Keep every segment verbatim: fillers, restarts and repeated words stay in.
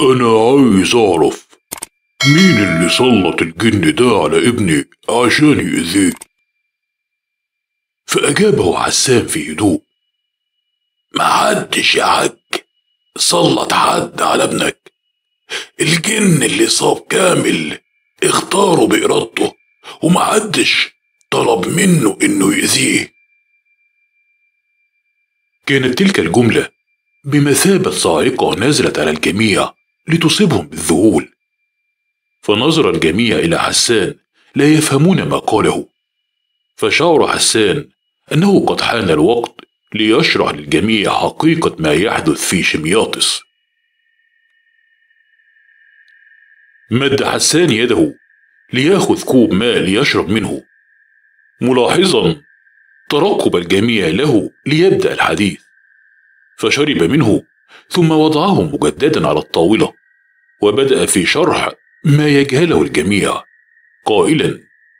أنا عايز أعرف مين اللي سلط الجن ده على ابني عشان يأذيه. فأجابه حسان في هدوء: محدش يا حاج سلط حد على ابنك. الجن اللي صاب كامل اختاره بإرادته، ومحدش طلب منه إنه يأذيه. كانت تلك الجملة بمثابة صاعقة نزلت على الجميع لتصيبهم بالذهول، فنظر الجميع إلى حسان لا يفهمون ما قاله. فشعر حسان أنه قد حان الوقت ليشرح للجميع حقيقة ما يحدث في شمياطس. مد حسان يده ليأخذ كوب ماء ليشرب منه، ملاحظا ترقب الجميع له ليبدأ الحديث. فشرب منه ثم وضعه مجددا على الطاولة، وبدأ في شرح ما يجهله الجميع قائلا: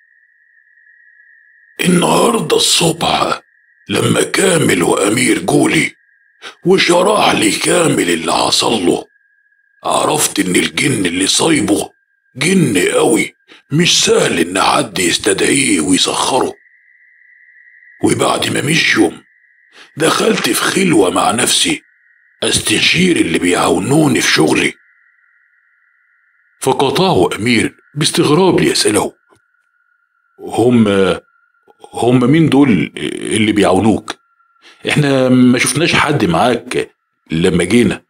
النهاردة الصبح لما كامل وأمير جولي وشرح لي كامل اللي حصل له، عرفت إن الجن اللي صايبه جن قوي، مش سهل إن حد يستدعيه ويسخره. وبعد ما مشيوا دخلت في خلوة مع نفسي استشير اللي بيعاونوني في شغلي. فقاطعه أمير باستغراب ليسأله: هم هم مين دول اللي بيعاونوك؟ احنا ما شفناش حد معاك لما جينا.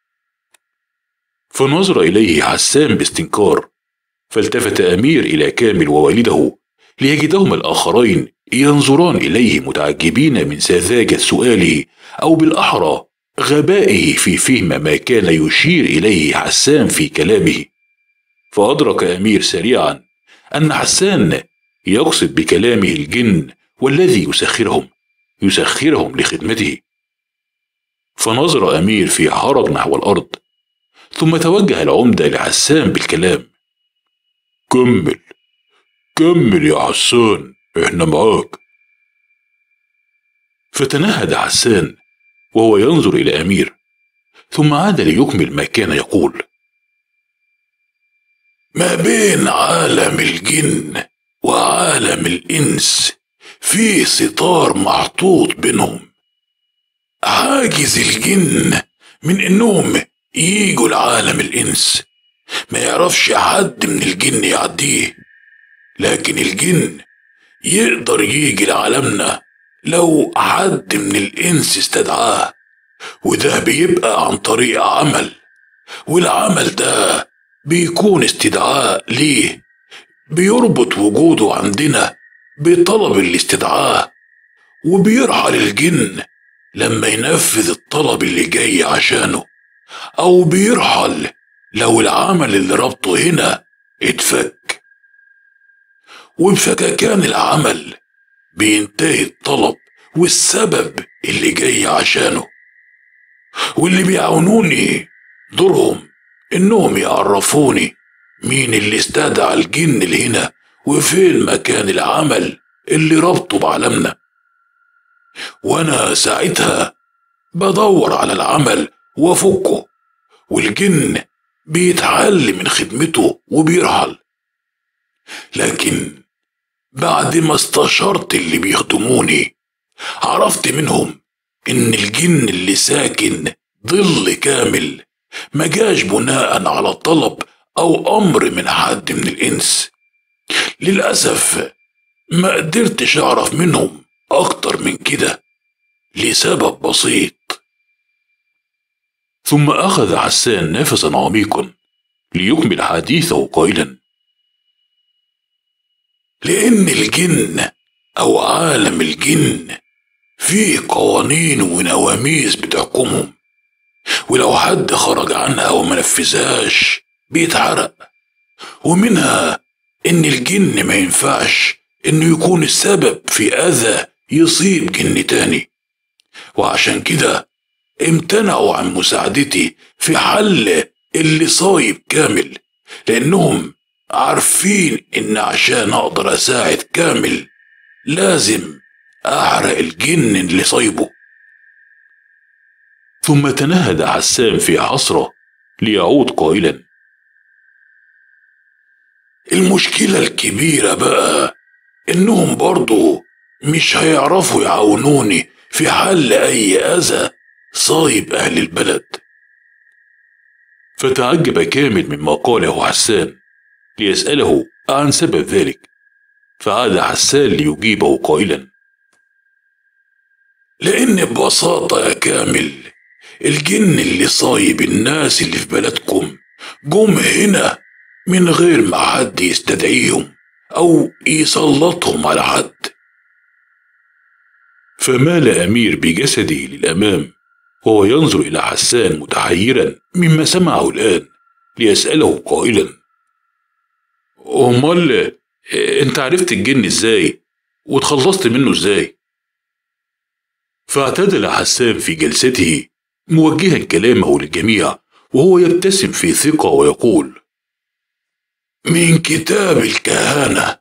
فنظر إليه حسان باستنكار، فالتفت أمير إلى كامل ووالده ليجدهما الآخرين ينظران إليه متعجبين من سذاجة سؤاله، أو بالأحرى غبائه في فهم ما كان يشير إليه حسان في كلامه. فأدرك أمير سريعا أن حسان يقصد بكلامه الجن والذي يسخرهم يسخرهم لخدمته. فنظر أمير في حرج نحو الأرض، ثم توجه العمدة لحسان بالكلام: كمل كمل يا حسان، احنا معاك. فتنهد حسان وهو ينظر إلى أمير، ثم عاد ليكمل ما كان يقول: ما بين عالم الجن وعالم الإنس في ستار محطوط بينهم، حاجز الجن من إنهم ييجوا لعالم الإنس ما يعرفش حد من الجن يعديه، لكن الجن يقدر ييجي لعالمنا لو حد من الإنس استدعاه، وده بيبقى عن طريق عمل، والعمل ده بيكون استدعاء ليه، بيربط وجوده عندنا بطلب الاستدعاء، وبيرحل الجن لما ينفذ الطلب اللي جاي عشانه، أو بيرحل لو العمل اللي ربطه هنا اتفك. وبفككان العمل بينتهي الطلب والسبب اللي جاي عشانه. واللي بيعاونوني دورهم إنهم يعرفوني مين اللي استدعى الجن اللي هنا، وفين مكان العمل اللي ربطه بعالمنا، وانا ساعتها بدور على العمل وافكه، والجن بيتحل من خدمته وبيرحل. لكن بعد ما استشرت اللي بيخدموني عرفت منهم ان الجن اللي ساكن ظل كامل مجاش بناء على طلب او امر من حد من الانس. للأسف ما قدرتش اعرف منهم اكتر من كده لسبب بسيط. ثم اخذ حسان نفسا عميقا ليكمل حديثه قائلا: لان الجن او عالم الجن فيه قوانين ونواميس بتحكمهم، ولو حد خرج عنها وما نفذهاش بيتحرق. ومنها ان الجن ما ينفعش انه يكون السبب في اذى يصيب جن تاني، وعشان كده امتنعوا عن مساعدتي في حل اللي صايب كامل، لانهم عارفين ان عشان اقدر اساعد كامل لازم احرق الجن اللي صايبه. ثم تنهد حسان في حسرة ليعود قائلا: المشكلة الكبيرة بقى إنهم برضو مش هيعرفوا يعاونوني في حل أي أذى صايب أهل البلد. فتعجب كامل مما قاله حسان ليسأله عن سبب ذلك، فعاد حسان ليجيبه قائلا: لأن ببساطة يا كامل الجن اللي صايب الناس اللي في بلدكم جم هنا من غير ما حد يستدعيهم أو يسلطهم على حد. فمال أمير بجسده للأمام وهو ينظر إلى حسان متحيرا مما سمعه الآن ليسأله قائلا: أمال أنت عرفت الجن إزاي وتخلصت منه إزاي؟ فاعتدل حسان في جلسته موجها كلامه للجميع وهو يبتسم في ثقة ويقول: من كتاب الكهانة.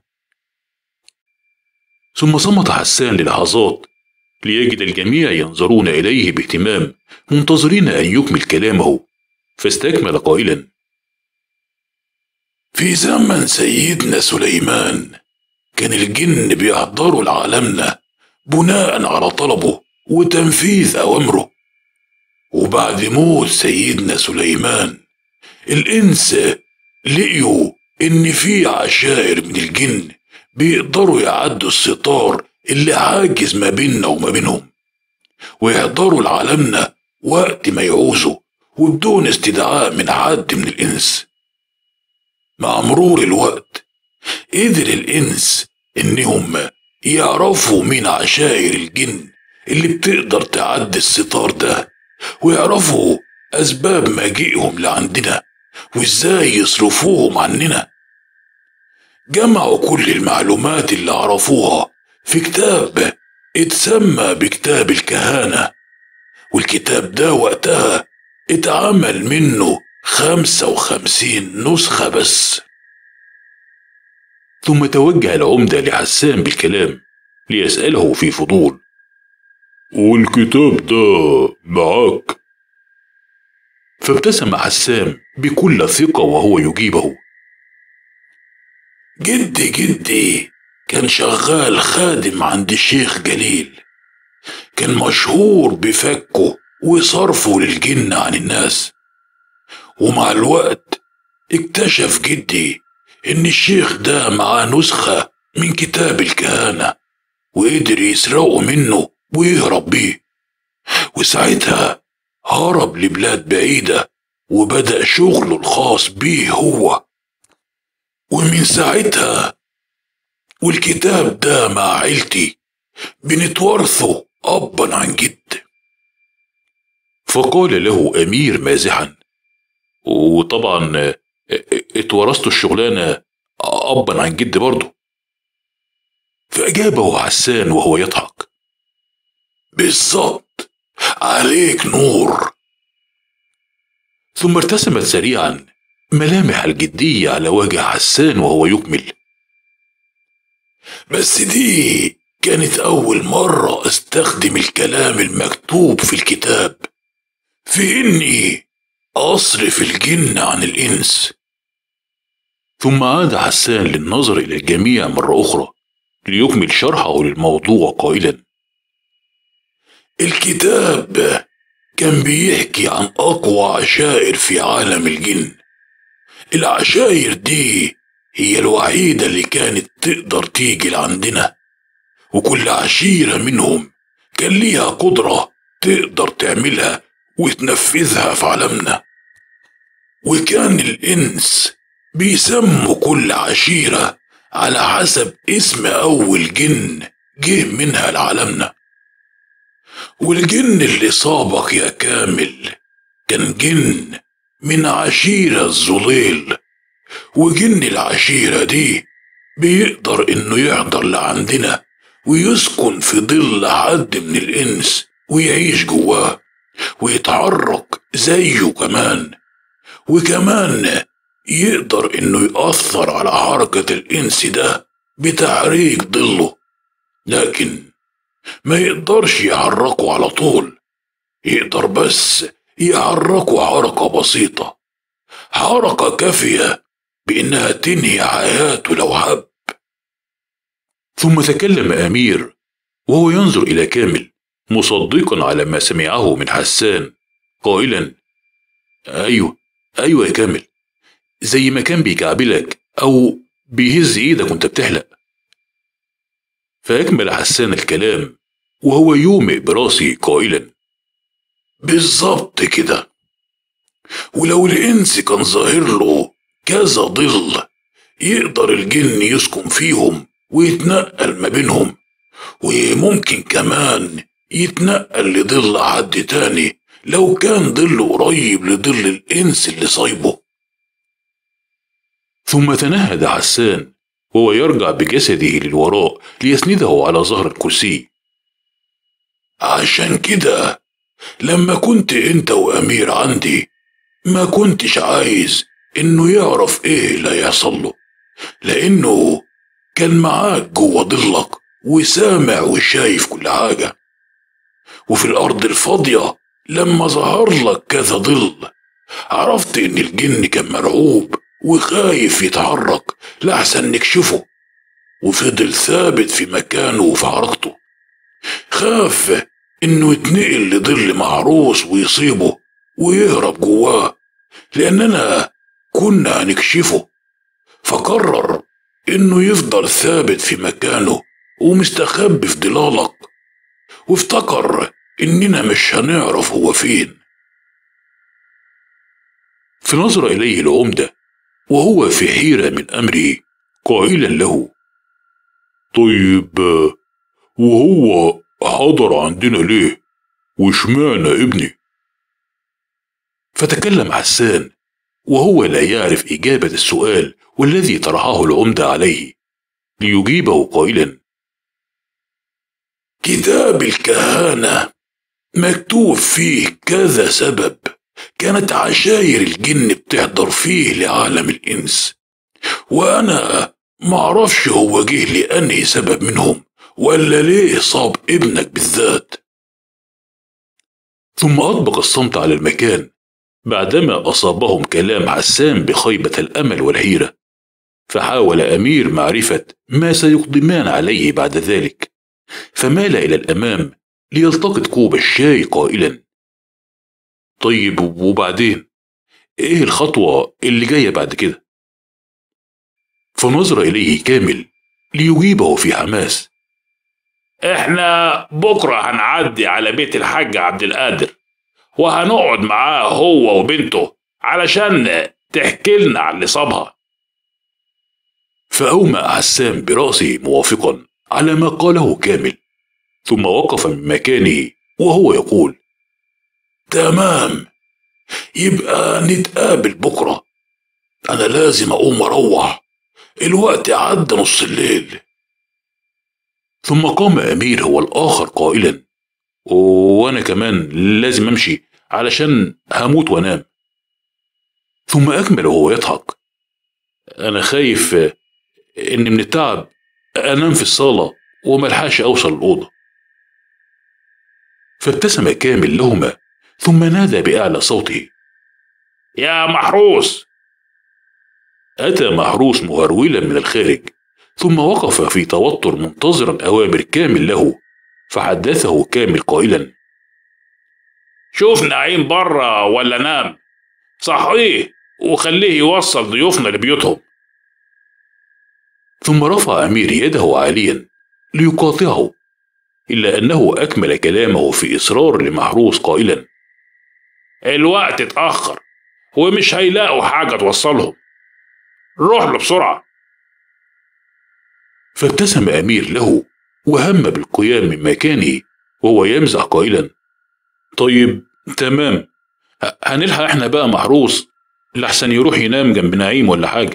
ثم صمت حسان للحظات ليجد الجميع ينظرون إليه باهتمام منتظرين أن يكمل كلامه، فاستكمل قائلا: في زمن سيدنا سليمان كان الجن بيحضروا لعالمنا بناء على طلبه وتنفيذ أوامره، وبعد موت سيدنا سليمان الإنس لقيوا إن في عشائر من الجن بيقدروا يعدوا الستار اللي حاجز ما بيننا وما بينهم، ويحضروا لعالمنا وقت ما يعوزوا وبدون استدعاء من حد من الإنس. مع مرور الوقت قدر الإنس إنهم يعرفوا مين عشائر الجن اللي بتقدر تعدي الستار ده، ويعرفوا أسباب مجيئهم لعندنا وإزاي يصرفوهم عننا. جمعوا كل المعلومات اللي عرفوها في كتاب اتسمى بكتاب الكهانة، والكتاب ده وقتها اتعمل منه خمسة وخمسين نسخة بس. ثم توجه العمدة لحسان بالكلام ليسأله في فضول: والكتاب ده معاك؟ فابتسم حسان بكل ثقة وهو يجيبه: جدي جدي كان شغال خادم عند الشيخ جليل، كان مشهور بفكه وصرفه للجن عن الناس، ومع الوقت اكتشف جدي ان الشيخ ده معاه نسخة من كتاب الكهانة وقدر يسرقه منه ويهرب بيه، وساعتها هرب لبلاد بعيدة وبدأ شغله الخاص بيه هو. ومن ساعتها والكتاب ده مع عيلتي بنتورثه أبا عن جد. فقال له أمير مازحا: وطبعا اتورثت الشغلانة أبا عن جد برضه؟ فأجابه حسان وهو يضحك: بالظبط، عليك نور. ثم ارتسمت سريعا ملامح الجدية على وجه حسان وهو يكمل: بس دي كانت أول مرة استخدم الكلام المكتوب في الكتاب في إني أصرف الجن عن الإنس. ثم عاد حسان للنظر إلى الجميع مرة أخرى ليكمل شرحه للموضوع قائلا: الكتاب كان بيحكي عن أقوى عشائر في عالم الجن. العشائر دي هي الوحيدة اللي كانت تقدر تيجي لعندنا، وكل عشيرة منهم كان ليها قدرة تقدر تعملها وتنفذها في عالمنا. وكان الإنس بيسموا كل عشيرة على حسب اسم أول جن جه منها لعالمنا. والجن اللي صابك يا كامل كان جن من عشيرة الظليل، وجن العشيرة دي بيقدر إنه يحضر لعندنا ويسكن في ظل حد من الإنس ويعيش جواه ويتحرك زيه كمان، وكمان يقدر إنه يأثر على حركة الإنس ده بتحريك ظله، لكن ما يقدرش يحركه على طول، يقدر بس يحركه حركة بسيطة حركة كافية بإنها تنهي حياته لو حب. ثم تكلم أمير وهو ينظر إلى كامل مصدقا على ما سمعه من حسان قائلا: أيوه أيوه يا كامل، زي ما كان بيكعبلك أو بيهز إيدك وأنت بتحلق. فأكمل حسان الكلام وهو يومئ براسه قائلا: بالظبط كده. ولو الإنس كان ظاهر له كذا ظل يقدر الجن يسكن فيهم ويتنقل ما بينهم، وممكن كمان يتنقل لظل حد تاني لو كان ظل قريب لظل الإنس اللي صايبه. ثم تنهد حسان وهو يرجع بجسده للوراء ليسنده على ظهر الكرسي. عشان كده لما كنت انت وأمير عندي ما كنتش عايز انه يعرف ايه اللي هيحصل له، لانه كان معاك جوه ضلك وسامع وشايف كل حاجة. وفي الارض الفاضية لما ظهر لك كذا ظل عرفت ان الجن كان مرعوب وخايف يتحرك لحسن نكشفه، وفضل ثابت في مكانه وفي حركته. خاف انه يتنقل لظل محروس ويصيبه ويهرب جواه، لاننا كنا هنكشفه، فقرر انه يفضل ثابت في مكانه ومستخبي في ضلالك، وافتكر اننا مش هنعرف هو فين. فنظر اليه العمدة وهو في حيرة من امره قائلا له: طيب وهو حضر عندنا ليه؟ واشمعنى ابني؟ فتكلم حسان وهو لا يعرف إجابة السؤال والذي طرحه العمدة عليه، ليجيبه قائلا: كتاب الكهانة مكتوب فيه كذا سبب كانت عشاير الجن بتحضر فيه لعالم الإنس، وأنا معرفش هو جه لأنهي سبب منهم ولا ليه صاب ابنك بالذات. ثم أطبق الصمت على المكان بعدما أصابهم كلام حسان بخيبة الأمل والحيرة، فحاول أمير معرفة ما سيقدمان عليه بعد ذلك، فمال إلى الأمام ليلتقط كوب الشاي قائلا: طيب وبعدين إيه الخطوة اللي جاية بعد كده؟ فنظر إليه كامل ليجيبه في حماس: إحنا بكرة هنعدي على بيت الحاج عبد القادر وهنقعد معاه هو وبنته علشان تحكي لنا عن اللي صابها. فأومأ حسان برأسه موافقا على ما قاله كامل، ثم وقف من مكانه وهو يقول: تمام، يبقى نتقابل بكرة. أنا لازم أقوم أروح، الوقت عدى نص الليل. ثم قام أمير هو الآخر قائلا: وأنا كمان لازم أمشي علشان هموت وأنام. ثم أكمل وهو يضحك: أنا خايف إن من التعب أنام في الصالة وملحقش أوصل الأوضة. فابتسم كامل لهما ثم نادى بأعلى صوته: يا محروس! أتى محروس مهرولا من الخارج، ثم وقف في توتر منتظرا أوامر كامل له، فحدثه كامل قائلا: شوف نعيم برا ولا نام، صحيه وخليه يوصل ضيوفنا لبيوتهم. ثم رفع أمير يده عاليا ليقاطعه، إلا أنه أكمل كلامه في إصرار لمحروس قائلا: الوقت اتأخر ومش هيلاقوا حاجة توصلهم، روح له بسرعة. فابتسم أمير له وهم بالقيام من مكانه وهو يمزح قائلا: طيب تمام، هنلحق احنا بقى محروس لحسن يروح ينام جنب نعيم ولا حاجة.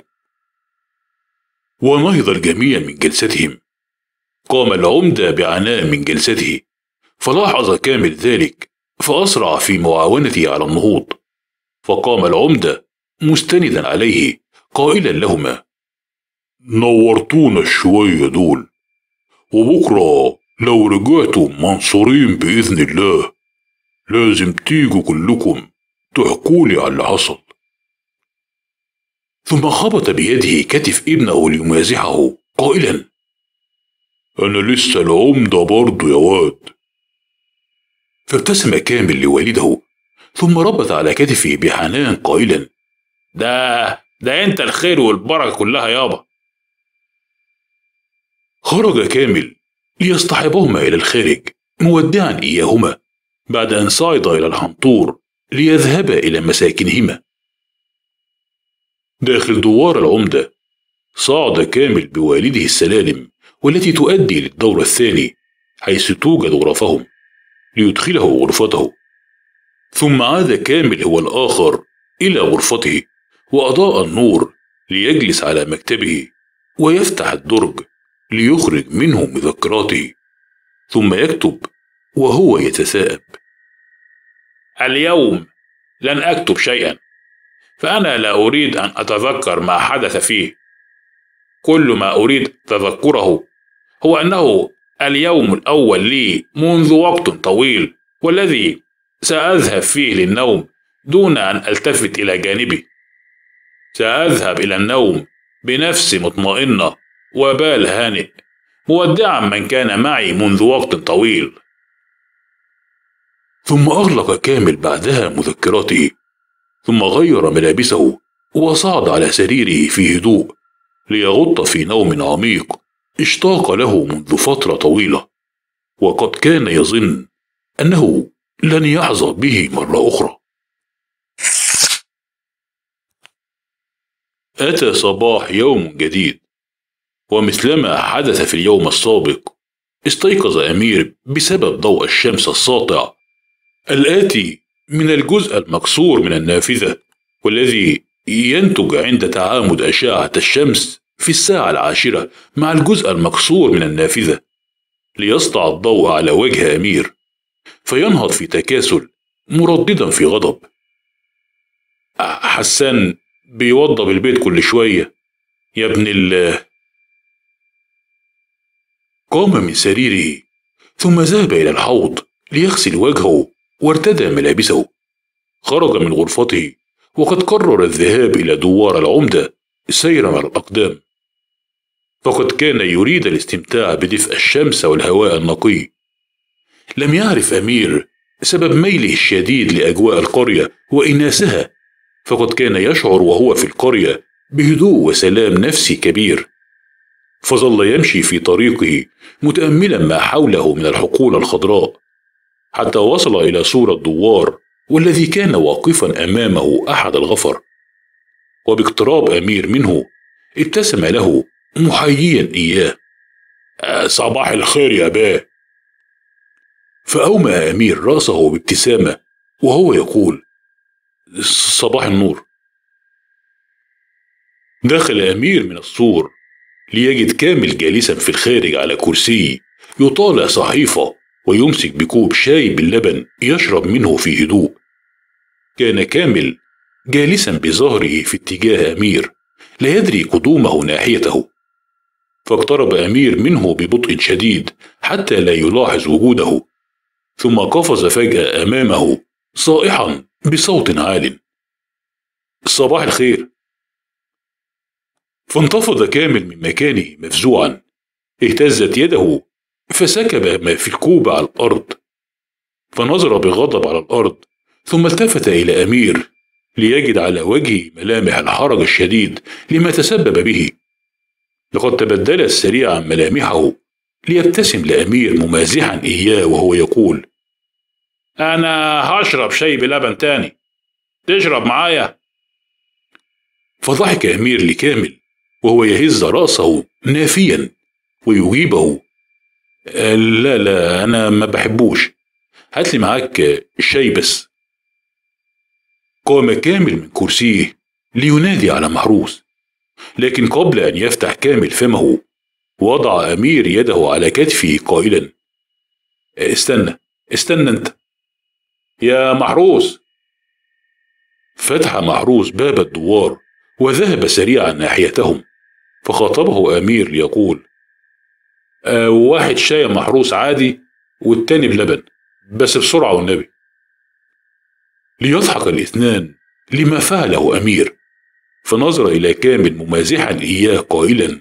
ونهض الجميع من جلستهم. قام العمدة بعناء من جلسته، فلاحظ كامل ذلك فأسرع في معاونته على النهوض، فقام العمدة مستندا عليه قائلا لهما: نورتونا الشوية دول، وبكرة لو رجعتوا منصورين بإذن الله لازم تيجوا كلكم تحكولي على اللي حصل. ثم خبط بيده كتف ابنه ليمازحه قائلا: أنا لسه العمدة برضه يا واد. فابتسم كامل لوالده ثم ربط على كتفه بحنان قائلا: ده ده انت الخير والبركة كلها يابا. خرج كامل ليصطحبهما إلى الخارج مودعا إياهما بعد أن صعد إلى الحنطور ليذهبا إلى مساكنهما. داخل دوار العمدة صعد كامل بوالده السلالم والتي تؤدي للدور الثاني حيث توجد غرفهم ليدخله غرفته، ثم عاد كامل هو الآخر إلى غرفته وأضاء النور ليجلس على مكتبه ويفتح الدرج ليخرج منه مذكراته ثم يكتب وهو يتثاءب: اليوم لن أكتب شيئا، فأنا لا أريد أن أتذكر ما حدث فيه. كل ما أريد تذكره هو أنه اليوم الأول لي منذ وقت طويل، والذي سأذهب فيه للنوم دون أن ألتفت إلى جانبي. سأذهب إلى النوم بنفس مطمئنة وبال هانئ، مودعا من كان معي منذ وقت طويل. ثم أغلق كامل بعدها مذكراته، ثم غير ملابسه وصعد على سريره في هدوء ليغط في نوم عميق اشتاق له منذ فترة طويلة، وقد كان يظن أنه لن يحظى به مرة أخرى. أتى صباح يوم جديد، ومثلما حدث في اليوم السابق استيقظ أمير بسبب ضوء الشمس الساطع الآتي من الجزء المكسور من النافذة، والذي ينتج عند تعامد أشعة الشمس في الساعة العاشرة مع الجزء المكسور من النافذة، ليسطع الضوء على وجه أمير فينهض في تكاسل مرددا في غضب: حسان بيوضب البيت كل شوية يا ابن الله. قام من سريره ثم ذهب إلى الحوض ليغسل وجهه وارتدى ملابسه. خرج من غرفته وقد قرر الذهاب إلى دوار العمدة سيرا على الأقدام، فقد كان يريد الاستمتاع بدفء الشمس والهواء النقي. لم يعرف أمير سبب ميله الشديد لأجواء القرية وإناسها، فقد كان يشعر وهو في القرية بهدوء وسلام نفسي كبير، فظل يمشي في طريقه متأملا ما حوله من الحقول الخضراء حتى وصل إلى سور الدوار والذي كان واقفا أمامه أحد الغفر. وباقتراب أمير منه ابتسم له محييا إياه: صباح الخير يا باه. فأومأ أمير رأسه بابتسامة وهو يقول: صباح النور. دخل أمير من السور ليجد كامل جالسا في الخارج على كرسي يطالع صحيفة ويمسك بكوب شاي باللبن يشرب منه في هدوء. كان كامل جالسا بظهره في اتجاه أمير لا يدري قدومه ناحيته، فاقترب أمير منه ببطء شديد حتى لا يلاحظ وجوده، ثم قفز فجأة أمامه صائحا بصوت عال: صباح الخير. فانتفض كامل من مكانه مفزوعا، اهتزت يده فسكب ما في الكوب على الأرض، فنظر بغضب على الأرض ثم التفت إلى أمير ليجد على وجهه ملامح الحرج الشديد لما تسبب به. لقد تبدلت سريعا ملامحه ليبتسم لأمير ممازحا إياه وهو يقول: أنا هشرب شاي بلبن تاني، تشرب معايا؟ فضحك أمير لكامل وهو يهز رأسه نافيا ويجيبه: لا لا أنا ما بحبوش، هاتلي معاك شاي بس. قام كامل من كرسيه لينادي على محروس، لكن قبل أن يفتح كامل فمه وضع أمير يده على كتفه قائلا: استنى استنى أنت يا محروس. فتح محروس باب الدوار وذهب سريعا ناحيتهم، فخاطبه أمير ليقول: أه واحد شاي محروس عادي والتاني بلبن، بس بسرعة والنبي. ليضحك الاثنان لما فعله أمير، فنظر إلى كامل ممازحا إياه قائلا: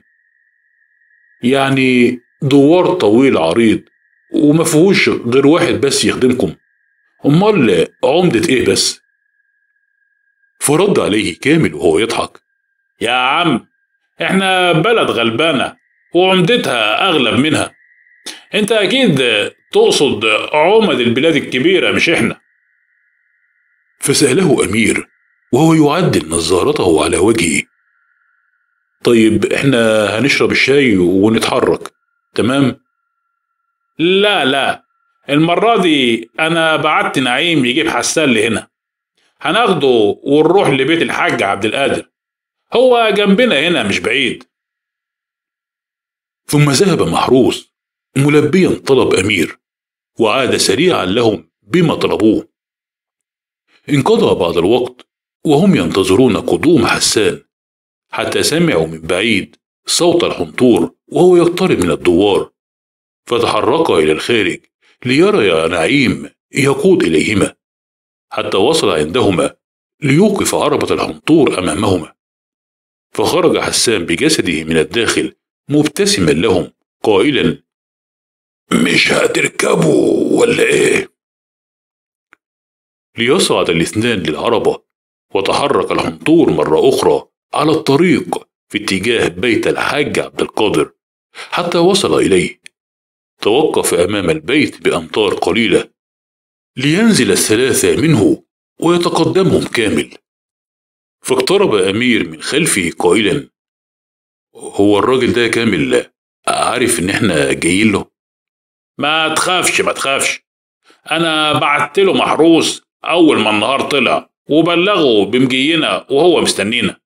يعني دوار طويل عريض ومفيهوش غير واحد بس يخدمكم؟ أمال عمدة إيه بس؟ فرد عليه كامل وهو يضحك: يا عم، إحنا بلد غلبانة وعمدتها أغلب منها. أنت أكيد تقصد عمد البلاد الكبيرة مش إحنا. فسأله أمير وهو يعدل نظارته على وجهه: طيب إحنا هنشرب الشاي ونتحرك، تمام؟ لا لا، المرة دي أنا بعت نعيم يجيب حسان لهنا، هناخده ونروح لبيت الحاج عبد القادر، هو جنبنا هنا مش بعيد. ثم ذهب محروس ملبيا طلب أمير، وعاد سريعا لهم بما طلبوه. انقضى بعض الوقت وهم ينتظرون قدوم حسان، حتى سمعوا من بعيد صوت الحنطور وهو يقترب من الدوار، فتحركا إلى الخارج ليريا نعيم يقود إليهما، حتى وصل عندهما ليوقف عربة الحنطور أمامهما. فخرج حسان بجسده من الداخل مبتسما لهم قائلا: مش هتركبوا ولا ايه؟ ليصعد الاثنان للعربة، وتحرك الحنطور مرة أخرى على الطريق في اتجاه بيت الحاج عبد القادر، حتى وصل إليه. توقف أمام البيت بأمتار قليلة لينزل الثلاثة منه ويتقدمهم كامل. فاقترب أمير من خلفه قائلا: هو الراجل ده كامل عارف إن إحنا جايين له؟ ما تخافش ما تخافش، أنا بعت له محروس أول ما النهار طلع وبلغه بمجينا وهو مستنينا.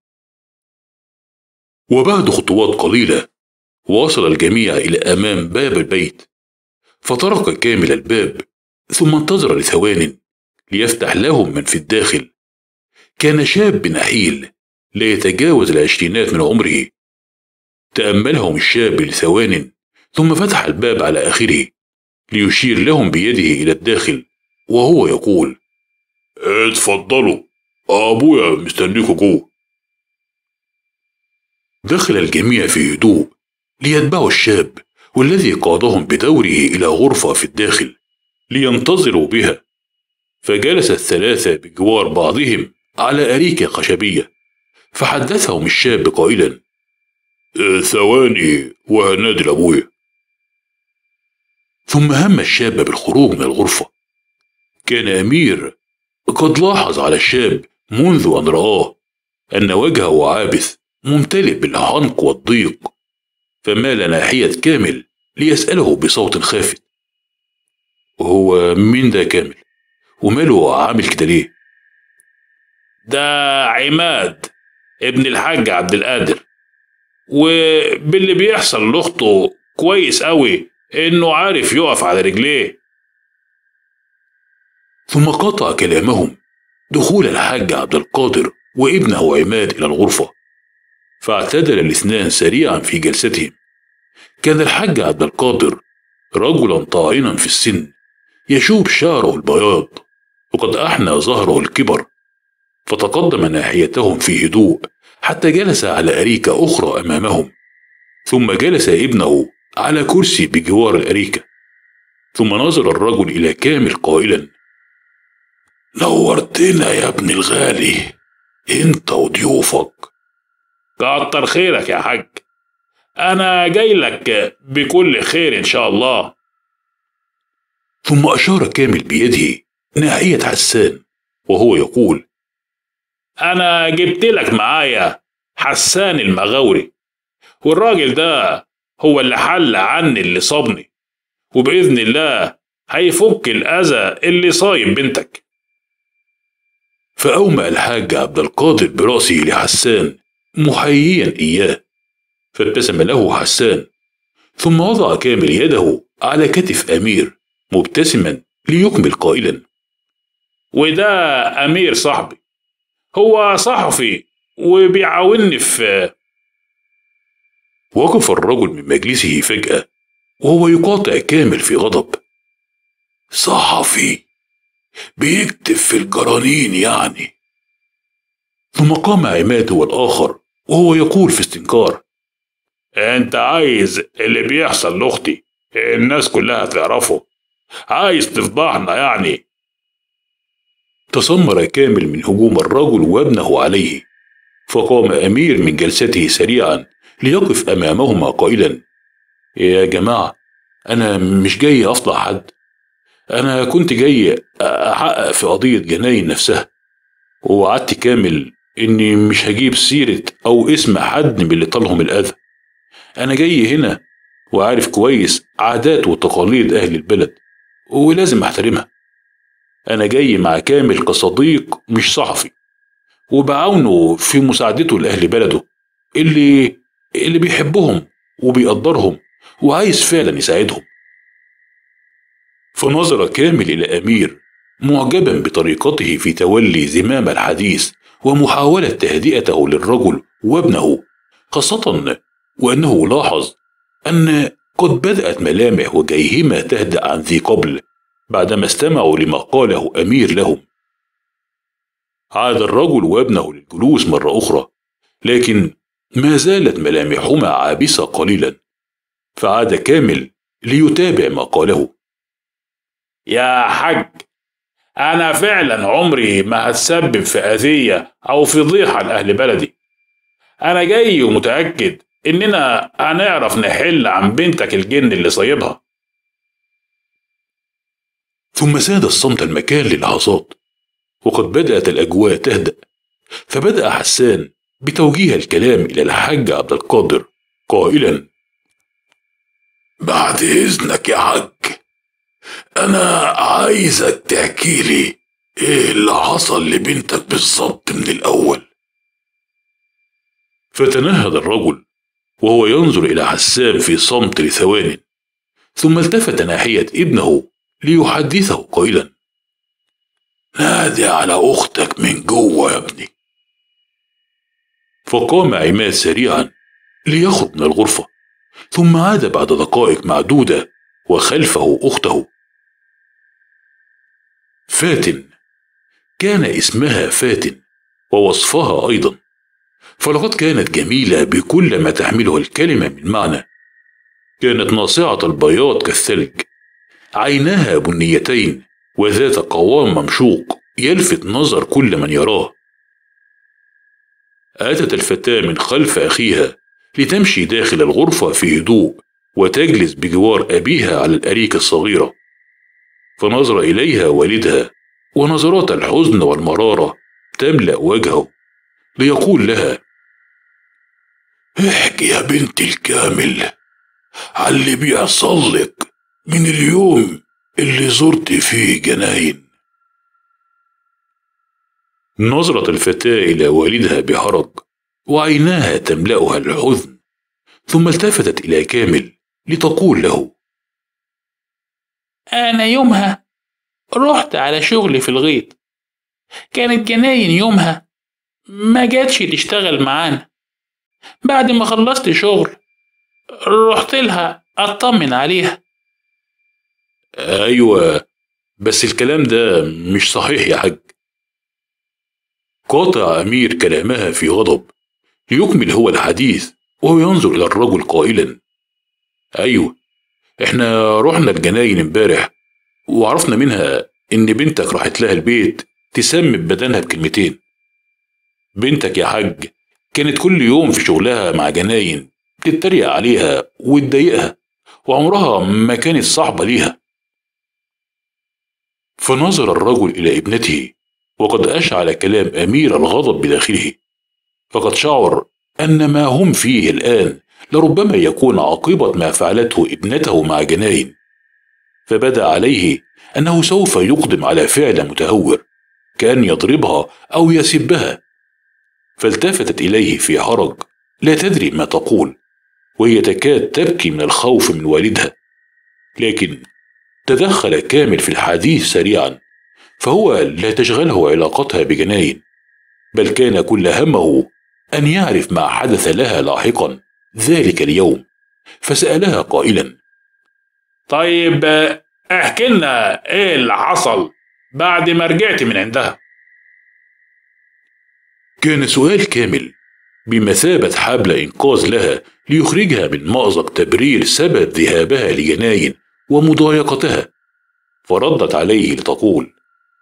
وبعد خطوات قليلة وصل الجميع إلى أمام باب البيت، فطرق كامل الباب ثم انتظر لثوان ليفتح لهم من في الداخل. كان شاب نحيل لا يتجاوز العشرينات من عمره. تأملهم الشاب لثوان ثم فتح الباب على آخره ليشير لهم بيده إلى الداخل وهو يقول: اتفضلوا، أبويا مستنيكوا جوه. دخل الجميع في هدوء ليتبعوا الشاب، والذي قادهم بدوره إلى غرفة في الداخل لينتظروا بها. فجلس الثلاثة بجوار بعضهم على أريكة خشبية، فحدثهم الشاب قائلا: ثواني وهنادي لأبويا. ثم هم الشاب بالخروج من الغرفة. كان أمير قد لاحظ على الشاب منذ أن رآه أن وجهه عابث ممتلئ بالحنق والضيق، فمال ناحية كامل ليسأله بصوت خافت: هو مين ده كامل؟ وماله عامل كده ليه؟ ده عماد ابن الحاج عبد القادر، وباللي بيحصل لاخته كويس قوي انه عارف يقف على رجليه. ثم قطع كلامهم دخول الحاج عبد القادر وابنه عماد إلى الغرفة، فاعتدل الاثنان سريعا في جلستهم. كان الحاج عبد القادر رجلا طاعنا في السن، يشوب شعره البياض وقد أحنى ظهره الكبر، فتقدم ناحيتهم في هدوء حتى جلس على أريكة أخرى أمامهم، ثم جلس ابنه على كرسي بجوار الأريكة. ثم نظر الرجل إلى كامل قائلا: نورتنا يا ابن الغالي، انت وضيوفك. كتر خيرك يا حاج، أنا جاي لك بكل خير إن شاء الله. ثم أشار كامل بيده ناحية حسان وهو يقول: أنا جبت لك معايا حسان المغاوري، والراجل ده هو اللي حل عني اللي صابني، وبإذن الله هيفك الأذى اللي صايب بنتك. فأومأ الحاج عبد القادر برأسه لحسان محييا إياه، فابتسم له حسان، ثم وضع كامل يده على كتف أمير مبتسما ليكمل قائلا: وده أمير صاحبي، هو صحفي وبيعاونني في. وقف الرجل من مجلسه فجأة وهو يقاطع كامل في غضب: صحفي؟ بيكتب في الجرانين يعني؟ ثم قام عماد هو الآخر وهو يقول في استنكار: انت عايز اللي بيحصل لاختي الناس كلها تعرفه؟ عايز تفضحنا يعني؟ تسمر كامل من هجوم الرجل وابنه عليه، فقام أمير من جلسته سريعا ليقف أمامهما قائلا: يا جماعة، أنا مش جاي أفضح حد، أنا كنت جاي أحقق في قضية جناين نفسها، ووعدت كامل إني مش هجيب سيرة أو اسم حد من اللي طالهم الأذى. أنا جاي هنا وعارف كويس عادات وتقاليد أهل البلد ولازم أحترمها. أنا جاي مع كامل كصديق مش صحفي، وبعاونه في مساعدته لأهل بلده اللي اللي بيحبهم وبيقدرهم وعايز فعلا يساعدهم. فنظر كامل إلى أمير معجبا بطريقته في تولي زمام الحديث ومحاولة تهدئته للرجل وابنه، خاصة وأنه لاحظ أن قد بدأت ملامح وجههما تهدأ عن ذي قبل بعدما استمعوا لما قاله أمير لهم. عاد الرجل وابنه للجلوس مرة أخرى، لكن ما زالت ملامحهما عابسة قليلا، فعاد كامل ليتابع ما قاله: يا حاج، أنا فعلا عمري ما هتسبب في أذية أو فضيحة لأهل بلدي. أنا جاي ومتأكد إننا هنعرف نحل عن بنتك الجن اللي صايبها. ثم ساد الصمت المكان للحظات، وقد بدأت الأجواء تهدأ، فبدأ حسان بتوجيه الكلام إلى الحاج عبد القادر قائلا: بعد إذنك يا حاج، أنا عايزك تحكي لي إيه اللي حصل لبنتك بالظبط من الأول. فتنهد الرجل وهو ينظر إلى حسان في صمت لثوان، ثم التفت ناحية ابنه ليحدثه قائلا: نادي على أختك من جوه يا ابني. فقام عماد سريعا ليخرج من الغرفة، ثم عاد بعد دقائق معدودة وخلفه أخته فاتن. كان اسمها فاتن ووصفها أيضا، فلقد كانت جميلة بكل ما تحمله الكلمة من معنى. كانت ناصعة البياض كالثلج، عيناها بنيتين وذات قوام ممشوق يلفت نظر كل من يراه. أتت الفتاة من خلف أخيها لتمشي داخل الغرفة في هدوء وتجلس بجوار أبيها على الأريكة الصغيرة، فنظر إليها والدها ونظرات الحزن والمرارة تملأ وجهه ليقول لها: احكي يا بنتي الكامل على اللي بيحصل لك من اليوم اللي زرت فيه جناين. نظرت الفتاة إلى والدها بحرج وعيناها تملأها الحزن، ثم التفتت إلى كامل لتقول له: أنا يومها رحت على شغلي في الغيط، كانت جناين يومها ما جاتش تشتغل معانا. بعد ما خلصت شغل رحت لها أطمن عليها. أيوة، بس الكلام ده مش صحيح يا حاج. قاطع أمير كلامها في غضب ليكمل هو الحديث وهو ينظر إلى الرجل قائلا: أيوة، إحنا رحنا الجناين امبارح وعرفنا منها إن بنتك راحت لها البيت تسمي بدنها بكلمتين. بنتك يا حاج كانت كل يوم في شغلها مع جناين تتريق عليها وتضايقها، وعمرها ما كانت صاحبة ليها. فنظر الرجل إلى ابنته وقد أشعل كلام أمير الغضب بداخله، فقد شعر أن ما هم فيه الآن لربما يكون عاقبة ما فعلته ابنته مع جناين، فبدا عليه أنه سوف يقدم على فعل متهور كأن يضربها أو يسبها. فالتفتت إليه في حرج لا تدري ما تقول، وهي تكاد تبكي من الخوف من والدها، لكن تدخل كامل في الحديث سريعا، فهو لا تشغله علاقتها بجناين، بل كان كل همه أن يعرف ما حدث لها لاحقا ذلك اليوم، فسألها قائلا: طيب احكي لنا ايه اللي حصل بعد ما رجعت من عندها. كان سؤال كامل بمثابة حبل إنقاذ لها ليخرجها من مأزق تبرير سبب ذهابها لجناين ومضايقتها، فردت عليه لتقول: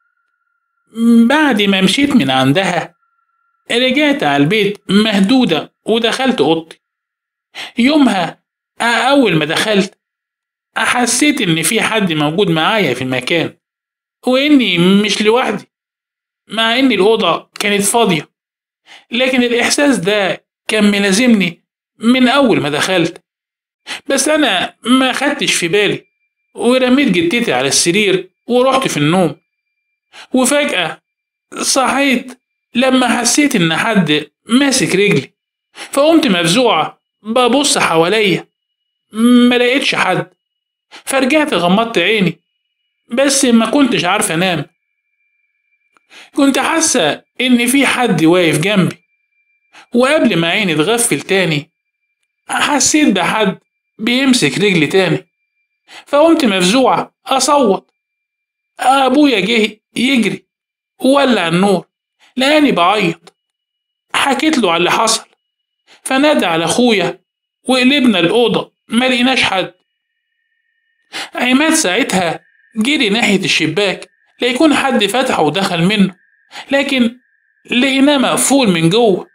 بعد ما مشيت من عندها رجعت على البيت مهدودة ودخلت أوضتي. يومها أول ما دخلت حسيت إن في حد موجود معايا في المكان، وإني مش لوحدي، مع إن الأوضة كانت فاضية، لكن الإحساس ده كان ملازمني من أول ما دخلت. بس أنا ما خدتش في بالي ورميت جدتي على السرير ورحت في النوم. وفجأة صحيت لما حسيت إن حد ماسك رجلي، فقمت مفزوعة ببص حواليا ما لقيتش حد، فرجعت غمضت عيني بس ما كنتش عارفة انام. كنت حاسة ان في حد واقف جنبي، وقبل ما عيني تغفل تاني حسيت بحد بيمسك رجلي تاني، فقمت مفزوعة اصوت. ابويا جه يجري وولع النور لاني بعيط. حكيت له على اللي حصل، فنادى على اخويا وقلبنا الأوضة ما لقيناش حد. عماد ساعتها جري ناحية الشباك ليكون حد فتحه ودخل منه، لكن لقيناه مقفول من جوه.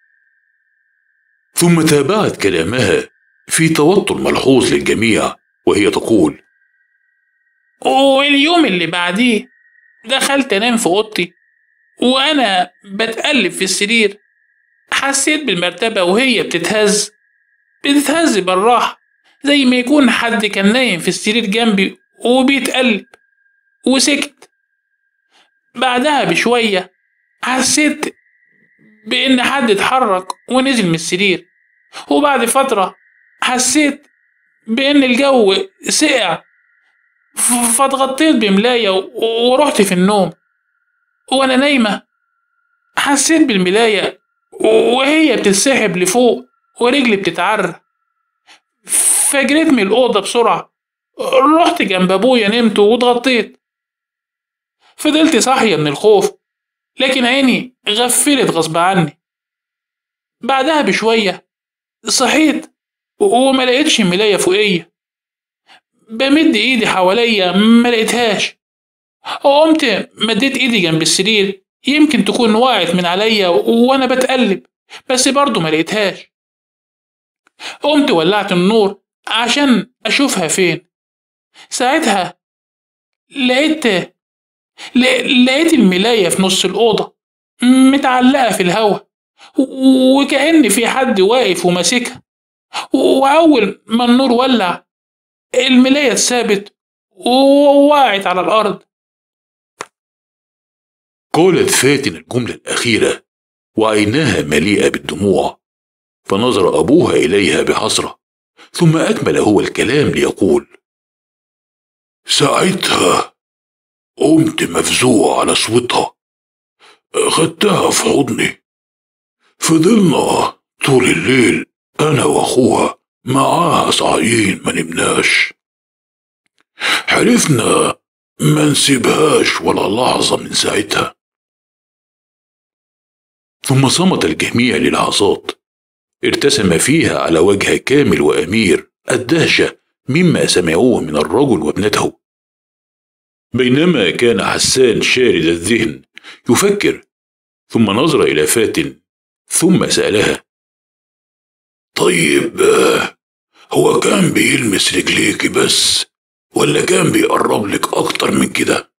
ثم تابعت كلامها في توتر ملحوظ للجميع وهي تقول: واليوم اللي بعديه دخلت انام في اوضتي، وانا بتقلب في السرير حسيت بالمرتبة وهي بتتهز بتتهز بالراحة، زي ما يكون حد كان نايم في السرير جنبي وبيتقلب، وسكت. بعدها بشوية حسيت بإن حد اتحرك ونزل من السرير، وبعد فترة حسيت بإن الجو سقع، فاتغطيت بملاية ورحت في النوم. وأنا نايمة حسيت بالملاية وهي بتتسحب لفوق ورجلي بتتعرى، فجريت من الأوضة بسرعة، رحت جنب أبويا نمت واتغطيت. فضلت صاحية من الخوف، لكن عيني غفلت غصب عني. بعدها بشوية صحيت وما لقيتش ملاية فوقية، بمد ايدي حواليا ما لقيتهاش. قمت مديت ايدي جنب السرير يمكن تكون وقعت من عليا وانا بتقلب، بس برضو ما لقيتهاش. قمت ولعت النور عشان اشوفها فين. ساعتها لقيت لقيت الملاية في نص الأوضة متعلقة في الهوا، وكأن في حد واقف وماسكها. وأول ما النور ولع الملاية اتثابت ووقعت على الأرض. قالت فاتن الجملة الأخيرة وعيناها مليئة بالدموع، فنظر أبوها إليها بحسرة، ثم أكمل هو الكلام ليقول: ساعتها قمت مفزوع على صوتها، خدتها في حضني. فضلنا طول الليل أنا وأخوها معاها صاحيين ما نمناش. حلفنا ما نسيبهاش ولا لحظة من ساعتها. ثم صمت الجميع للحظات ارتسم فيها على وجه كامل وأمير الدهشة مما سمعوه من الرجل وابنته. بينما كان حسان شارد الذهن يفكر، ثم نظر إلى فاتن ثم سألها: طيب هو كان بيلمس رجليكي بس ولا كان بيقرب لك أكتر من كده؟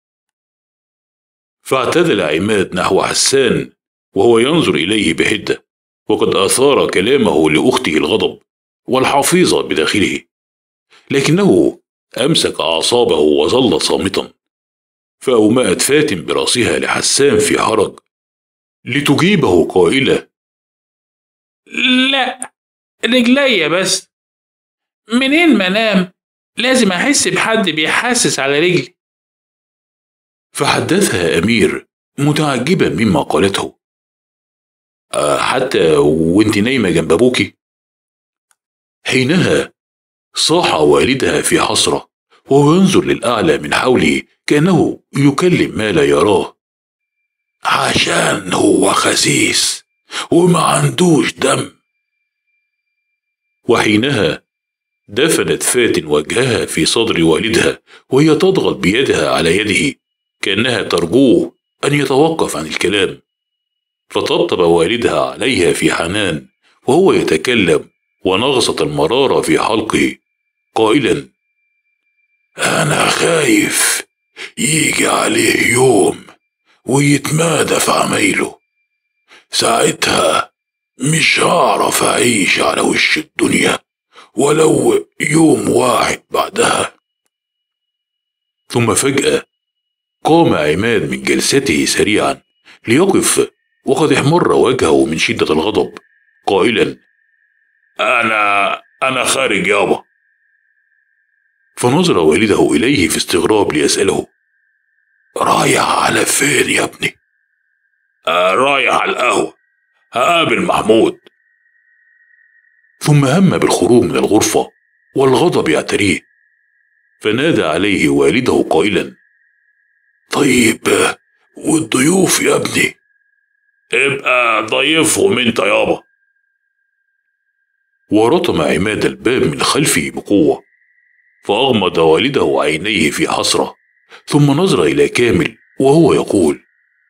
فاعتدل عماد نحو حسان وهو ينظر إليه بحدة، وقد أثار كلامه لأخته الغضب والحفيظة بداخله، لكنه أمسك أعصابه وظل صامتا. فأومأت فاتن برأسها لحسان في حرج لتجيبه قائلة: لا، رجليا بس، منين ما انام لازم احس بحد بيحاسس على رجلي. فحدثها أمير متعجبا مما قالته: أه حتى وانت نايمة جنب أبوكي؟ حينها صاح والدها في حسرة وهو ينظر للأعلى من حوله كأنه يكلم ما لا يراه: عشان هو خسيس وما عندوش دم. وحينها دفنت فاتن وجهها في صدر والدها وهي تضغط بيدها على يده كأنها ترجوه أن يتوقف عن الكلام. فطبطب والدها عليها في حنان وهو يتكلم ونغصت المرارة في حلقه قائلا: أنا خايف يجي عليه يوم ويتمادى في عمايله، ساعتها مش هعرف أعيش على وش الدنيا ولو يوم واحد بعدها. ثم فجأة قام عماد من جلسته سريعا ليقف وقد احمر وجهه من شدة الغضب قائلا: أنا أنا خارج يابا. فنظر والده إليه في استغراب ليسأله: رايح على فين يا ابني؟ آه رايح على القهوة، هقابل محمود. ثم هم بالخروج من الغرفة والغضب يعتريه، فنادى عليه والده قائلا: طيب والضيوف يا ابني؟ ابقى ضيفهم انت يابا. ورطم عماد الباب من خلفه بقوة، فأغمض والده عينيه في حسرة، ثم نظر إلى كامل وهو يقول: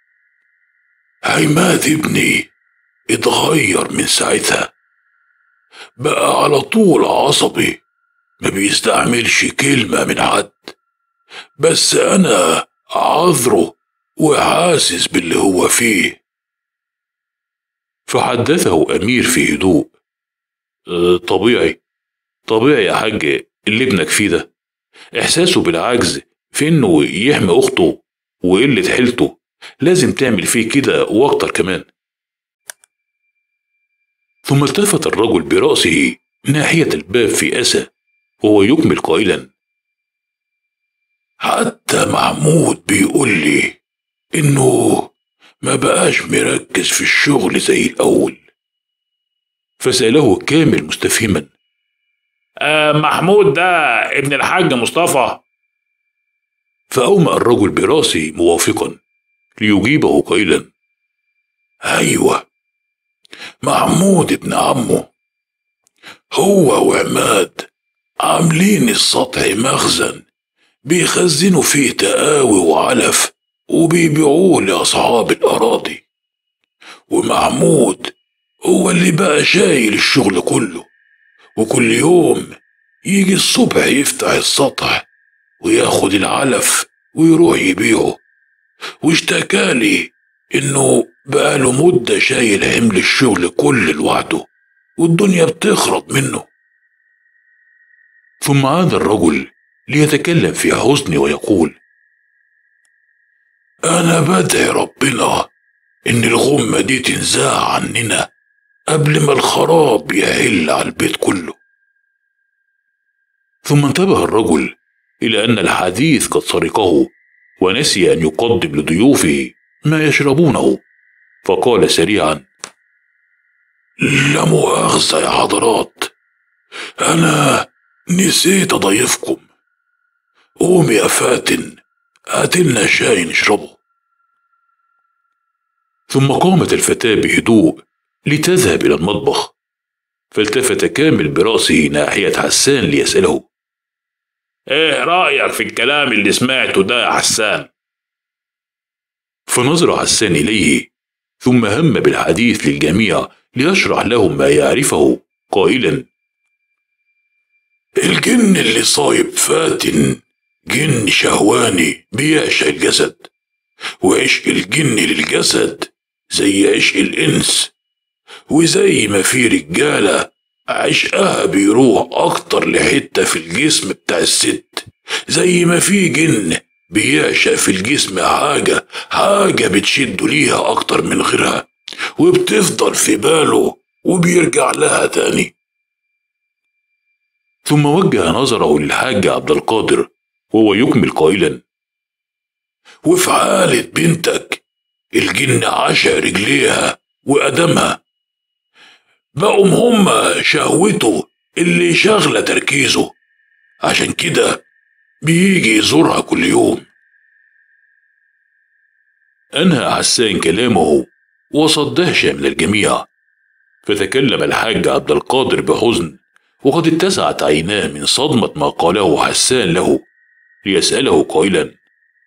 عماد ابني اتغير من ساعتها، بقى على طول عصبي، ما بيستعملش كلمة من حد، بس أنا عذره وحاسس باللي هو فيه. فحدثه أمير في هدوء: أه طبيعي طبيعي يا حاج اللي ابنك فيه ده، إحساسه بالعجز في إنه يحمي أخته وقلة حيلته لازم تعمل فيه كده وأكتر كمان. ثم التفت الرجل برأسه ناحية الباب في أسى وهو يكمل قائلا: حتى محمود بيقول لي إنه ما بقاش مركز في الشغل زي الأول. فسأله كامل مستفهما: آه محمود ده ابن الحاج مصطفى؟ فأومأ الرجل برأسه موافقا ليجيبه قائلا: أيوة، محمود ابن عمه، هو وعماد عاملين السطح مخزن بيخزنوا فيه تقاوي وعلف وبيبيعوه لأصحاب الأراضي، ومحمود هو اللي بقى شايل الشغل كله، وكل يوم يجي الصبح يفتح السطح وياخد العلف ويروح يبيعه، واشتكالي إنه بقاله مدة شايل حمل الشغل كل لوحده والدنيا بتخرب منه. ثم عاد الرجل ليتكلم في حزن ويقول: أنا بدعي ربنا إن الغمة دي تنزاع عننا قبل ما الخراب يحل على البيت كله. ثم انتبه الرجل إلى أن الحديث قد سرقه ونسي أن يقدم لضيوفه ما يشربونه، فقال سريعا: لا مؤاخذة يا حضرات، أنا نسيت أضيفكم، قوم يا فاتن هاتلنا شاي نشربه. ثم قامت الفتاة بهدوء لتذهب إلى المطبخ، فالتفت كامل برأسه ناحية حسان ليسأله: ايه رأيك في الكلام اللي سمعته ده يا حسان؟ فنظر حسان إليه ثم هم بالحديث للجميع ليشرح لهم ما يعرفه قائلا: الجن اللي صايب فاتن جن شهواني بيعشق الجسد، وعشق الجن للجسد زي عشق الإنس، وزي ما في رجالة عشقها بيروح أكتر لحتة في الجسم بتاع الست، زي ما في جن بيعشق في الجسم حاجة حاجة بتشده ليها أكتر من غيرها وبتفضل في باله وبيرجع لها تاني. ثم وجه نظره للحاج عبد القادر وهو يكمل قائلا: وفي حالة بنتك الجن عشق رجليها وقدمها، بقوا هما شهوته اللي شاغلة تركيزه، عشان كده بيجي يزورها كل يوم. أنهى حسان كلامه وسط دهشة من الجميع. فتكلم الحاج عبد القادر بحزن، وقد اتسعت عيناه من صدمة ما قاله حسان له، ليسأله قائلا: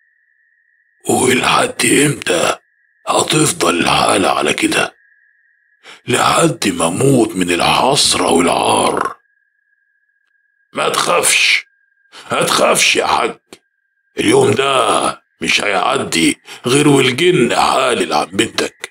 ولحد امتى هتفضل الحالة على كده؟ لحد ما اموت من الحسرة والعار. ما تخافش ما تخافش يا حاج، اليوم ده مش هيعدي غير والجن حالل عن بنتك.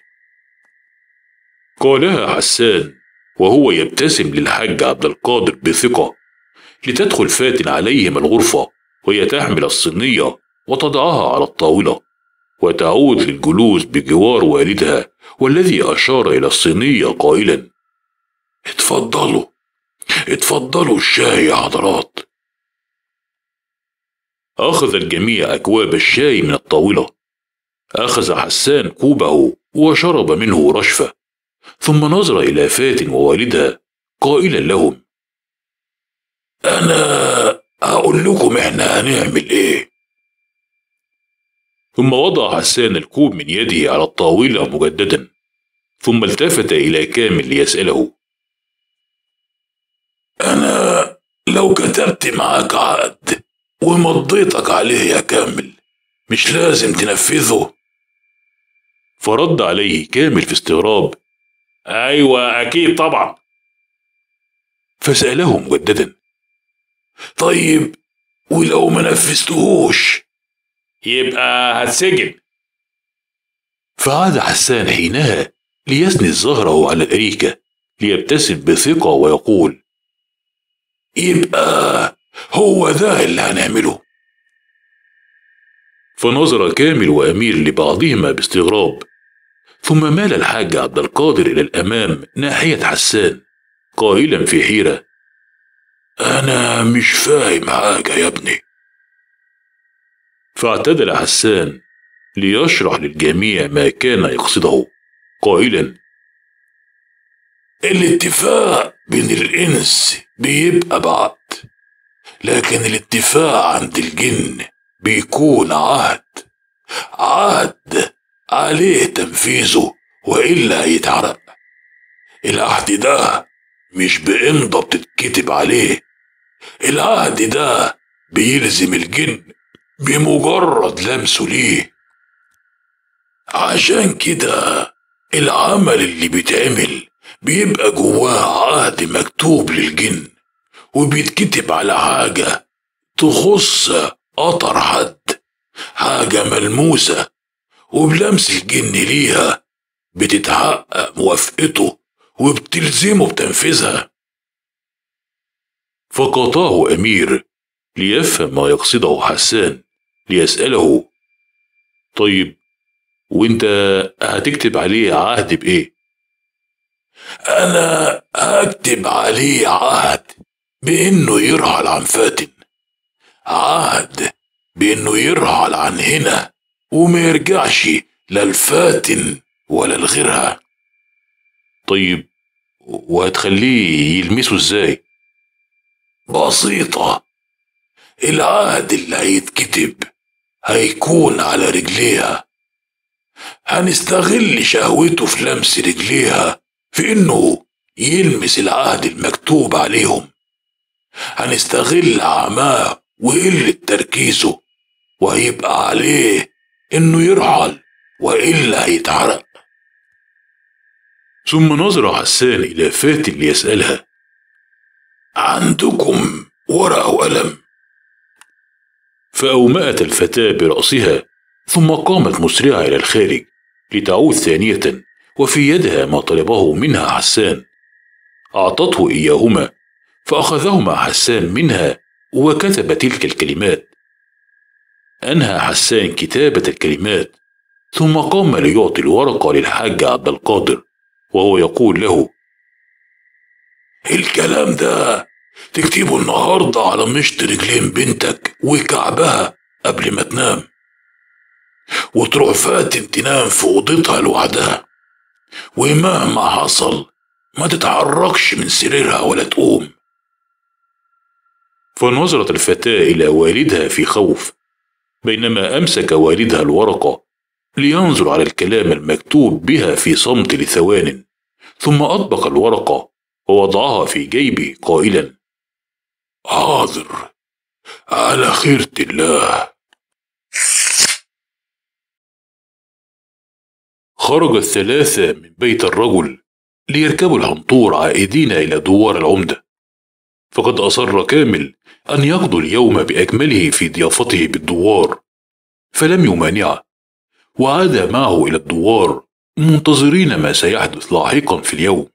قالها حسان وهو يبتسم للحاج عبد القادر بثقة، لتدخل فاتن عليهم الغرفة وهي تحمل الصينية وتضعها على الطاولة، وتعود للجلوس بجوار والدها، والذي أشار إلى الصينية قائلا: اتفضلوا اتفضلوا الشاي يا حضرات. أخذ الجميع أكواب الشاي من الطاولة. أخذ حسان كوبه وشرب منه رشفة، ثم نظر إلى فاتن ووالدها قائلا لهم: أنا هقول لكم إحنا هنعمل إيه. ثم وضع حسان الكوب من يده على الطاولة مجددا، ثم التفت إلى كامل ليسأله: أنا لو كتبت معاك عقد ومضيتك عليه يا كامل، مش لازم تنفذه؟ فرد عليه كامل في استغراب: أيوة أكيد طبعا. فسأله مجددا: طيب ولو ما نفذتهوش؟ يبقى هتسجن. فعاد حسان حينها ليسند ظهره على الأريكة ليبتسم بثقة ويقول: يبقى هو ده اللي هنعمله. فنظر كامل وأمير لبعضهما باستغراب، ثم مال الحاج عبد القادر إلى الأمام ناحية حسان قائلا في حيرة: أنا مش فاهم حاجة يا ابني. فاعتدل حسان ليشرح للجميع ما كان يقصده قائلا: الاتفاق بين الإنس بيبقى بعد، لكن الاتفاق عند الجن بيكون عهد عهد عليه تنفيذه وإلا هيتعرق. العهد ده مش بإمضة بتتكتب عليه، العهد ده بيلزم الجن بمجرد لمسه ليه. عشان كده العمل اللي بيتعمل بيبقى جواه عهد مكتوب للجن، وبيتكتب على حاجة تخص قطر حد، حاجة ملموسة، وبلمس الجن ليها بتتحقق موافقته وبتلزمه بتنفيذها. فقاطعه أمير ليفهم ما يقصده حسان ليسأله: طيب وانت هتكتب عليه عهد بإيه؟ أنا هكتب عليه عهد بإنه يرحل عن فاتن، عهد بإنه يرحل عن هنا وما يرجعش لا الفاتن ولا لغيرها. طيب وهتخليه يلمسه ازاي؟ بسيطة، العهد اللي هيتكتب هيكون على رجليها، هنستغل شهوته في لمس رجليها في انه يلمس العهد المكتوب عليهم، هنستغل عماه وقلة تركيزه، وهيبقى عليه انه يرحل وإلا هيتعرق. ثم نظر حسان إلى فاتن ليسألها: عندكم ورقة وقلم؟ فأومأت الفتاة برأسها، ثم قامت مسرعة إلى الخارج لتعود ثانية، وفي يدها ما طلبه منها حسان. أعطته إياهما، فأخذهما حسان منها وكتب تلك الكلمات. أنهى حسان كتابة الكلمات، ثم قام ليعطي الورقة للحاج عبد القادر وهو يقول له: الكلام ده تكتبه النهاردة على مشط رجلين بنتك وكعبها قبل ما تنام، وتروح فاتن تنام في أوضتها لوحدها، ومهما حصل ما تتحركش من سريرها ولا تقوم. فنظرت الفتاة إلى والدها في خوف، بينما أمسك والدها الورقة لينظر على الكلام المكتوب بها في صمت لثوان، ثم أطبق الورقة ووضعها في جيبي قائلا: حاضر، على خيرة الله. خرج الثلاثة من بيت الرجل ليركبوا الهنطور عائدين إلى دوار العمدة، فقد أصر كامل أن يقضوا اليوم بأكمله في ضيافته بالدوار، فلم يمانعه، وعاد معه إلى الدوار منتظرين ما سيحدث لاحقا في اليوم.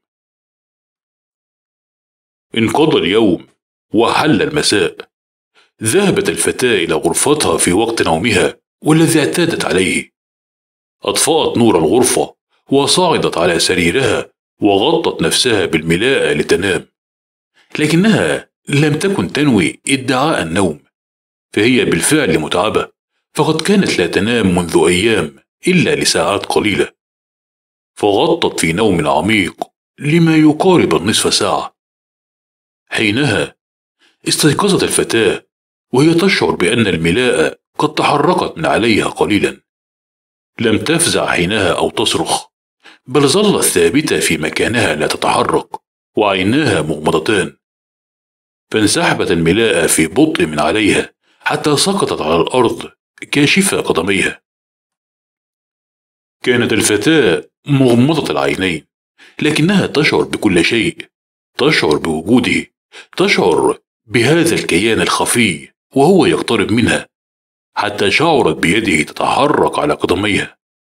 انقضى اليوم وحل المساء. ذهبت الفتاة إلى غرفتها في وقت نومها والذي اعتادت عليه. أطفأت نور الغرفة وصعدت على سريرها وغطت نفسها بالملاءة لتنام، لكنها لم تكن تنوي ادعاء النوم، فهي بالفعل متعبة، فقد كانت لا تنام منذ أيام إلا لساعات قليلة، فغطت في نوم عميق لما يقارب النصف ساعة. حينها استيقظت الفتاة وهي تشعر بأن الملاءة قد تحركت من عليها قليلا. لم تفزع حينها أو تصرخ، بل ظلت ثابتة في مكانها لا تتحرك وعيناها مغمضتان. فانسحبت الملاءة في بطء من عليها حتى سقطت على الأرض كاشفة قدميها. كانت الفتاة مغمضة العينين، لكنها تشعر بكل شيء، تشعر بوجوده، تشعر بهذا الكيان الخفي وهو يقترب منها، حتى شعرت بيده تتحرك على قدميها.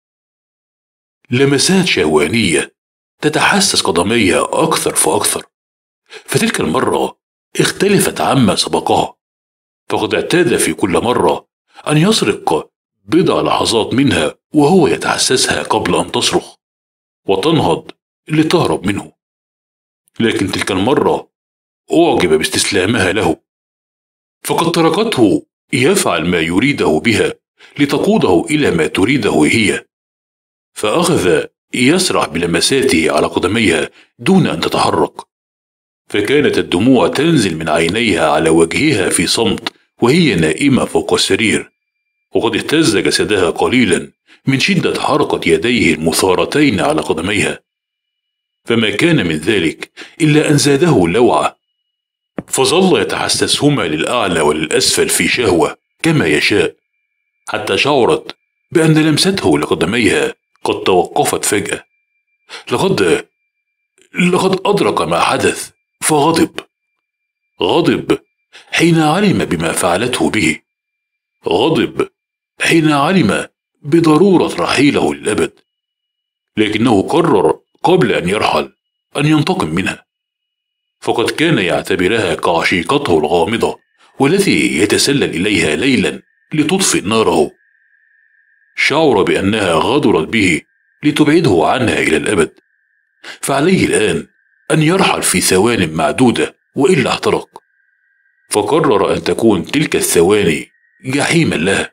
لمسات شهوانية تتحسس قدميها أكثر فأكثر، فتلك المرة اختلفت عما سبقها، فقد اعتاد في كل مرة أن يسرق بضع لحظات منها وهو يتحسسها قبل أن تصرخ وتنهض لتهرب منه، لكن تلك المرة أعجب باستسلامها له، فقد تركته يفعل ما يريده بها لتقوده إلى ما تريده هي، فأخذ يسرح بلمساته على قدميها دون أن تتحرك، فكانت الدموع تنزل من عينيها على وجهها في صمت وهي نائمة فوق السرير، وقد اهتز جسدها قليلا من شدة حركة يديه المثارتين على قدميها، فما كان من ذلك إلا أن زاده لوعة، فظل يتحسسهما للأعلى وللأسفل في شهوة كما يشاء، حتى شعرت بأن لمسته لقدميها قد توقفت فجأة. لقد لقد أدرك ما حدث فغضب. غضب حين علم بما فعلته به، غضب حين علم بضرورة رحيله للأبد، لكنه قرر قبل أن يرحل أن ينتقم منها، فقد كان يعتبرها كعشيقته الغامضة والتي يتسلل إليها ليلا لتطفئ ناره. شعر بأنها غدرت به لتبعده عنها إلى الأبد، فعليه الآن أن يرحل في ثوان معدودة وإلا احترق، فقرر أن تكون تلك الثواني جحيما لها.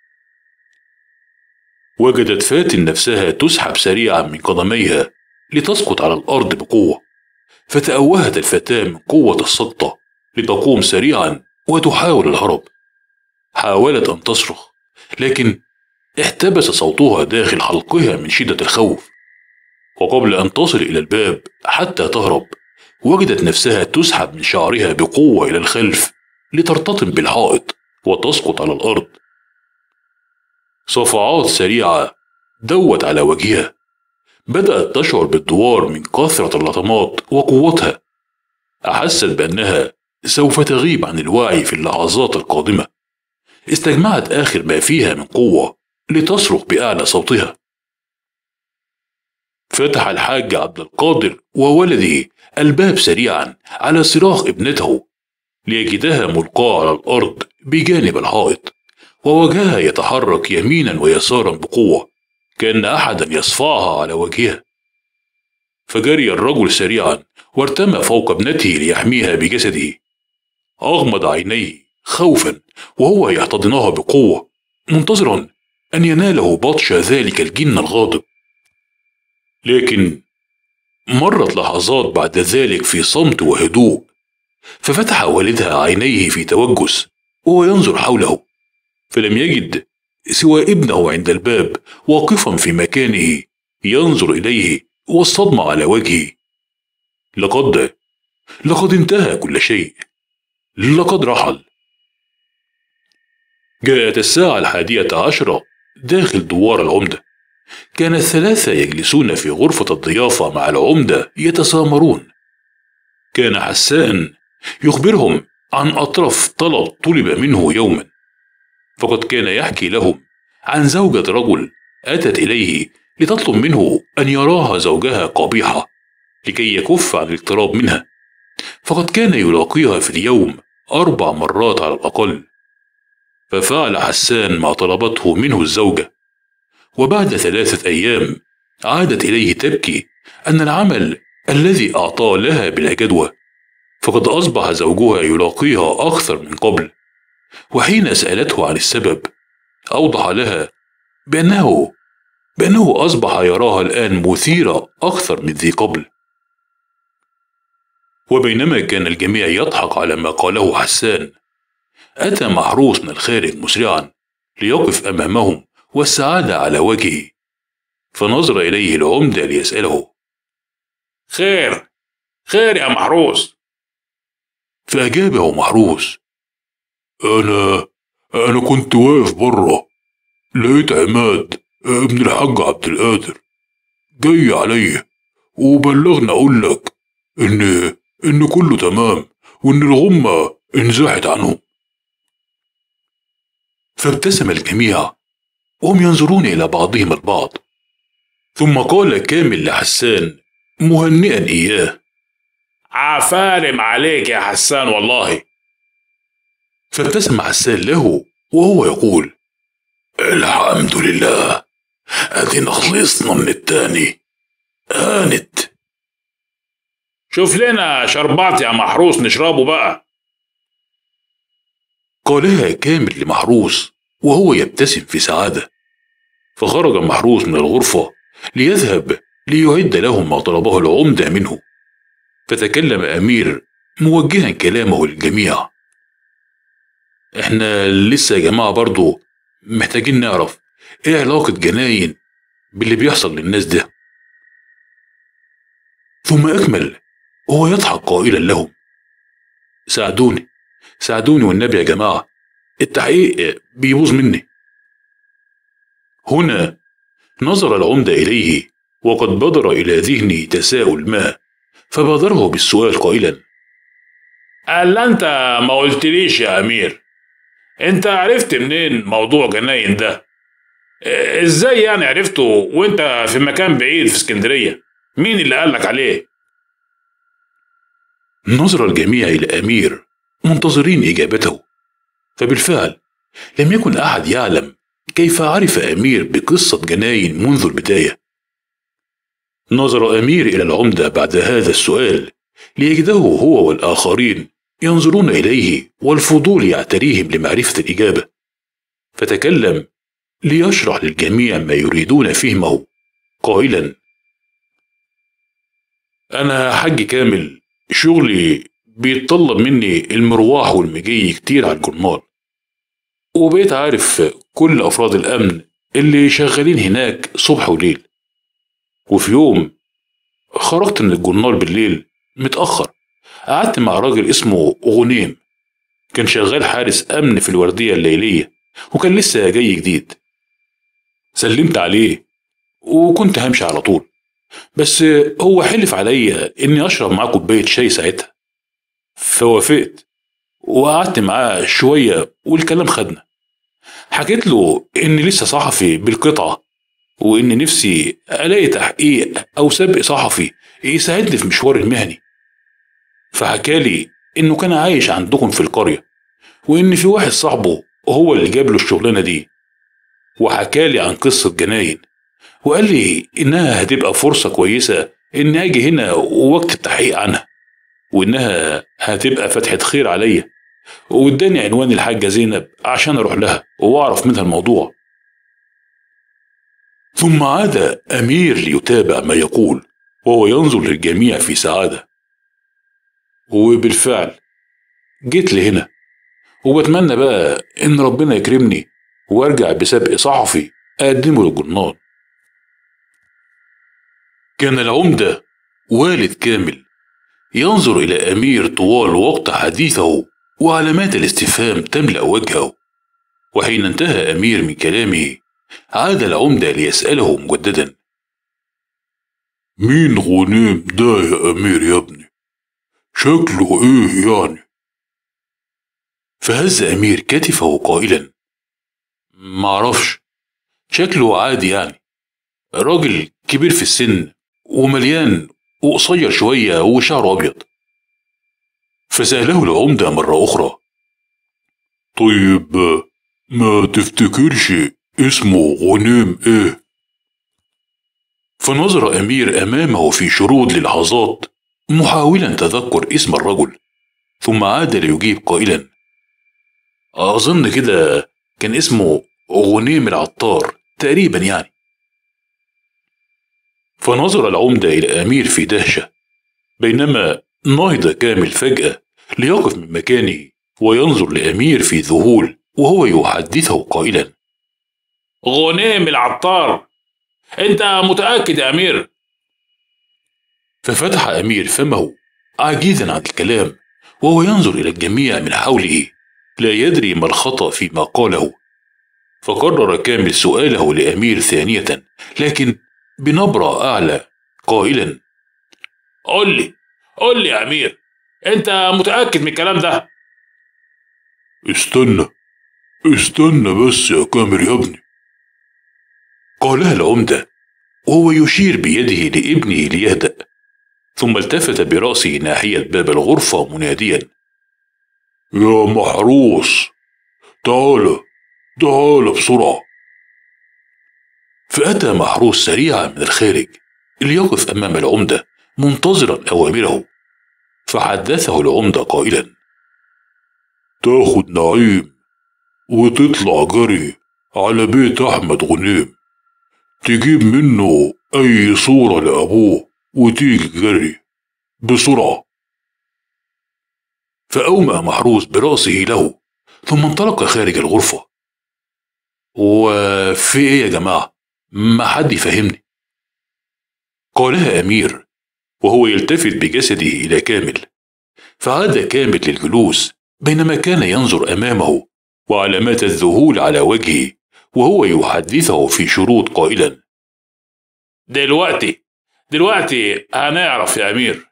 وجدت فاتن نفسها تسحب سريعا من قدميها لتسقط على الأرض بقوة، فتأوهت الفتاة من قوة السقطة لتقوم سريعا وتحاول الهرب. حاولت أن تصرخ، لكن احتبس صوتها داخل حلقها من شدة الخوف، وقبل أن تصل إلى الباب حتى تهرب وجدت نفسها تسحب من شعرها بقوة إلى الخلف لترتطم بالحائط وتسقط على الأرض. صفعات سريعة دوت على وجهها، بدأت تشعر بالدوار من كثرة اللطمات وقوتها. أحست بأنها سوف تغيب عن الوعي في اللحظات القادمة. استجمعت آخر ما فيها من قوة لتصرخ بأعلى صوتها. فتح الحاج عبد القادر وولده الباب سريعا على صراخ ابنته، ليجدها ملقاة على الأرض بجانب الحائط، ووجهها يتحرك يمينا ويسارا بقوة كأن أحدا يصفعها على وجهها. فجري الرجل سريعا وارتمى فوق ابنته ليحميها بجسده. أغمض عينيه خوفا وهو يحتضنها بقوة، منتظرا أن يناله بطش ذلك الجن الغاضب. لكن مرت لحظات بعد ذلك في صمت وهدوء، ففتح والدها عينيه في توجس وهو ينظر حوله، فلم يجد سوى ابنه عند الباب واقفا في مكانه ينظر إليه والصدمة على وجهه. لقد لقد انتهى كل شيء، لقد رحل. جاءت الساعة الحادية عشرة داخل دوار العمدة. كان الثلاثة يجلسون في غرفة الضيافة مع العمدة يتسامرون. كان حسان يخبرهم عن أطرف طلب طلب منه يوما، فقد كان يحكي لهم عن زوجة رجل أتت إليه لتطلب منه أن يراها زوجها قبيحة لكي يكف عن الاقتراب منها، فقد كان يلاقيها في اليوم أربع مرات على الأقل. ففعل حسان ما طلبته منه الزوجة، وبعد ثلاثة أيام عادت إليه تبكي أن العمل الذي أعطاه لها بلا جدوى، فقد أصبح زوجها يلاقيها أكثر من قبل. وحين سألته عن السبب أوضح لها بأنه بأنه أصبح يراها الآن مثيرة أكثر من ذي قبل. وبينما كان الجميع يضحك على ما قاله حسان، أتى محروس من الخارج مسرعا ليقف أمامهم والسعادة على وجهه، فنظر إليه العمدة ليسأله: خير خير يا محروس؟ فأجابه محروس: أنا أنا كنت واقف برا، لقيت عماد ابن الحاج عبد القادر جاي عليا وبلغنا أقول لك إن إن كله تمام وإن الغمة انزاحت عنهم. فابتسم الجميع وهم ينظرون إلى بعضهم البعض، ثم قال كامل لحسان مهنئا إياه: عفارم عليك يا حسان والله. فابتسم حسان له وهو يقول: الحمد لله، أدينا خلصنا من التاني، هانت. شوف لنا شربات يا محروس نشربه بقى. قالها كامل لمحروس وهو يبتسم في سعادة. فخرج محروس من الغرفة ليذهب ليعد لهم ما طلبه العمدة منه. فتكلم أمير موجها كلامه للجميع: احنا لسه يا جماعة برضو محتاجين نعرف ايه علاقة جناين باللي بيحصل للناس ده. ثم أكمل وهو يضحك قائلا لهم: ساعدوني ساعدوني والنبي يا جماعة، التحقيق بيبوظ مني. هنا نظر العمدة إليه وقد بدر إلى ذهني تساؤل ما، فبادره بالسؤال قائلا: قال انت ما قلتليش يا أمير، انت عرفت منين موضوع جناين ده؟ ازاي يعني عرفته وانت في مكان بعيد في اسكندرية؟ مين اللي قالك عليه؟ نظر الجميع إلى أمير منتظرين إجابته، فبالفعل لم يكن أحد يعلم كيف عرف أمير بقصة جناين منذ البداية. نظر أمير إلى العمدة بعد هذا السؤال ليجده هو والآخرين ينظرون إليه والفضول يعتريهم لمعرفة الإجابة، فتكلم ليشرح للجميع ما يريدون فهمه قائلا: أنا حاج كامل شغلي بيتطلب مني المروح والمجي كتير على الجرنال، وبقيت عارف كل أفراد الأمن اللي شغالين هناك صبح وليل. وفي يوم خرجت من الجرنال بالليل متأخر، قعدت مع راجل اسمه غنيم، كان شغال حارس أمن في الوردية الليلية وكان لسه جاي جديد. سلمت عليه وكنت همشي على طول، بس هو حلف عليا إني أشرب معاه كوباية شاي ساعتها، فوافقت وقعدت معاه شوية والكلام خدنا. حكيت له إني لسه صحفي بالقطعة وإن نفسي ألاقي تحقيق أو سبق صحفي يساعدني في مشوار المهني. فحكالي إنه كان عايش عندكم في القرية وإن في واحد صاحبه هو اللي جاب له الشغلانة دي، وحكالي عن قصة جناين وقال لي إنها هتبقى فرصة كويسة إني أجي هنا ووقت التحقيق عنها، وإنها هتبقى فتحة خير عليا، واداني عنوان الحاجة زينب عشان أروح لها وأعرف منها الموضوع. ثم عاد أمير ليتابع ما يقول وهو ينظر للجميع في سعادة. وبالفعل جيت لهنا وبتمنى بقى إن ربنا يكرمني وارجع بسبق صحفي اقدمه للجرنان. كان العمدة والد كامل ينظر إلى أمير طوال وقت حديثه وعلامات الاستفهام تملأ وجهه. وحين انتهى أمير من كلامه عاد العمدة ليسأله مجددا: مين غنيم ده يا أمير يا ابني؟ شكله إيه يعني؟ فهز أمير كتفه قائلا: معرفش، شكله عادي يعني، راجل كبير في السن ومليان وقصير شوية وشعره أبيض. فسأله العمدة مرة أخرى: طيب ما تفتكرش اسمه غنيم إيه؟ فنظر أمير أمامه في شرود للحظات محاولا تذكر اسم الرجل، ثم عاد ليجيب قائلا: أظن كده كان اسمه غنيم العطار تقريبا يعني. فنظر العمدة إلى أمير في دهشة، بينما نهض كامل فجأة ليقف من مكانه وينظر لأمير في ذهول وهو يحدثه قائلا: غنيم العطار، أنت متأكد يا أمير؟ ففتح أمير فمه عاجزا عن الكلام وهو ينظر إلى الجميع من حوله لا يدري ما الخطأ فيما قاله. فقرر كامل سؤاله لأمير ثانية لكن بنبرة أعلى قائلا: قل لي قل لي يا أمير، أنت متأكد من الكلام ده؟ استنى استنى بس يا كامل يا ابني، قالها العمدة وهو يشير بيده لابنه ليهدأ، ثم التفت برأسه ناحية باب الغرفة مناديا: يا محروس، تعال تعال بسرعة. فأتى محروس سريعا من الخارج ليقف أمام العمدة منتظرا أوامره. فحدثه العمدة قائلا: تاخد نعيم وتطلع جري على بيت أحمد غنيم، تجيب منه أي صورة لأبوه وتيجي جري بسرعة. فأومأ محروس برأسه له ثم انطلق خارج الغرفة. وفي إيه يا جماعة؟ ما حد يفهمني، قالها أمير وهو يلتفت بجسده إلى كامل. فعاد كامل للجلوس بينما كان ينظر أمامه وعلامات الذهول على وجهه وهو يحدثه في شروط قائلا: دلوقتي دلوقتي هنعرف يا أمير.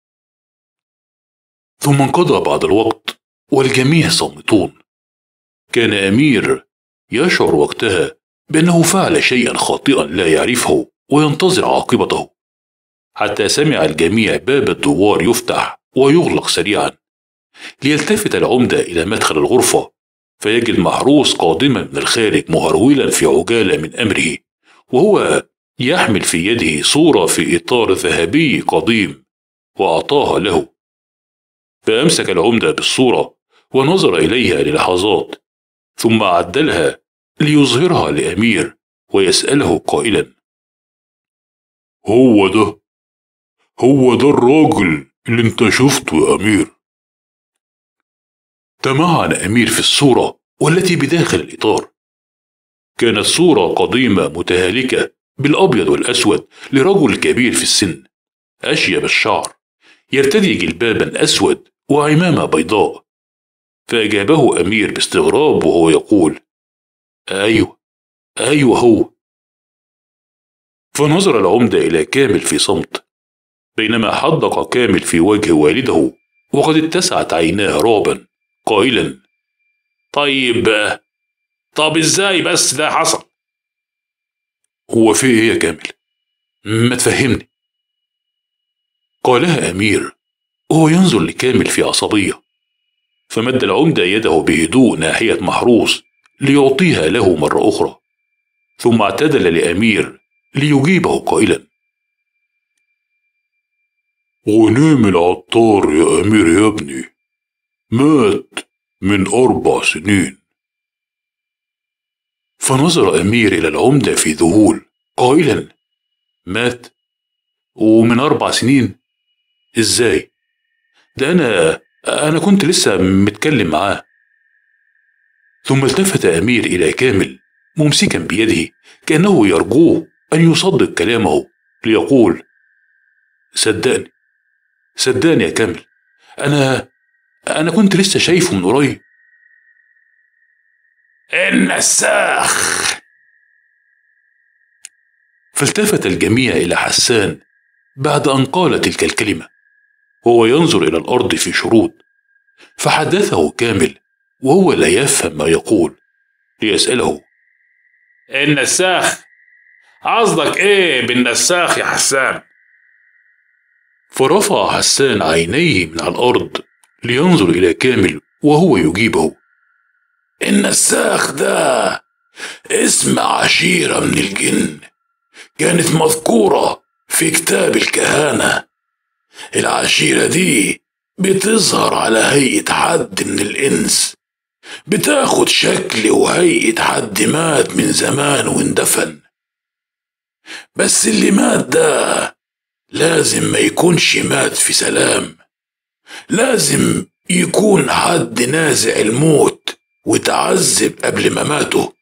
ثم انقضى بعض الوقت والجميع صامتون. كان أمير يشعر وقتها بأنه فعل شيئا خاطئا لا يعرفه وينتظر عاقبته، حتى سمع الجميع باب الدوار يفتح ويغلق سريعا. ليلتفت العمدة إلى مدخل الغرفة فيجد محروس قادما من الخارج مهرولا في عجالة من أمره، وهو يحمل في يده صورة في إطار ذهبي قديم وأعطاها له. فأمسك العمدة بالصورة ونظر إليها للحظات ثم عدلها ليظهرها لأمير ويسأله قائلا: هو ده هو ده الراجل اللي انت شفته يا أمير؟ تمعن أمير في الصورة والتي بداخل الإطار. كانت صورة قديمة متهالكة بالأبيض والأسود لرجل كبير في السن أشيب الشعر يرتدي جلبابا أسود وعمامة بيضاء. فأجابه أمير باستغراب وهو يقول: أيوه أيوه هو. فنظر العمدة إلى كامل في صمت، بينما حدق كامل في وجه والده وقد اتسعت عيناه رعبا قائلا: طيب طب ازاي بس ده حصل؟ هو في ايه يا كامل؟ ما تفهمني، قالها أمير وهو ينظر لكامل في عصبية. فمد العمدة يده بهدوء ناحية محروس ليعطيها له مرة أخرى، ثم اعتدل لأمير ليجيبه قائلا: غنيم العطار يا أمير يا ابني مات من أربع سنين. فنظر أمير إلى العمدة في ذهول قائلا: مات ومن أربع سنين؟ إزاي؟ ده أنا أنا كنت لسه متكلم معاه. ثم التفت أمير إلى كامل ممسكا بيده كأنه يرجوه أن يصدق كلامه، ليقول: صدقني صدقني يا كامل، أنا أنا كنت لسه شايفه من قريب. النساخ. فالتفت الجميع إلى حسان بعد أن قال تلك الكلمة وهو ينظر إلى الأرض في شرود، فحدثه كامل وهو لا يفهم ما يقول ليسأله: النساخ، قصدك ايه بالنساخ يا حسان؟ فرفع حسان عينيه من على الأرض لينظر إلى كامل وهو يجيبه: النساخ ده اسم عشيرة من الجن كانت مذكورة في كتاب الكهانة. العشيرة دي بتظهر على هيئة حد من الإنس، بتاخد شكل وهيئة حد مات من زمان واندفن، بس اللي مات ده لازم ما يكونش مات في سلام، لازم يكون حد نازع الموت وتعذب قبل ما ماته.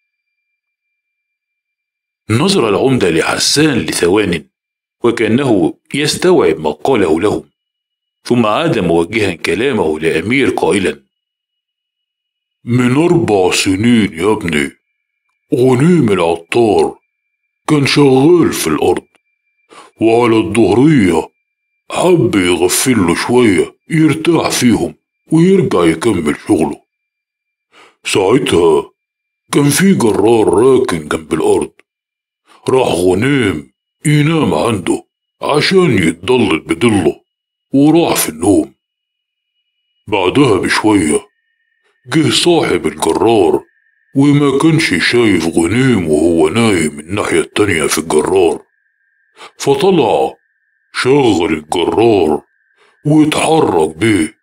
نظر العمدة لحسان لثوان وكأنه يستوعب ما قاله له، ثم عاد موجها كلامه لأمير قائلا: من أربع سنين يا ابني، غنيم العطار كان شغال في الأرض، وعلى الظهرية حب يغفله شوية يرتاح فيهم ويرجع يكمل شغله. ساعتها كان في جرار راكن جنب الأرض، راح غنيم ينام عنده عشان يتضلل بضله وراح في النوم. بعدها بشوية جه صاحب الجرار وما كانش شايف غنيم وهو نايم الناحية التانية في الجرار، فطلع شغل الجرار واتحرك بيه.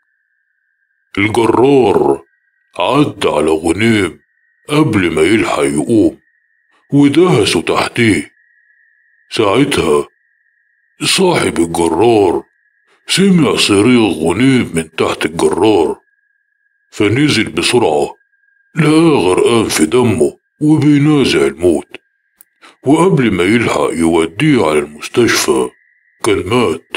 الجرار عدى على غنيم قبل ما يلحق يقوم ودهسه تحتيه. ساعتها صاحب الجرار سمع صريخ غنيم من تحت الجرار، فنزل بسرعة لقاه غرقان في دمه وبينازع الموت، وقبل ما يلحق يوديه على المستشفى كان مات.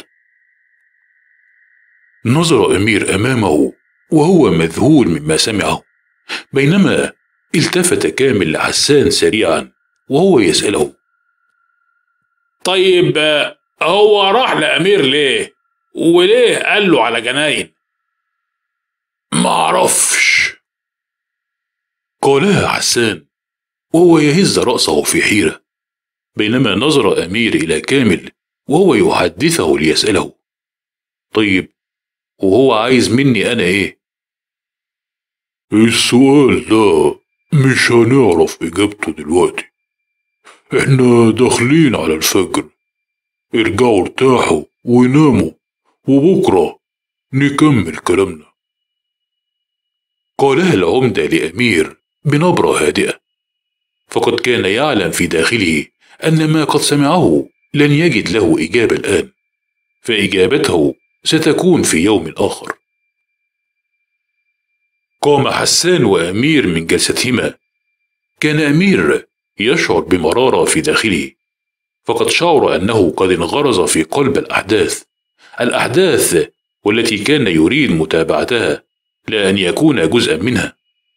نظر أمير أمامه وهو مذهول مما سمعه، بينما التفت كامل لحسان سريعا وهو يسأله: طيب هو راح لأمير ليه؟ وليه قال له على جناين؟ معرفش، قالها حسان وهو يهز رأسه في حيرة، بينما نظر أمير إلى كامل وهو يحدثه ليسأله: طيب وهو عايز مني أنا إيه؟ السؤال ده مش هنعرف إجابته دلوقتي، إحنا داخلين على الفجر، ارجعوا ارتاحوا وناموا وبكرة نكمل كلامنا. قالها العمدة لأمير بنبرة هادئة، فقد كان يعلم في داخله أن ما قد سمعه لن يجد له إجابة الآن، فإجابته ستكون في يوم آخر. قام حسان وأمير من جلستهما. كان أمير يشعر بمرارة في داخله، فقد شعر أنه قد انغرز في قلب الأحداث الأحداث والتي كان يريد متابعتها لا أن يكون جزءا منها.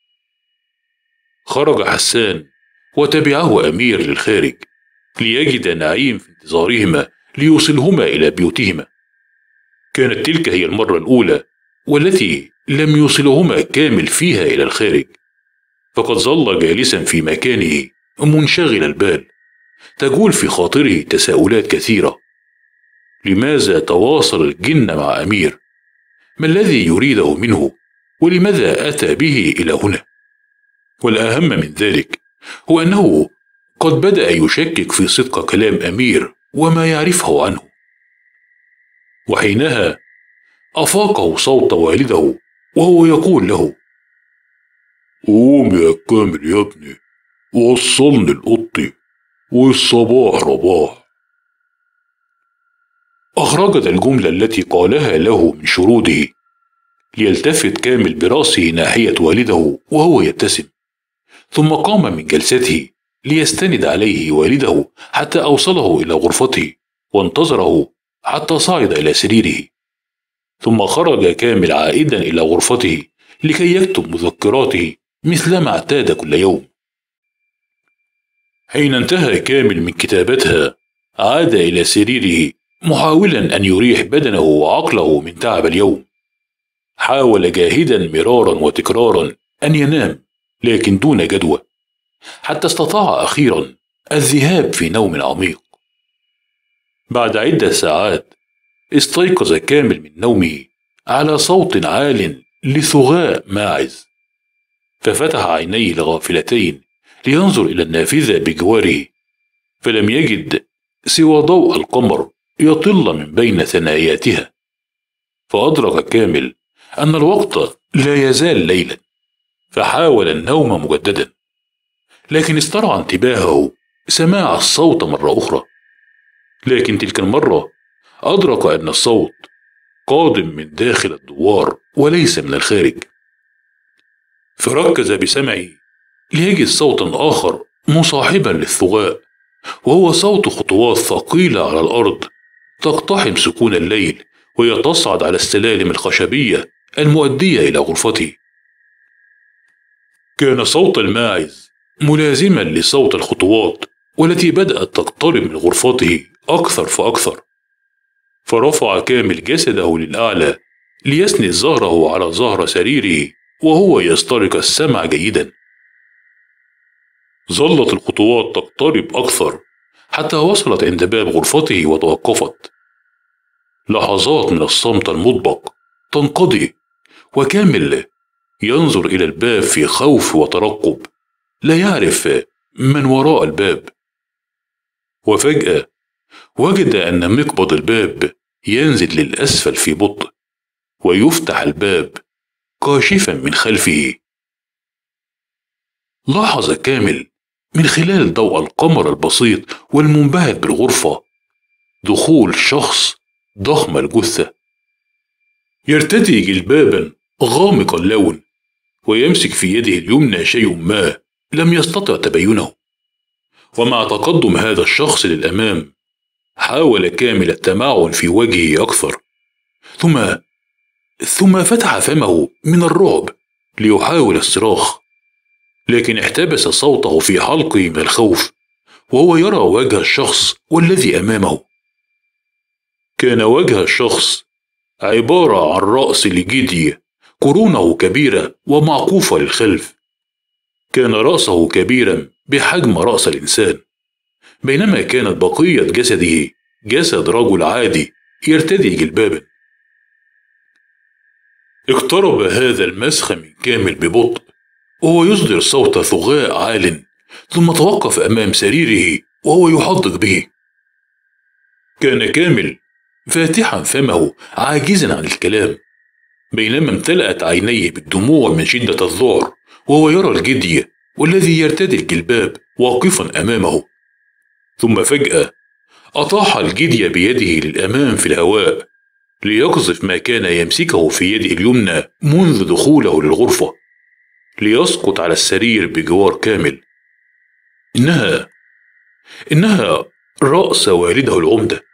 خرج حسان وتبعه أمير للخارج ليجد نعيم في انتظارهما ليوصلهما إلى بيوتهما. كانت تلك هي المرة الأولى والتي لم يوصلهما كامل فيها إلى الخارج، فقد ظل جالسا في مكانه منشغل البال، تجول في خاطره تساؤلات كثيرة. لماذا تواصل الجن مع أمير؟ ما الذي يريده منه؟ ولماذا أتى به إلى هنا؟ والأهم من ذلك هو أنه قد بدأ يشكك في صدق كلام أمير وما يعرفه عنه. وحينها أفاقه صوت والده وهو يقول له: قوم يا كامل يا ابني، وصلني لأوضتي والصباح رباح. أخرجت الجملة التي قالها له من شروده، ليلتفت كامل برأسه ناحية والده وهو يبتسم، ثم قام من جلسته ليستند عليه والده حتى أوصله إلى غرفته وانتظره حتى صعد إلى سريره. ثم خرج كامل عائدا إلى غرفته لكي يكتب مذكراته مثلما اعتاد كل يوم. حين انتهى كامل من كتابتها عاد إلى سريره محاولا أن يريح بدنه وعقله من تعب اليوم. حاول جاهدا مرارا وتكرارا أن ينام لكن دون جدوى، حتى استطاع أخيرا الذهاب في نوم عميق. بعد عدة ساعات استيقظ كامل من نومه على صوت عال لثغاء ماعز، ففتح عينيه الغافلتين لينظر إلى النافذة بجواره، فلم يجد سوى ضوء القمر يطل من بين ثناياتها. فأدرك كامل أن الوقت لا يزال ليلا، فحاول النوم مجددا، لكن استرعى انتباهه سماع الصوت مرة أخرى. لكن تلك المرة أدرك أن الصوت قادم من داخل الدوار وليس من الخارج، فركز بسمعه ليجد صوتا آخر مصاحبا للثغاء، وهو صوت خطوات ثقيلة على الأرض تقتحم سكون الليل وهي تصعد على السلالم الخشبية المؤدية إلى غرفته. كان صوت الماعز ملازما لصوت الخطوات والتي بدأت تقترب من غرفته أكثر فأكثر، فرفع كامل جسده للأعلى ليسند ظهره على ظهر سريره وهو يسترق السمع جيدا. ظلت الخطوات تقترب أكثر حتى وصلت عند باب غرفته وتوقفت. لحظات من الصمت المطبق تنقضي وكامل ينظر إلى الباب في خوف وترقب، لا يعرف من وراء الباب. وفجأة وجد أن مقبض الباب ينزل للأسفل في بطء، ويفتح الباب كاشفا من خلفه. لاحظ كامل من خلال ضوء القمر البسيط والمنبهر بالغرفة دخول شخص ضخم الجثة، يرتدي جلبابا غامق اللون، ويمسك في يده اليمنى شيء ما لم يستطع تبينه. ومع تقدم هذا الشخص للأمام حاول كامل التمعن في وجهه أكثر، ثم ثم فتح فمه من الرعب ليحاول الصراخ، لكن احتبس صوته في حلقه من الخوف وهو يرى وجه الشخص والذي أمامه. كان وجه الشخص عبارة عن رأس لجدي قرونه كبيرة ومعقوفة للخلف. كان رأسه كبيرا بحجم رأس الإنسان، بينما كانت بقية جسده جسد رجل عادي يرتدي جلبابا. اقترب هذا المسخ من كامل ببطء وهو يصدر صوت ثغاء عال، ثم توقف أمام سريره وهو يحدق به. كان كامل فاتحا فمه عاجزا عن الكلام، بينما امتلأت عينيه بالدموع من شدة الذعر وهو يرى الجدي والذي يرتدي الجلباب واقفا أمامه. ثم فجأة أطاح الجدي بيده للأمام في الهواء ليقذف ما كان يمسكه في يده اليمنى منذ دخوله للغرفة، ليسقط على السرير بجوار كامل. إنها إنها رأس والده العمدة.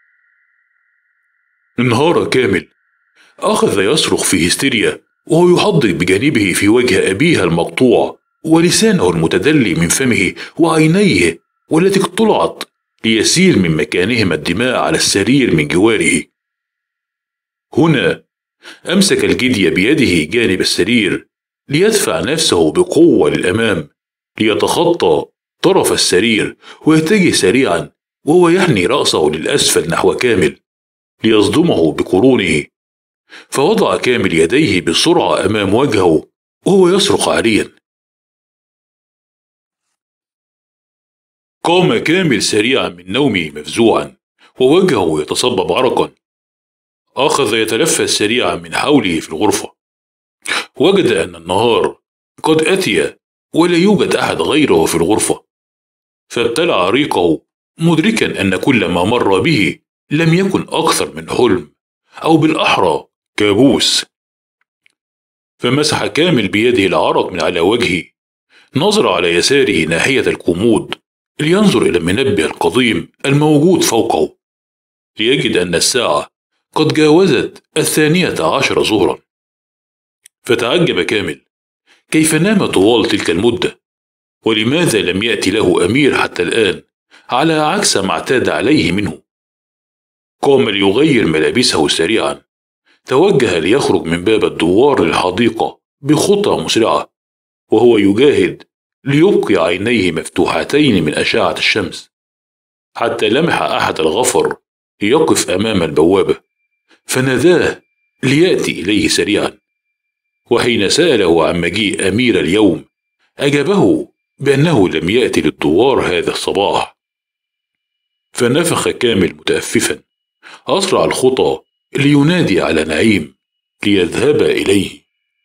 انهار كامل، أخذ يصرخ في هستيريا وهو يحضر بجانبه في وجه أبيها المقطوع ولسانه المتدلي من فمه وعينيه والتي اقتلعت ليسيل من مكانهما الدماء على السرير من جواره. هنا أمسك الجدي بيده جانب السرير ليدفع نفسه بقوة للأمام ليتخطى طرف السرير ويتجه سريعا وهو يحني رأسه للأسفل نحو كامل ليصدمه بقرونه. فوضع كامل يديه بسرعة أمام وجهه وهو يصرخ عاريا. قام كامل سريعا من نومه مفزوعا ووجهه يتصبب عرقا. أخذ يتلفت سريعا من حوله في الغرفة، وجد أن النهار قد أتي ولا يوجد أحد غيره في الغرفة، فابتلع ريقه مدركا أن كل ما مر به لم يكن أكثر من حلم، أو بالأحرى كابوس. فمسح كامل بيده العرق من على وجهه. نظر على يساره ناحية الكومود لينظر إلى المنبه القديم الموجود فوقه، ليجد أن الساعة قد جاوزت الثانية عشر ظهرا. فتعجب كامل كيف نام طوال تلك المدة، ولماذا لم يأتي له أمير حتى الآن على عكس ما اعتاد عليه منه. قام ليغير ملابسه سريعا، توجه ليخرج من باب الدوار للحديقة بخطى مسرعة، وهو يجاهد ليبقي عينيه مفتوحتين من أشعة الشمس، حتى لمح أحد الغفر يقف أمام البوابة، فناداه ليأتي إليه سريعا. وحين سأله عن مجيء أمير اليوم أجابه بأنه لم يأتي للدوار هذا الصباح. فنفخ كامل متأففا، أسرع الخطى لينادي على نعيم ليذهب إليه.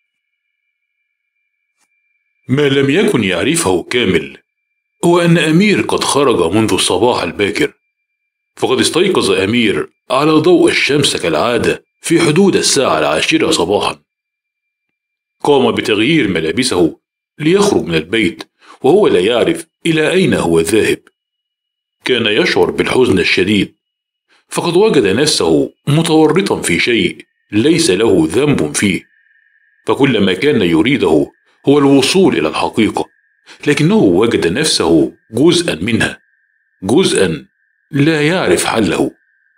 ما لم يكن يعرفه كامل هو أن أمير قد خرج منذ الصباح الباكر، فقد استيقظ أمير على ضوء الشمس كالعادة في حدود الساعة العاشرة صباحا. قام بتغيير ملابسه ليخرج من البيت وهو لا يعرف إلى أين هو ذاهب. كان يشعر بالحزن الشديد، فقد وجد نفسه متورطا في شيء ليس له ذنب فيه، فكل ما كان يريده هو الوصول إلى الحقيقة، لكنه وجد نفسه جزءا منها، جزءا لا يعرف حله.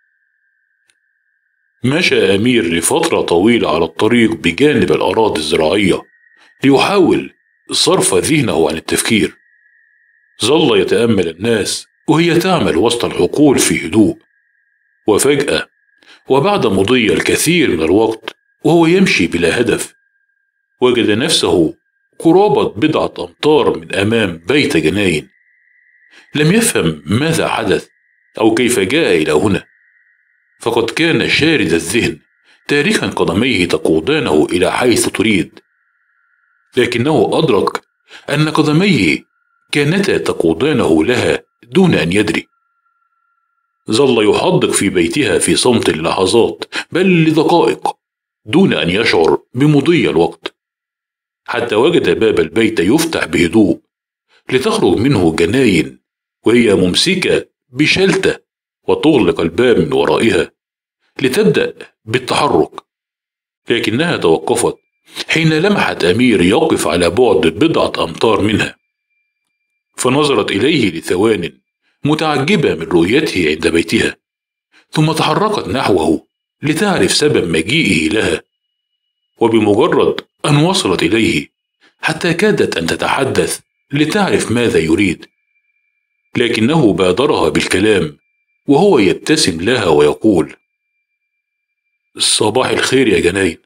مشى أمير لفترة طويلة على الطريق بجانب الأراضي الزراعية ليحاول صرف ذهنه عن التفكير. ظل يتأمل الناس وهي تعمل وسط الحقول في هدوء، وفجأة وبعد مضي الكثير من الوقت وهو يمشي بلا هدف، وجد نفسه قرابة بضعة أمتار من أمام بيت جناين. لم يفهم ماذا حدث أو كيف جاء إلى هنا، فقد كان شارد الذهن تاركا قدميه تقودانه إلى حيث تريد، لكنه أدرك أن قدميه كانتا تقودانه لها دون أن يدري. ظل يحدق في بيتها في صمت للحظات بل لدقائق دون أن يشعر بمضي الوقت، حتى وجد باب البيت يفتح بهدوء لتخرج منه جناين وهي ممسكة بشلتة، وتغلق الباب من ورائها لتبدأ بالتحرك، لكنها توقفت حين لمحت أمير يقف على بعد بضعة أمتار منها، فنظرت إليه لثوان متعجبة من رؤيته عند بيتها، ثم تحركت نحوه لتعرف سبب مجيئه لها. وبمجرد أن وصلت إليه حتى كادت أن تتحدث لتعرف ماذا يريد، لكنه بادرها بالكلام وهو يبتسم لها ويقول: صباح الخير يا جناين.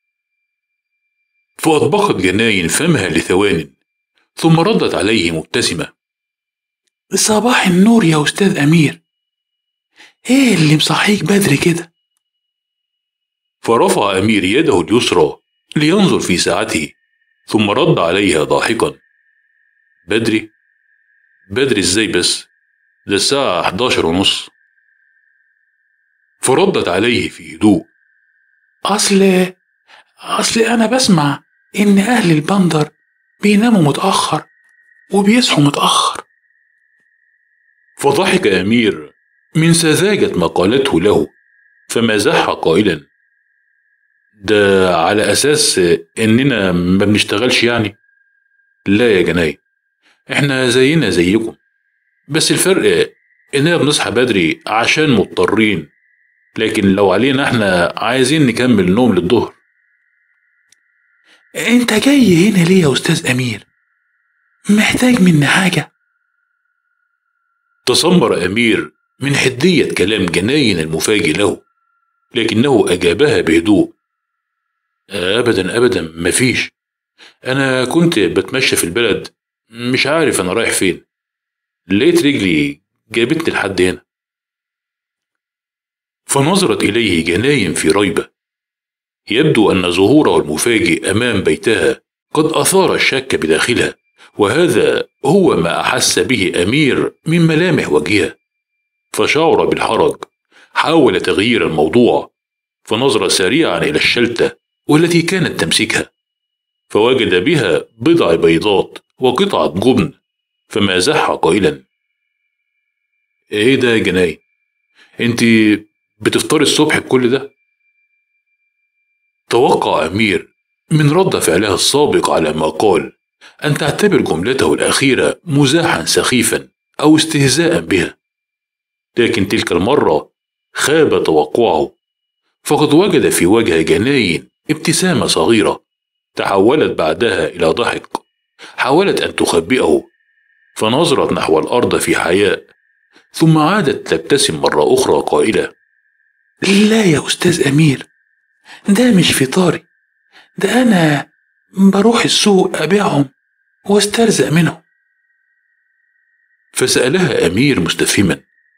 فأطبقت جناين فمها لثوان ثم ردت عليه مبتسمة: صباح النور يا أستاذ أمير، إيه اللي مصحيك بدري كده؟ فرفع أمير يده اليسرى لينظر في ساعته، ثم رد عليها ضاحكا: بدري؟ بدري ازاي بس؟ ده الساعة أحد عشر ونص. فردت عليه في هدوء: أصل أصل أنا بسمع إن أهل البندر بيناموا متأخر وبيصحوا متأخر. فضحك أمير من سذاجة ما قالته له، فمازح قائلا: ده على أساس إننا ما بنشتغلش يعني؟ لا يا جناي، إحنا زينا زيكم، بس الفرق إننا بنصحى بدري عشان مضطرين، لكن لو علينا إحنا عايزين نكمل نوم للظهر. أنت جاي هنا ليه يا أستاذ أمير؟ محتاج مني حاجة؟ تسمر أمير من حدية كلام جناين المفاجئ له، لكنه أجابها بهدوء: أبدا أبدا مفيش، أنا كنت بتمشى في البلد، مش عارف أنا رايح فين، لقيت رجلي جابتني لحد هنا. فنظرت إليه جناين في ريبة، يبدو أن ظهوره المفاجئ أمام بيتها قد أثار الشك بداخلها، وهذا هو ما أحس به أمير من ملامح وجهها، فشعر بالحرج. حاول تغيير الموضوع، فنظر سريعا إلى الشلتة والتي كانت تمسكها، فوجد بها بضع بيضات وقطعة جبن، فمازحها قائلا: ايه ده يا جناي، انت بتفطري الصبح بكل ده؟ توقع أمير من رد فعلها السابق على ما قال أن تعتبر جملته الأخيرة مزاحا سخيفا أو استهزاء بها، لكن تلك المرة خاب توقعه، فقد وجد في وجه جناين ابتسامة صغيرة تحولت بعدها إلى ضحك. حاولت أن تخبئه، فنظرت نحو الأرض في حياء، ثم عادت تبتسم مرة أخرى قائلة: لا يا أستاذ أمير، ده مش فطاري، ده أنا بروح السوق أبيعهم واسترزق منهم. فسألها أمير مستفهما: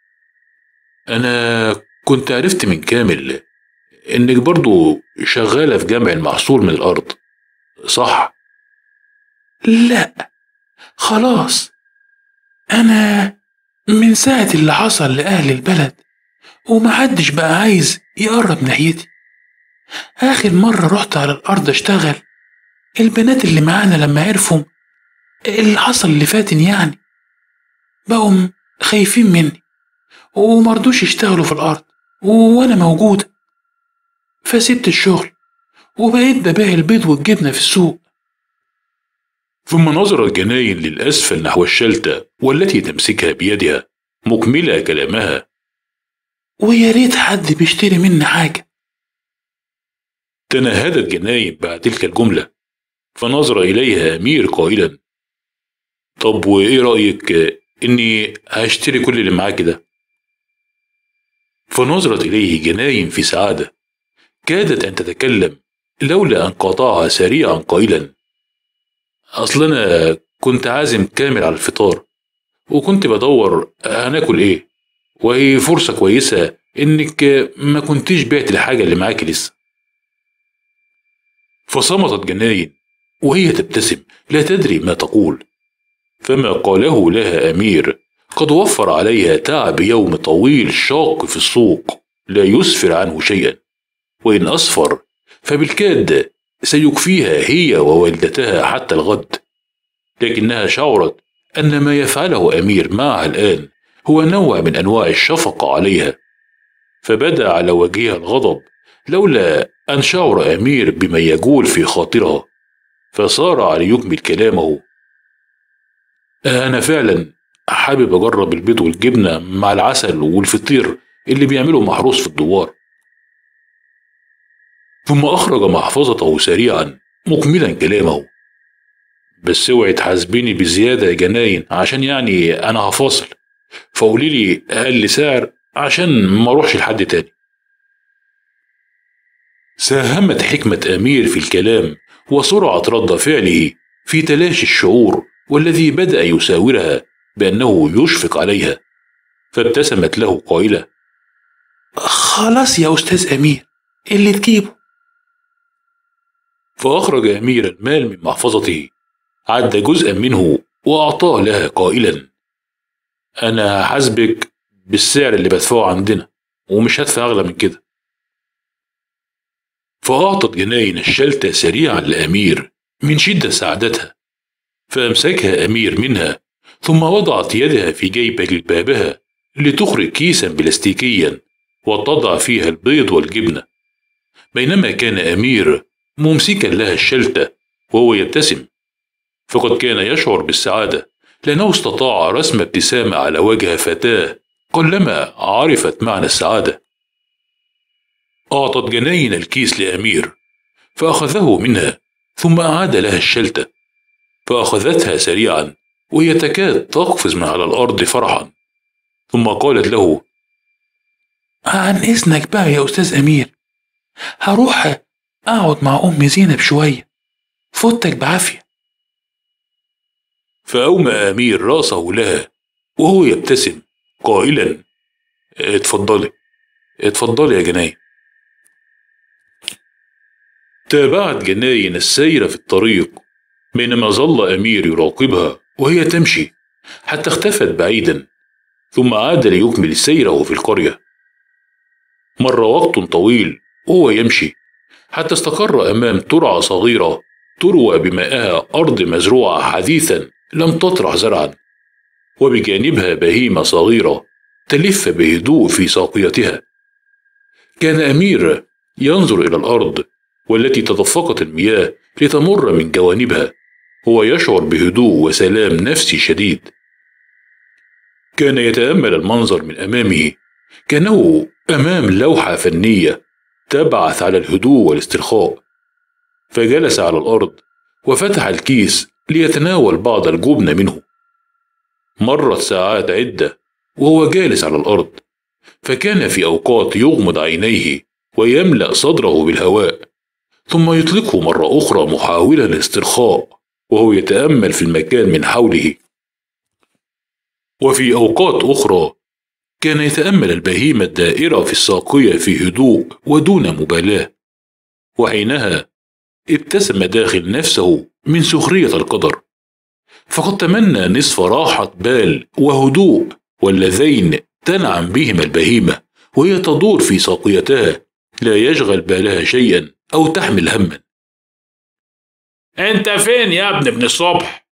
أنا كنت عرفت من كامل إنك برضو شغالة في جمع المحصول من الأرض، صح؟ لا خلاص، أنا من ساعة اللي حصل لأهل البلد ومحدش بقى عايز يقرب ناحيتي. آخر مرة رحت على الأرض أشتغل، البنات اللي معانا لما عرفوا اللي حصل اللي فاتن يعني بقوا خايفين مني ومرضوش يشتغلوا في الأرض وأنا موجودة، فسبت الشغل وبقيت ببيع البيض والجبنة في السوق. ثم نظر الجناين للأسفل نحو الشلتة والتي تمسكها بيدها مكملة كلامها: ويا ريت حد بيشتري مني حاجة. تنهدت جناين بعد تلك الجملة، فنظر إليها أمير قائلا: طب وإيه رأيك إني هشتري كل اللي معاك ده؟ فنظرت إليه جناين في سعادة، كادت أن تتكلم لولا أن قاطعها سريعا قائلا: أصل أنا كنت عازم كامل على الفطار، وكنت بدور هناكل إيه، وهي فرصة كويسة إنك ما كنتيش بعت الحاجة اللي معاك لسه. فصمتت جناين وهي تبتسم لا تدري ما تقول، فما قاله لها أمير قد وفر عليها تعب يوم طويل شاق في السوق لا يسفر عنه شيئا، وإن أسفر فبالكاد سيكفيها هي ووالدتها حتى الغد. لكنها شعرت أن ما يفعله أمير معها الآن هو نوع من أنواع الشفقة عليها، فبدا على وجهها الغضب لولا أن شعر أمير بما يجول في خاطرها، فصار ليكمل كلامه: أنا فعلا حابب أجرب البيض والجبنة مع العسل والفطير اللي بيعمله محروس في الدوار. ثم أخرج محفظته سريعا مكملا كلامه: بس اوعي تحاسبيني بزيادة يا جناين، عشان يعني أنا هفاصل، فقولي لي أقل سعر عشان ما أروحش لحد تاني. ساهمت حكمة أمير في الكلام وسرعة رد فعله في تلاشي الشعور والذي بدأ يساورها بأنه يشفق عليها، فابتسمت له قائلة: خلاص يا أستاذ أمير، اللي تجيبه. فأخرج أمير المال من محفظته، عد جزءا منه وأعطاه لها قائلا: أنا هحاسبك بالسعر اللي بدفعه عندنا، ومش هدفع أغلى من كده. فأعطت جناين الشلتة سريعا لأمير من شدة سعادتها، فأمسكها أمير منها، ثم وضعت يدها في جيب جلبابها لتخرج كيسا بلاستيكيا وتضع فيها البيض والجبنة، بينما كان أمير ممسكا لها الشلتة وهو يبتسم، فقد كان يشعر بالسعادة لأنه استطاع رسم ابتسامة على وجه فتاة قلما عرفت معنى السعادة. أعطت جناين الكيس لأمير، فأخذه منها ثم أعاد لها الشلتة، فأخذتها سريعا وهي تكاد تقفز من على الأرض فرحا، ثم قالت له: عن إذنك بقى يا أستاذ أمير، هروح أقعد مع أم زينب شوية، فوتك بعافية. فأومى أمير رأسه لها وهو يبتسم قائلا: اتفضلي اتفضلي يا جناين. تابعت جناين السير في الطريق، بينما ظل أمير يراقبها وهي تمشي حتى اختفت بعيدا، ثم عاد ليكمل سيره في القرية. مر وقت طويل وهو يمشي حتى استقر أمام ترعة صغيرة تروى بمائها أرض مزروعة حديثا لم تطرح زرعا، وبجانبها بهيمة صغيرة تلف بهدوء في ساقيتها. كان أمير ينظر إلى الأرض والتي تدفقت المياه لتمر من جوانبها، هو يشعر بهدوء وسلام نفسي شديد. كان يتأمل المنظر من أمامه كأنه أمام لوحة فنية تبعث على الهدوء والاسترخاء. فجلس على الأرض وفتح الكيس ليتناول بعض الجبن منه. مرت ساعات عدة وهو جالس على الأرض، فكان في أوقات يغمض عينيه ويملأ صدره بالهواء، ثم يطلقه مرة أخرى محاولا الاسترخاء وهو يتأمل في المكان من حوله. وفي أوقات أخرى كان يتأمل البهيمة الدائرة في الساقية في هدوء ودون مبالاة، وحينها ابتسم داخل نفسه من سخرية القدر، فقد تمنى نصف راحة بال وهدوء واللذين تنعم بهما البهيمة وهي تدور في ساقيتها، لا يشغل بالها شيئا أو تحمل هما. أنت فين يا ابن ابن الصبح؟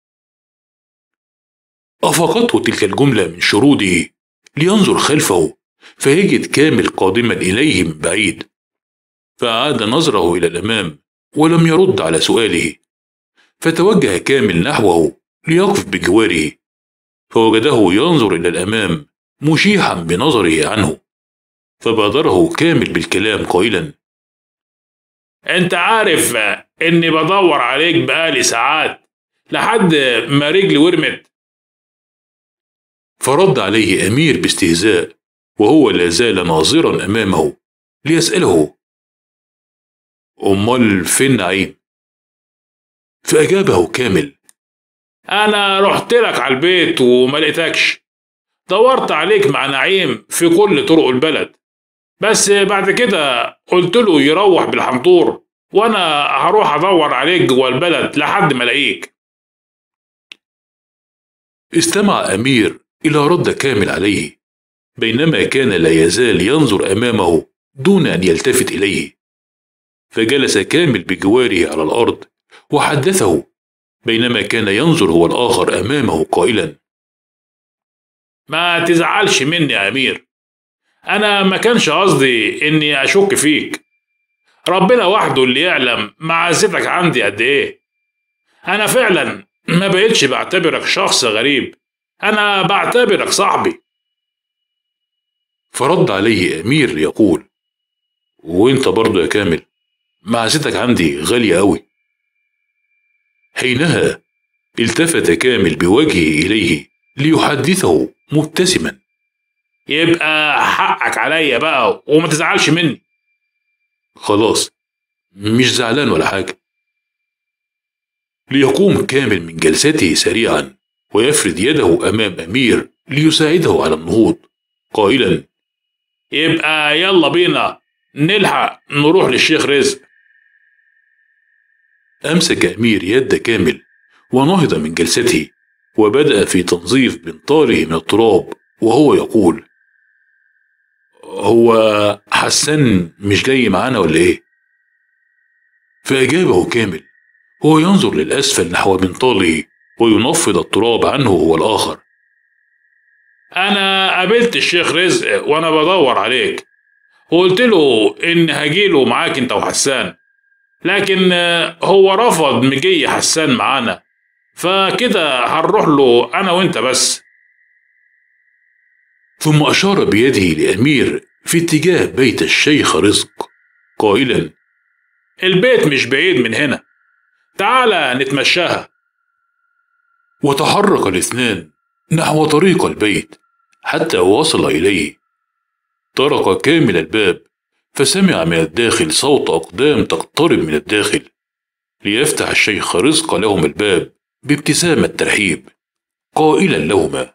أفقته تلك الجملة من شروده لينظر خلفه فيجد كامل قادما إليه من بعيد، فأعاد نظره إلى الأمام ولم يرد على سؤاله، فتوجه كامل نحوه ليقف بجواره، فوجده ينظر إلى الأمام مشيحا بنظره عنه، فبادره كامل بالكلام قائلا: أنت عارف إني بدور عليك بقالي ساعات لحد ما رجلي ورمت. فرد عليه أمير باستهزاء وهو لا زال ناظرا أمامه ليسأله: أمال فين نعيم؟ فأجابه كامل: أنا رحت لك على البيت وما لقيتكش، دورت عليك مع نعيم في كل طرق البلد، بس بعد كده قلت له يروح بالحنطور وأنا هروح أدور عليك جوا البلد لحد ما ألاقيك. استمع أمير إلى رد كامل عليه، بينما كان لا يزال ينظر أمامه دون أن يلتفت إليه. فجلس كامل بجواره على الأرض وحدثه، بينما كان ينظر هو الآخر أمامه قائلا: ما تزعلش مني يا أمير، أنا ما كانش قصدي إني أشك فيك، ربنا وحده اللي يعلم معزتك عندي قد إيه. أنا فعلا ما بقيتش بعتبرك شخص غريب، أنا بعتبرك صاحبي. فرد عليه أمير يقول: وإنت برضو يا كامل معزتك عندي غالية أوي. حينها التفت كامل بوجهه إليه ليحدثه مبتسما: يبقى حقك عليا بقى وما تزعلش مني. خلاص مش زعلان ولا حاجة. ليقوم كامل من جلسته سريعا ويفرد يده أمام أمير ليساعده على النهوض قائلا: يبقى يلا بينا نلحق نروح للشيخ رزق. أمسك أمير يد كامل ونهض من جلسته وبدأ في تنظيف بنطاره من التراب وهو يقول: هو حسان مش جاي معانا ولا إيه؟ فأجابه كامل هو ينظر للأسفل نحو بنطاله وينفض التراب عنه هو الآخر: أنا قابلت الشيخ رزق وأنا بدور عليك، وقلت له إن هجيله معاك أنت وحسان، لكن هو رفض مجي حسان معانا، فكده هنروح له أنا وإنت بس. ثم أشار بيده لأمير في اتجاه بيت الشيخ رزق قائلا: البيت مش بعيد من هنا، تعال نتمشاها. وتحرك الاثنان نحو طريق البيت حتى وصل إليه. طرق كامل الباب فسمع من الداخل صوت أقدام تقترب من الداخل، ليفتح الشيخ رزق لهم الباب بابتسامة ترحيب قائلا لهما: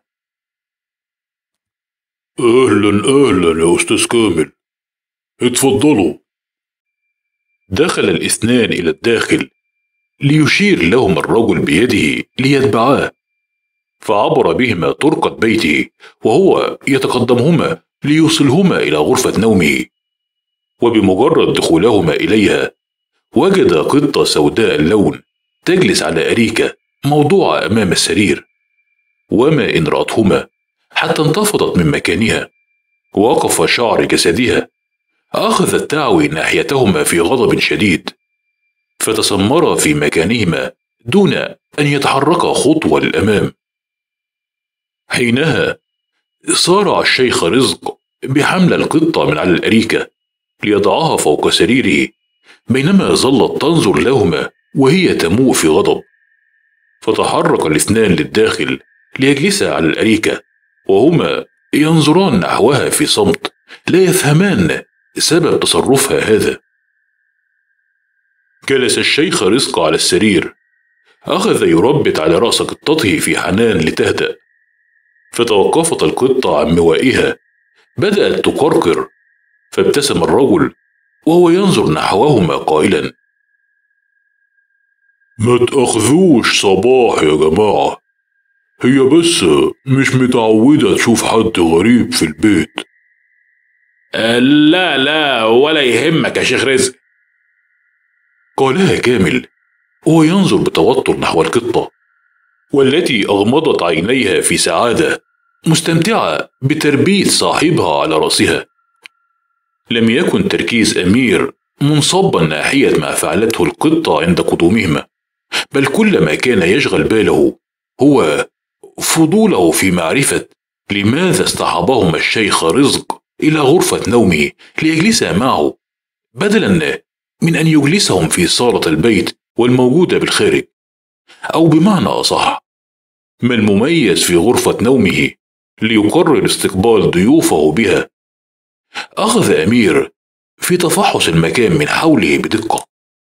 أهلا أهلا يا أستاذ كامل، اتفضلوا. دخل الاثنان إلى الداخل ليشير لهم الرجل بيده ليتبعاه، فعبر بهما طرقة بيته وهو يتقدمهما ليوصلهما إلى غرفة نومه. وبمجرد دخولهما إليها وجد قطة سوداء اللون تجلس على أريكة موضوعة أمام السرير، وما إن رأتهما حتى انتفضت من مكانها، ووقف شعر جسدها، أخذت تعوي ناحيتهما في غضب شديد، فتسمرا في مكانهما دون أن يتحركا خطوة للأمام. حينها صارع الشيخ رزق بحمل القطة من على الأريكة ليضعها فوق سريره، بينما ظلت تنظر لهما وهي تموء في غضب. فتحرك الاثنان للداخل ليجلسا على الأريكة، وهما ينظران نحوها في صمت، لا يفهمان سبب تصرفها هذا. جلس الشيخ رزق على السرير، أخذ يربت على رأس قطته في حنان لتهدأ، فتوقفت القطة عن موائها، بدأت تقرقر، فابتسم الرجل وهو ينظر نحوهما قائلا: ما تأخذوش صباح يا جماعة، هي بس مش متعودة تشوف حد غريب في البيت. أه لا لا ولا يهمك يا شيخ رزق، قالها كامل وهو ينظر بتوتر نحو القطة، والتي أغمضت عينيها في سعادة، مستمتعة بتربية صاحبها على رأسها. لم يكن تركيز أمير منصبا ناحية ما فعلته القطة عند قدومهما، بل كل ما كان يشغل باله هو فضوله في معرفة لماذا اصطحبهما الشيخ رزق إلى غرفة نومه ليجلسا معه، بدلا من أن يجلسهم في صالة البيت والموجودة بالخارج، أو بمعنى أصح ما المميز في غرفة نومه ليقرر استقبال ضيوفه بها. أخذ أمير في تفحص المكان من حوله بدقة.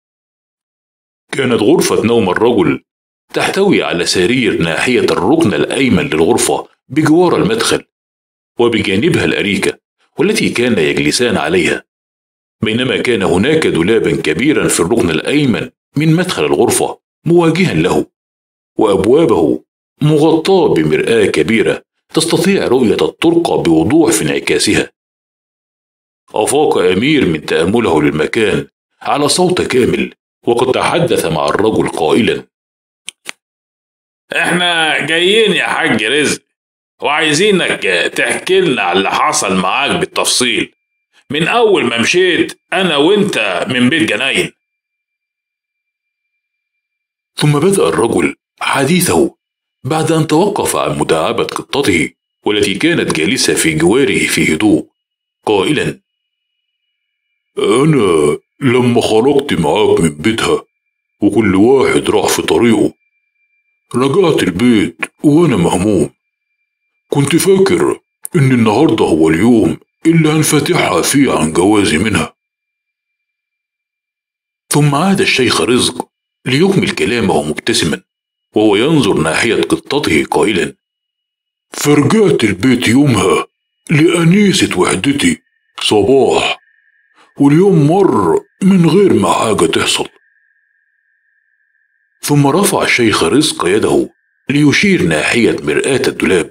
كانت غرفة نوم الرجل تحتوي على سرير ناحية الركن الأيمن للغرفة بجوار المدخل، وبجانبها الأريكة والتي كان يجلسان عليها، بينما كان هناك دولابا كبيرا في الركن الأيمن من مدخل الغرفة مواجها له، وأبوابه مغطاة بمرآة كبيرة تستطيع رؤية الطرقة بوضوح في انعكاسها. أفاق أمير من تأمله للمكان على صوت كامل، وقد تحدث مع الرجل قائلا: احنا جايين يا حاج رزق، وعايزينك تحكي لنا على اللي حصل معاك بالتفصيل من أول ما مشيت أنا وإنت من بيت جناين. ثم بدأ الرجل حديثه بعد أن توقف عن مداعبة قطته والتي كانت جالسة في جواره في هدوء، قائلا: أنا لما خرجت معاك من بيتها وكل واحد راح في طريقه، رجعت البيت وأنا مهموم، كنت فاكر إن النهاردة هو اليوم اللي هنفتحها فيه عن جوازي منها. ثم عاد الشيخ رزق ليكمل كلامه مبتسما وهو ينظر ناحية قطته قائلا: فرجعت البيت يومها لأنيسة وحدتي صباح، واليوم مر من غير ما حاجة تحصل. ثم رفع الشيخ رزق يده ليشير ناحية مرآة الدولاب.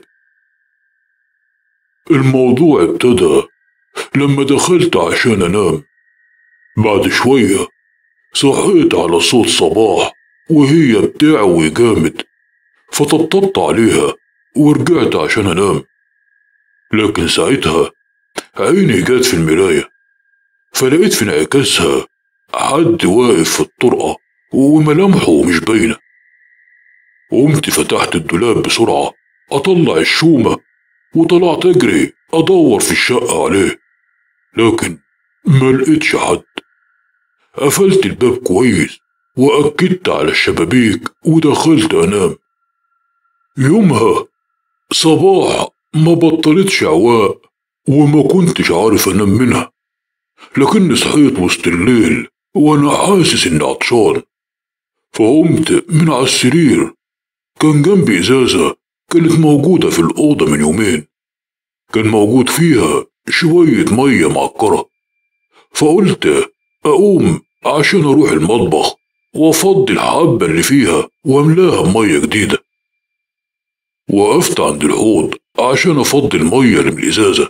الموضوع ابتدى لما دخلت عشان أنام، بعد شوية صحيت على صوت صباح وهي بتعوي جامد، فطبطبت عليها ورجعت عشان أنام، لكن ساعتها عيني جات في المراية، فلقيت في انعكاسها حد واقف في الطرقة وملامحه مش باينة. قمت فتحت الدولاب بسرعة أطلع الشومة وطلعت أجري أدور في الشقة عليه، لكن ما لقيتش حد. قفلت الباب كويس وأكدت على الشبابيك ودخلت أنام. يومها صباح ما بطلتش عواء وما كنتش عارف أنام منها، لكني صحيت وسط الليل وأنا حاسس إني عطشان، فقمت من على السرير. كان جنبي إزازة كانت موجودة في الأوضة من يومين، كان موجود فيها شوية مية معكرة، فقلت أقوم عشان أروح المطبخ وأفضي الحبة اللي فيها وأملاها مية جديدة. وقفت عند الحوض عشان أفضي المية اللي من الإزازة،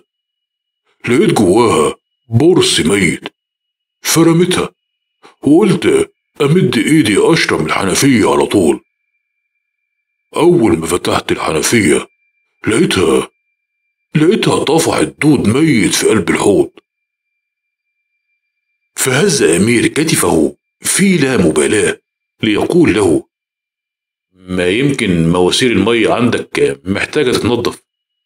لقيت جواها برص ميت، فرمتها وقلت أمد إيدي أشرب من الحنفية على طول. أول ما فتحت الحنفية لقيتها لقيتها طفحت دود ميت في قلب الحوض. فهز أمير كتفه في لا مبالاة ليقول له: ما يمكن مواسير المية عندك محتاجة تتنظف.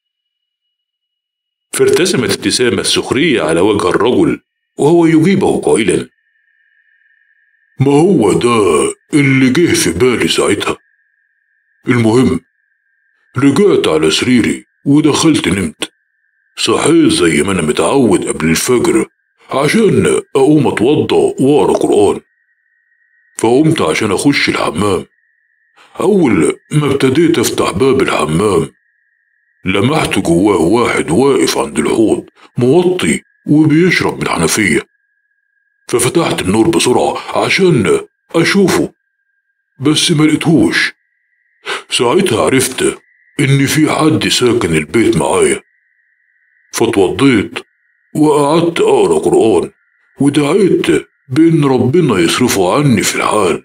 فارتسمت ابتسامة سخرية على وجه الرجل وهو يجيبه قائلا: ما هو ده اللي جه في بالي ساعتها. المهم رجعت على سريري ودخلت نمت. صحيت زي ما أنا متعود قبل الفجر عشان أقوم أتوضى وأقرأ قرآن. فقمت عشان أخش الحمام. أول ما ابتديت أفتح باب الحمام لمحت جواه واحد واقف عند الحوض موطي وبيشرب من الحنفية. ففتحت النور بسرعة عشان أشوفه بس ما لقيتهوش. ساعتها عرفت إن في حد ساكن البيت معايا. فاتوضيت وقعدت أقرأ قرآن ودعيت بإن ربنا يصرفه عني في الحال.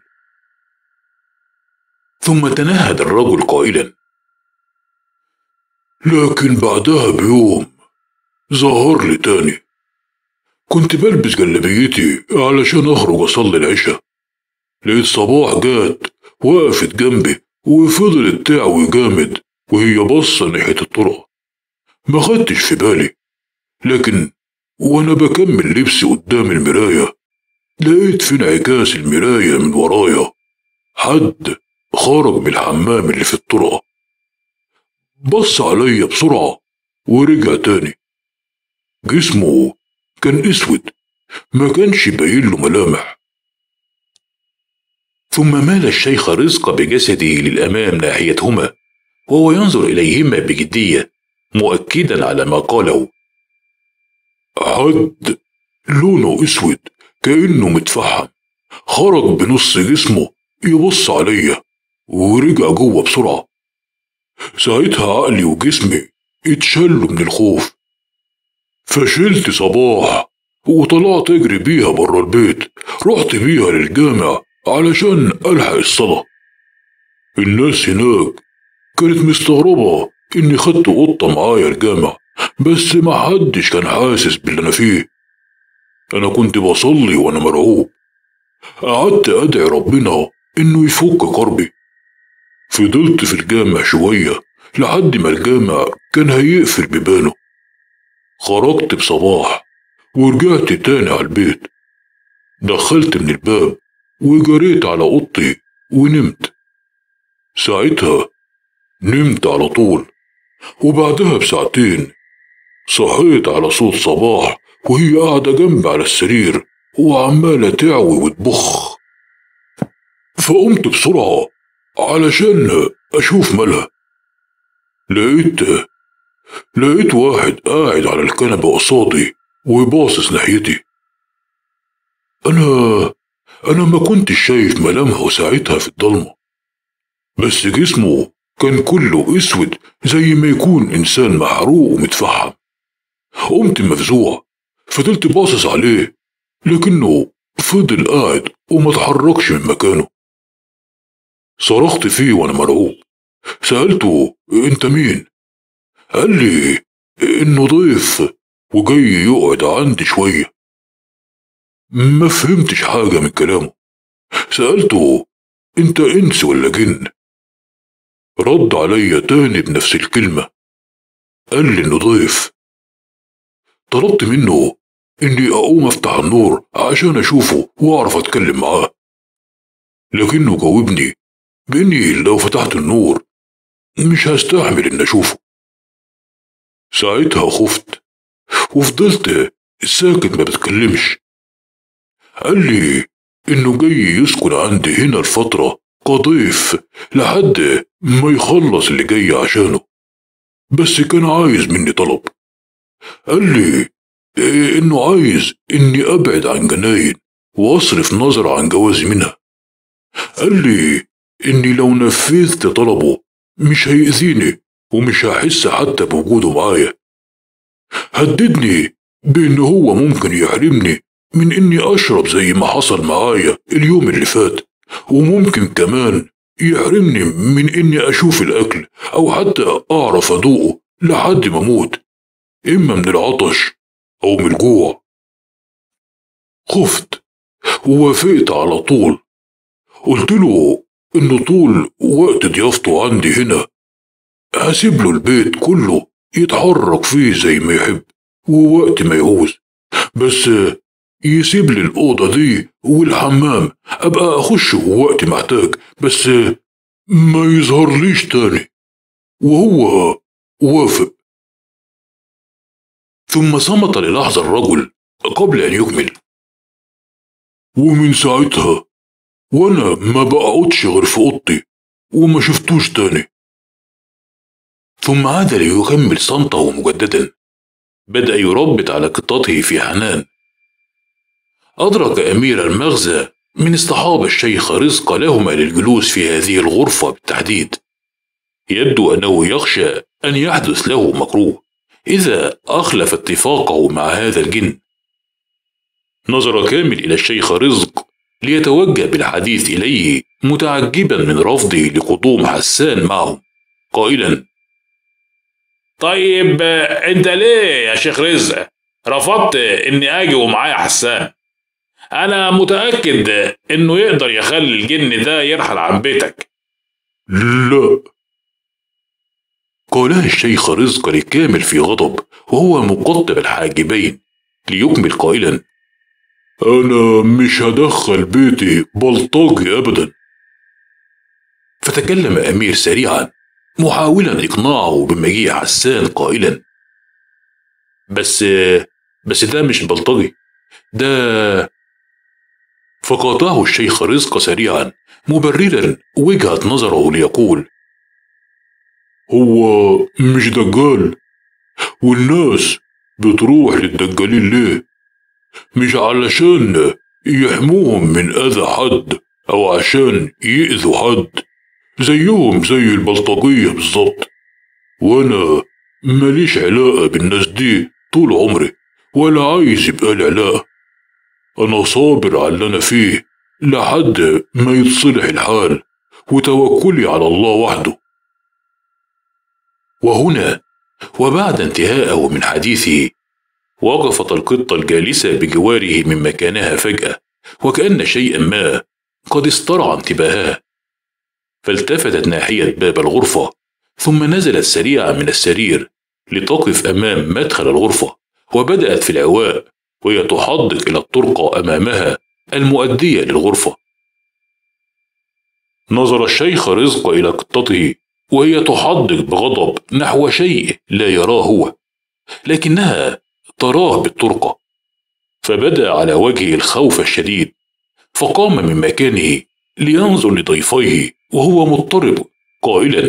ثم تنهد الرجل قائلا: لكن بعدها بيوم ظهر لي تاني. كنت بلبس جلابيتي علشان أخرج أصلي العشاء. لقيت صباح جات وقفت جنبي وفضلت تعوي جامد وهي باصة ناحية الطرقة. ما خدتش في بالي، لكن وأنا بكمل لبسي قدام المراية لقيت في انعكاس المراية من ورايا حد خرج من الحمام اللي في الطرقة. بص عليا بسرعة ورجع تاني. جسمه كان اسود ما كانش باين له ملامح. ثم مال الشيخ رزق بجسده للأمام ناحيتهما وهو ينظر إليهما بجدية مؤكدا على ما قاله: حد لونه اسود كأنه متفحم خرج بنص جسمه يبص عليا ورجع جوه بسرعة. ساعتها عقلي وجسمي اتشلوا من الخوف. فشلت صباح وطلعت اجري بيها برا البيت. رحت بيها للجامع علشان ألحق الصلاة. الناس هناك كانت مستغربة إني خدت قطة معايا الجامع، بس ما حدش كان حاسس باللي أنا فيه. أنا كنت بصلي وأنا مرعوب. قعدت أدعي ربنا إنه يفك كربي. فضلت في الجامع شوية لحد ما الجامع كان هيقفل بيبانه. خرجت بصباح ورجعت تاني على البيت. دخلت من الباب وجريت على أوضتي ونمت. ساعتها نمت على طول، وبعدها بساعتين صحيت على صوت صباح وهي قاعدة جنبي على السرير وعمالة تعوي وتبخ. فقمت بسرعة علشان أشوف مالها. لقيت لقيت واحد قاعد على الكنبة قصادي وباصص ناحيتي. أنا أنا ما كنتش شايف ملامحه ساعتها في الضلمة، بس جسمه كان كله اسود زي ما يكون إنسان محروق ومتفحم. قمت مفزوع، فضلت باصص عليه لكنه فضل قاعد وما اتحركش من مكانه. صرخت فيه وأنا مرعوب. سألته: أنت مين؟ قال لي إنه ضيف وجاي يقعد عندي شوية. ما فهمتش حاجة من كلامه. سألته: أنت إنس ولا جن؟ رد عليا تاني بنفس الكلمة. قال لي إنه ضيف. طلبت منه إني أقوم أفتح النور عشان أشوفه وأعرف أتكلم معاه، لكنه جاوبني بإني لو فتحت النور مش هستحمل إن أشوفه. ساعتها خفت وفضلت ساكت ما بتكلمش. قال لي إنه جاي يسكن عندي هنا الفترة كضيف لحد ما يخلص اللي جاي عشانه، بس كان عايز مني طلب. قال لي إنه عايز إني أبعد عن جناين وأصرف نظر عن جوازي منها. قال لي إني لو نفذت طلبه مش هيأذيني ومش هحس حتى بوجوده معايا. هددني بإن هو ممكن يحرمني من إني أشرب زي ما حصل معايا اليوم اللي فات، وممكن كمان يحرمني من إني أشوف الأكل أو حتى أعرف أدوقه لحد ما أموت، إما من العطش أو من الجوع. خفت ووافقت على طول. قلت له إنه طول وقت ضيافته عندي هنا هسيب له البيت كله يتحرك فيه زي ما يحب ووقت ما يعوز، بس يسيب لي الأوضة دي والحمام أبقى أخش وقت محتاج، بس ما يظهرليش تاني. وهو وافق. ثم صمت للحظة الرجل قبل أن يكمل: ومن ساعتها وأنا ما بقعدش غير في أوضتي وما شفتوش تاني. ثم عاد ليكمل صمته مجددا. بدأ يربط على قطته في حنان. أدرك أمير المغزى من اصطحاب الشيخ رزق لهما للجلوس في هذه الغرفة بالتحديد. يبدو أنه يخشى أن يحدث له مكروه إذا أخلف اتفاقه مع هذا الجن. نظر كامل إلى الشيخ رزق ليتوجه بالحديث إليه متعجبا من رفضه لقدوم حسان معهم، قائلا: طيب انت ليه يا شيخ رزق رفضت اني اجي ومعايا حسان؟ انا متأكد انه يقدر يخلي الجن ده يرحل عن بيتك. لا، قالها الشيخ رزق لكامل في غضب وهو مقطب الحاجبين، ليكمل قائلا: أنا مش هدخل بيتي بلطجي أبدا. فتكلم أمير سريعا محاولا إقناعه بمجيء حسان، قائلا: بس بس ده مش بلطجي، ده. فقاطعه الشيخ رزق سريعا مبررا وجهة نظره ليقول: هو مش دجال؟ والناس بتروح للدجالين ليه؟ مش علشان يحموهم من أذى حد أو عشان يأذوا حد زيهم زي البلطجية بالظبط. وأنا ماليش علاقة بالناس دي طول عمري، ولا عايز يبقى لي علاقة. أنا صابر على اللي أنا فيه لحد ما يتصلح الحال، وتوكلي على الله وحده. وهنا وبعد انتهائه من حديثه وقفت القطة الجالسة بجواره من مكانها فجأة، وكأن شيئا ما قد استرعى انتباهها، فالتفتت ناحية باب الغرفة، ثم نزلت سريعا من السرير لتقف أمام مدخل الغرفة، وبدأت في العواء وهي تحدق إلى الطرقة أمامها المؤدية للغرفة. نظر الشيخ رزق إلى قطته وهي تحدق بغضب نحو شيء لا يراه هو، لكنها تراه بالطرقة، فبدأ على وجهه الخوف الشديد، فقام من مكانه لينظر لضيفيه وهو مضطرب، قائلا: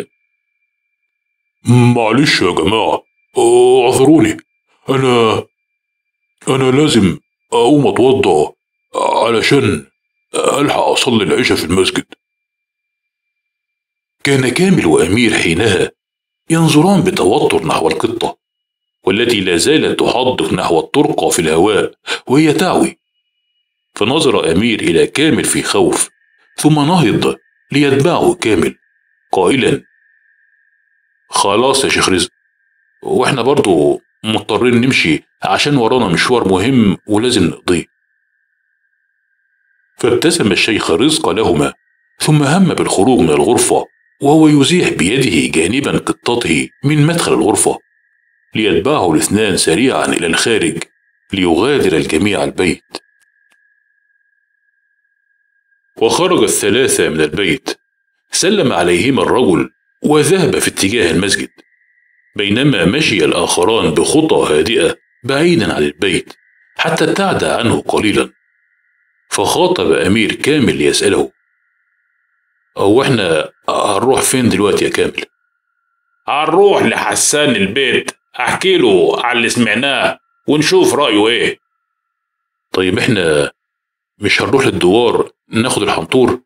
معلش يا جماعة، اعذروني، أنا أنا لازم أقوم أتوضى علشان ألحق أصلي العشاء في المسجد. كان كامل وأمير حينها ينظران بتوتر نحو القطة، والتي لا زالت تحدق نحو الطرقة في الهواء وهي تعوي. فنظر أمير إلى كامل في خوف، ثم نهض ليتبعه كامل، قائلا: خلاص يا شيخ رزق، واحنا برضو مضطرين نمشي عشان ورانا مشوار مهم ولازم نقضيه. فابتسم الشيخ رزق لهما، ثم هم بالخروج من الغرفة وهو يزيح بيده جانبا قطته من مدخل الغرفة، ليتبعه الاثنان سريعا إلى الخارج ليغادر الجميع البيت. وخرج الثلاثة من البيت، سلم عليهما الرجل وذهب في اتجاه المسجد، بينما مشي الآخران بخطى هادئة بعيدا عن البيت حتى ابتعد عنه قليلا. فخاطب أمير كامل ليسأله: هو احنا هنروح فين دلوقتي يا كامل؟ هنروح لحسان البيت، احكي له على اللي سمعناه ونشوف رأيه ايه. طيب احنا مش هنروح للدوار ناخد الحنطور؟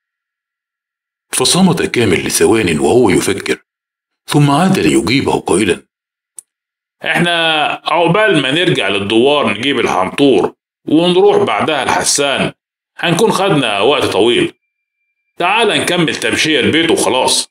فصمت كامل لثوان وهو يفكر، ثم عاد ليجيبه قائلا: احنا عقبال ما نرجع للدوار نجيب الحنطور ونروح بعدها الحسان، هنكون خدنا وقت طويل. تعال نكمل تمشية البيت وخلاص.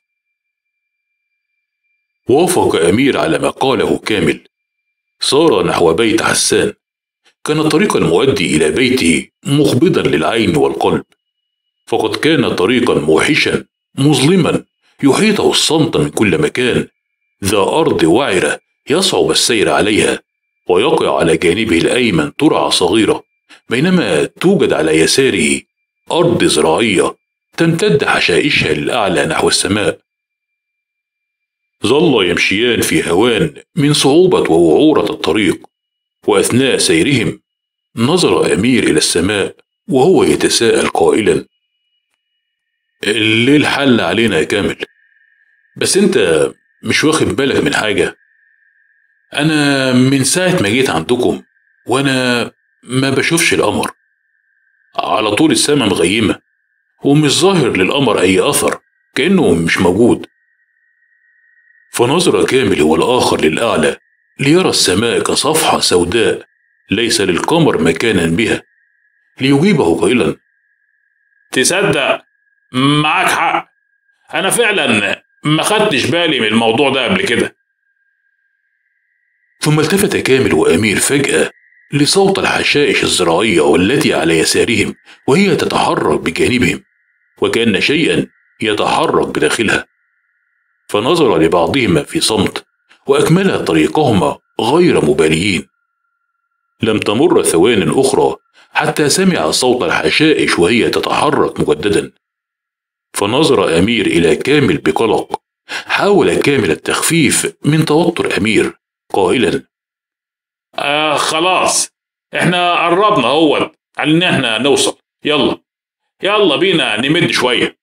وافق أمير على ما قاله كامل. صار نحو بيت حسان. كان الطريق المؤدي إلى بيته مخبضا للعين والقلب، فقد كان طريقا موحشا مظلما يحيطه الصمت من كل مكان، ذا أرض وعرة يصعب السير عليها، ويقع على جانبه الأيمن ترعة صغيرة، بينما توجد على يساره أرض زراعية تمتد حشائشها للأعلى نحو السماء. ظل يمشيان في هوان من صعوبة ووعورة الطريق، وأثناء سيرهم نظر أمير إلى السماء وهو يتساءل قائلا: الليل حل علينا يا كامل، بس انت مش واخد بالك من حاجة؟ أنا من ساعة ما جيت عندكم وأنا ما بشوفش القمر، على طول السماء مغيمة ومش ظاهر للقمر أي أثر، كأنه مش موجود. فنظر كامل والآخر للأعلى ليرى السماء كصفحة سوداء ليس للقمر مكانا بها، ليجيبه قائلا: تصدق معاك حق، أنا فعلا ما خدتش بالي من الموضوع ده قبل كده. ثم التفت كامل وأمير فجأة لصوت الحشائش الزراعية والتي على يسارهم وهي تتحرك بجانبهم، وكأن شيئا يتحرك بداخلها. فنظر لبعضهما في صمت وأكملا طريقهما غير مباليين. لم تمر ثوان أخرى حتى سمع صوت الحشائش وهي تتحرك مجددا. فنظر أمير إلى كامل بقلق. حاول كامل التخفيف من توتر أمير قائلا: آه خلاص، احنا قربنا اهوت على ان احنا نوصل، يلا يلا بينا نمد شوية.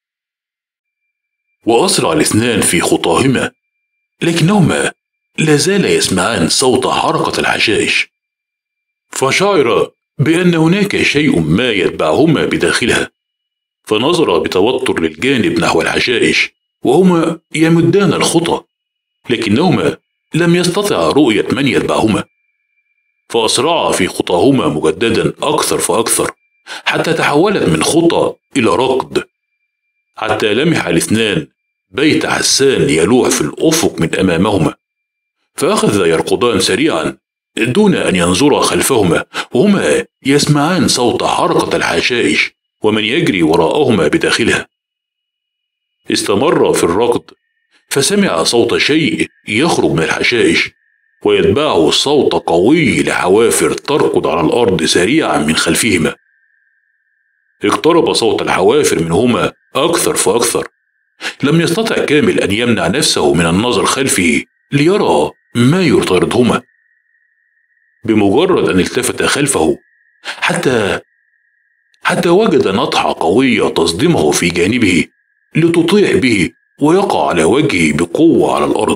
وأسرع الاثنان في خطاهما، لكنهما لا زال يسمعان صوت حركة الحشائش، فشعر بأن هناك شيء ما يتبعهما بداخلها. فنظر بتوتر للجانب نحو الحشائش وهما يمدان الخطى، لكنهما لم يستطع رؤية من يتبعهما. فأسرعا في خطاهما مجددا أكثر فأكثر، حتى تحولت من خطى إلى ركض، حتى لمح الاثنان بيت حسان يلوح في الأفق من أمامهما. فأخذ يركضان سريعا دون أن ينظرا خلفهما، وهما يسمعان صوت حركة الحشائش ومن يجري وراءهما بداخلها. استمر في الركض، فسمع صوت شيء يخرج من الحشائش، ويتبعه صوت قوي لحوافر تركض على الأرض سريعا من خلفهما. اقترب صوت الحوافر منهما أكثر فأكثر. لم يستطع كامل أن يمنع نفسه من النظر خلفه ليرى ما يطاردهما. بمجرد أن التفت خلفه حتى حتى وجد نطحة قوية تصدمه في جانبه لتطيح به ويقع على وجهه بقوة على الأرض.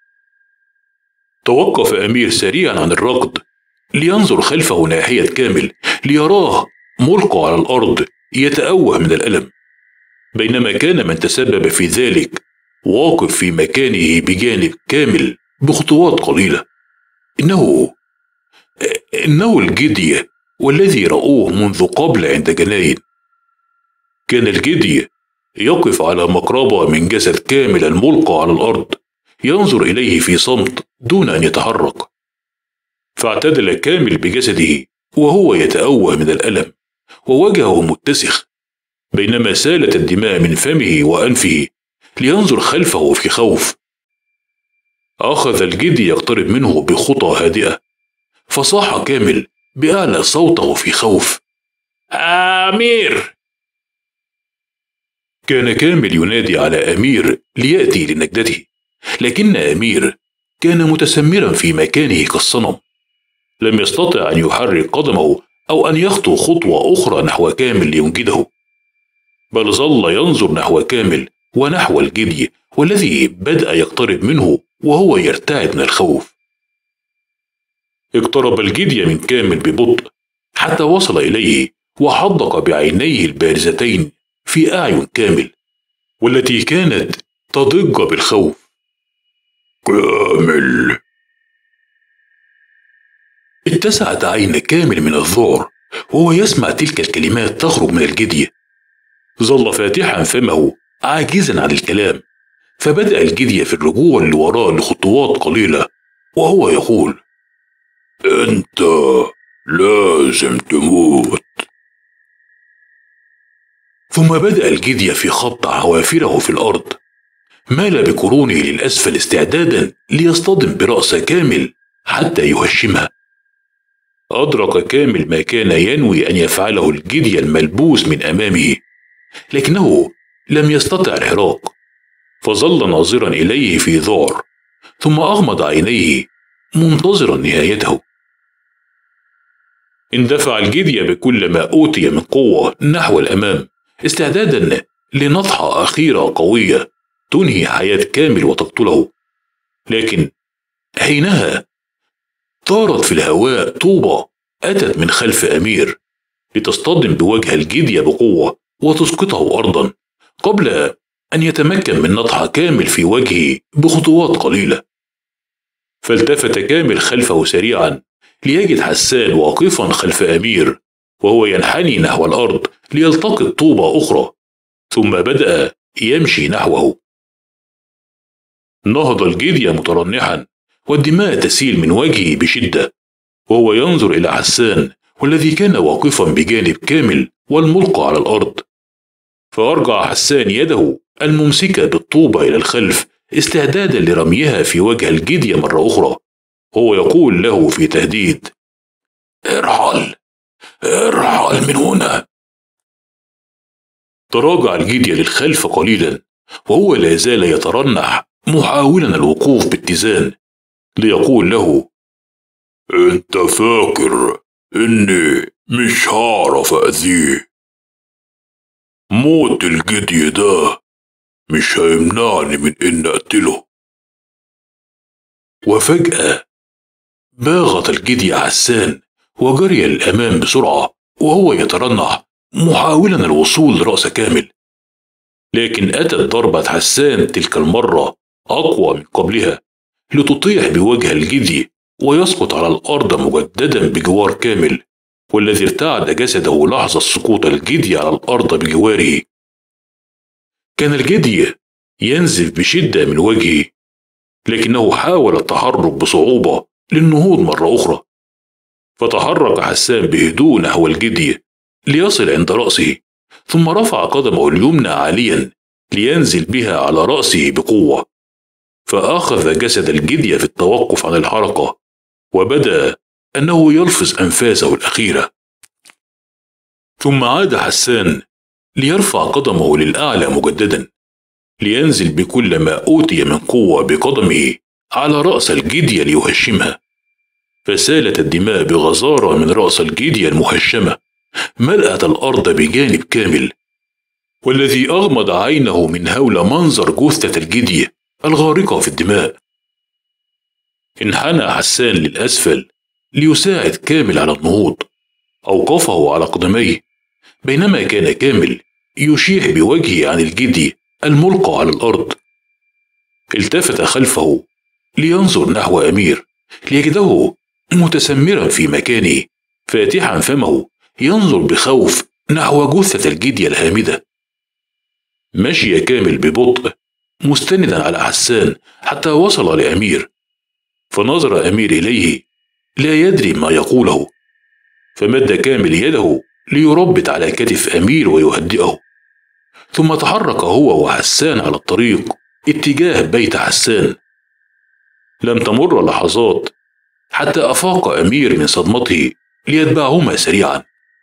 توقف أمير سريعا عن الركض لينظر خلفه ناحية كامل، ليراه ملقى على الأرض يتأوه من الألم، بينما كان من تسبب في ذلك واقف في مكانه بجانب كامل بخطوات قليلة. إنه إنه الجدي والذي رأوه منذ قبل عند جناين. كان الجدي يقف على مقربة من جسد كامل الملقى على الأرض، ينظر إليه في صمت دون أن يتحرك. فاعتدل كامل بجسده وهو يتأوه من الألم ووجهه متسخ، بينما سالت الدماء من فمه وأنفه، لينظر خلفه في خوف. أخذ الجدي يقترب منه بخطى هادئة، فصاح كامل بأعلى صوته في خوف: أمير! كان كامل ينادي على أمير ليأتي لنجدته، لكن أمير كان متسمرا في مكانه كالصنم، لم يستطع أن يحرك قدمه أو أن يخطو خطوة أخرى نحو كامل لينجده، بل ظل ينظر نحو كامل ونحو الجدي والذي بدأ يقترب منه وهو يرتعد من الخوف. اقترب الجدي من كامل ببطء حتى وصل إليه وحدق بعينيه البارزتين في أعين كامل والتي كانت تضج بالخوف. كامل! اتسعت عين كامل من الذعر وهو يسمع تلك الكلمات تخرج من الجدي. ظل فاتحا فمه عاجزا عن الكلام، فبدأ الجدي في الرجوع لوراء لخطوات قليلة وهو يقول: أنت لازم تموت. ثم بدأ الجدي في خبط حوافره في الأرض، مال بقرونه للأسفل استعدادا ليصطدم برأس كامل حتى يهشمها. أدرك كامل ما كان ينوي أن يفعله الجدي الملبوس من أمامه، لكنه لم يستطع الحراك، فظل ناظرا إليه في ذعر، ثم أغمض عينيه منتظرا نهايته. اندفع الجدي بكل ما أوتي من قوة نحو الأمام، استعدادا لنطحة أخيرة قوية تنهي حياة كامل وتقتله. لكن حينها طارت في الهواء طوبة أتت من خلف أمير لتصطدم بوجه الجدي بقوة وتسقطه أرضا، قبل أن يتمكن من نطح كامل في وجهه بخطوات قليلة. فالتفت كامل خلفه سريعا ليجد حسان واقفا خلف أمير وهو ينحني نحو الأرض ليلتقط طوبة أخرى، ثم بدأ يمشي نحوه. نهض الجدي مترنحا والدماء تسيل من وجهه بشدة وهو ينظر إلى حسان والذي كان واقفا بجانب كامل والملقى على الأرض. فأرجع حسان يده الممسكة بالطوبة إلى الخلف استعدادا لرميها في وجه الجدي مرة أخرى، وهو يقول له في تهديد: ارحل ارحل من هنا. تراجع الجدي للخلف قليلا وهو لا زال يترنح محاولا الوقوف باتزان، ليقول له: انت فاكر اني مش هعرف اذيه؟ موت الجدي ده مش هيمنعني من ان اقتله. وفجأة باغت الجدي حسان وجري للأمام بسرعة وهو يترنح محاولا الوصول لرأس كامل، لكن أتت ضربة حسان تلك المرة أقوى من قبلها لتطيح بوجه الجدي ويسقط على الأرض مجددا بجوار كامل، والذي ارتعد جسده لحظة سقوط الجدي على الأرض بجواره. كان الجدي ينزف بشدة من وجهه، لكنه حاول التحرك بصعوبة للنهوض مرة أخرى، فتحرك حسان بهدوء نحو الجدي ليصل عند رأسه، ثم رفع قدمه اليمنى عاليا لينزل بها على رأسه بقوة، فأخذ جسد الجدي في التوقف عن الحركة، وبدأ أنه يلفظ أنفاسه الأخيرة. ثم عاد حسان ليرفع قدمه للأعلى مجددا لينزل بكل ما أوتي من قوة بقدمه على رأس الجدي ليهشمها، فسالت الدماء بغزارة من رأس الجدي المهشمة، ملأت الأرض بجانب كامل، والذي أغمض عينه من هول منظر جثة الجدي الغارقة في الدماء. انحنى حسان للأسفل ليساعد كامل على النهوض، أوقفه على قدميه، بينما كان كامل يشيح بوجهه عن الجدي الملقى على الأرض. التفت خلفه لينظر نحو أمير ليجده متسمرا في مكانه فاتحا فمه ينظر بخوف نحو جثة الجدي الهامدة. مشي كامل ببطء مستندا على حسان حتى وصل لأمير، فنظر أمير إليه لا يدري ما يقوله، فمد كامل يده ليربط على كتف أمير ويهدئه، ثم تحرك هو وحسان على الطريق اتجاه بيت حسان. لم تمر لحظات حتى أفاق أمير من صدمته ليتبعهما سريعا.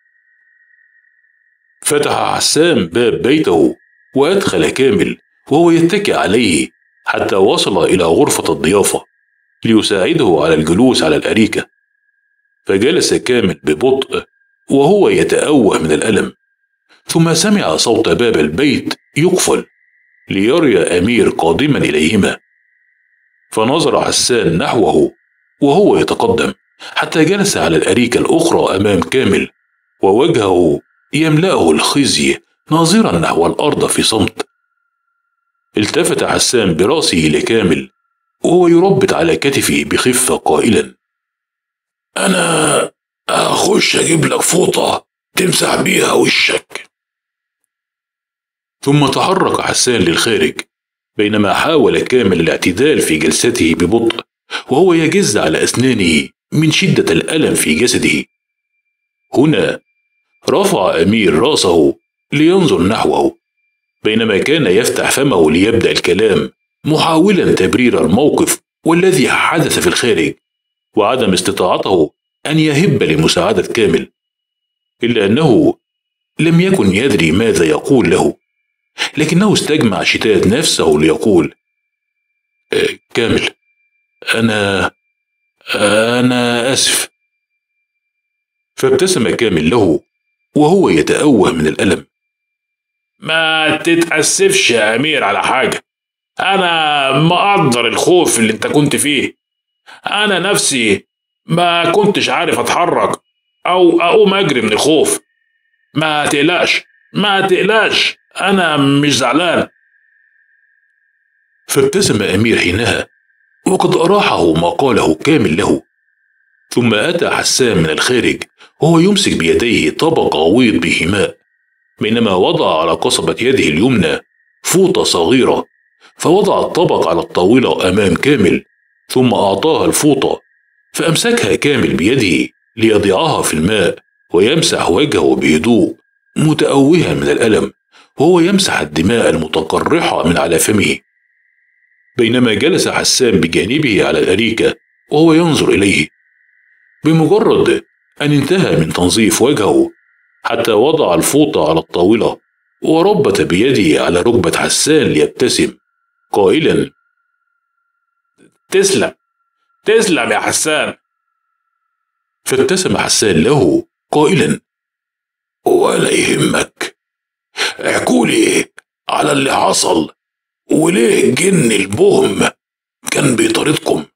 فتح حسان باب بيته وأدخل كامل وهو يتكئ عليه حتى وصل إلى غرفة الضيافة ليساعده على الجلوس على الأريكة، فجلس كامل ببطء وهو يتأوه من الألم، ثم سمع صوت باب البيت يقفل ليري أمير قادما إليهما، فنظر حسان نحوه وهو يتقدم حتى جلس على الأريكة الأخرى أمام كامل ووجهه يملأه الخزي ناظرا نحو الأرض في صمت. التفت حسان برأسه لكامل وهو يربط على كتفه بخفة قائلا: أنا أخش أجيب لك فوطة تمسح بيها وشك. ثم تحرك حسان للخارج، بينما حاول كامل الاعتدال في جلسته ببطء وهو يجز على أسنانه من شدة الألم في جسده. هنا رفع أمير رأسه لينظر نحوه، بينما كان يفتح فمه ليبدأ الكلام محاولا تبرير الموقف والذي حدث في الخارج وعدم استطاعته أن يهب لمساعدة كامل، إلا أنه لم يكن يدري ماذا يقول له، لكنه استجمع شتات نفسه ليقول: أه كامل، أنا أنا آسف. فابتسم كامل له وهو يتأوه من الألم. ما تتأسفش يا أمير على حاجة، أنا مقدر الخوف اللي أنت كنت فيه. أنا نفسي ما كنتش عارف أتحرك أو أقوم أجري من الخوف. ما تقلقش ما تقلقش، أنا مش زعلان. فابتسم أمير حينها وقد أراحه ما قاله كامل له. ثم أتى حسان من الخارج وهو يمسك بيديه طبق غويط بهماء، بينما وضع على قصبة يده اليمنى فوطة صغيرة، فوضع الطبق على الطاولة أمام كامل ثم أعطاها الفوطة، فأمسكها كامل بيده ليضعها في الماء ويمسح وجهه بهدوء متأوها من الألم وهو يمسح الدماء المتقرحة من على فمه. بينما جلس حسان بجانبه على الأريكة وهو ينظر إليه، بمجرد أن انتهى من تنظيف وجهه حتى وضع الفوطة على الطاولة وربت بيده على ركبة حسان ليبتسم قائلا: تسلم تسلم يا حسان. فابتسم حسان له قائلا: ولا يهمك، احكولي على اللي حصل وليه الجن البهم كان بيطاردكم.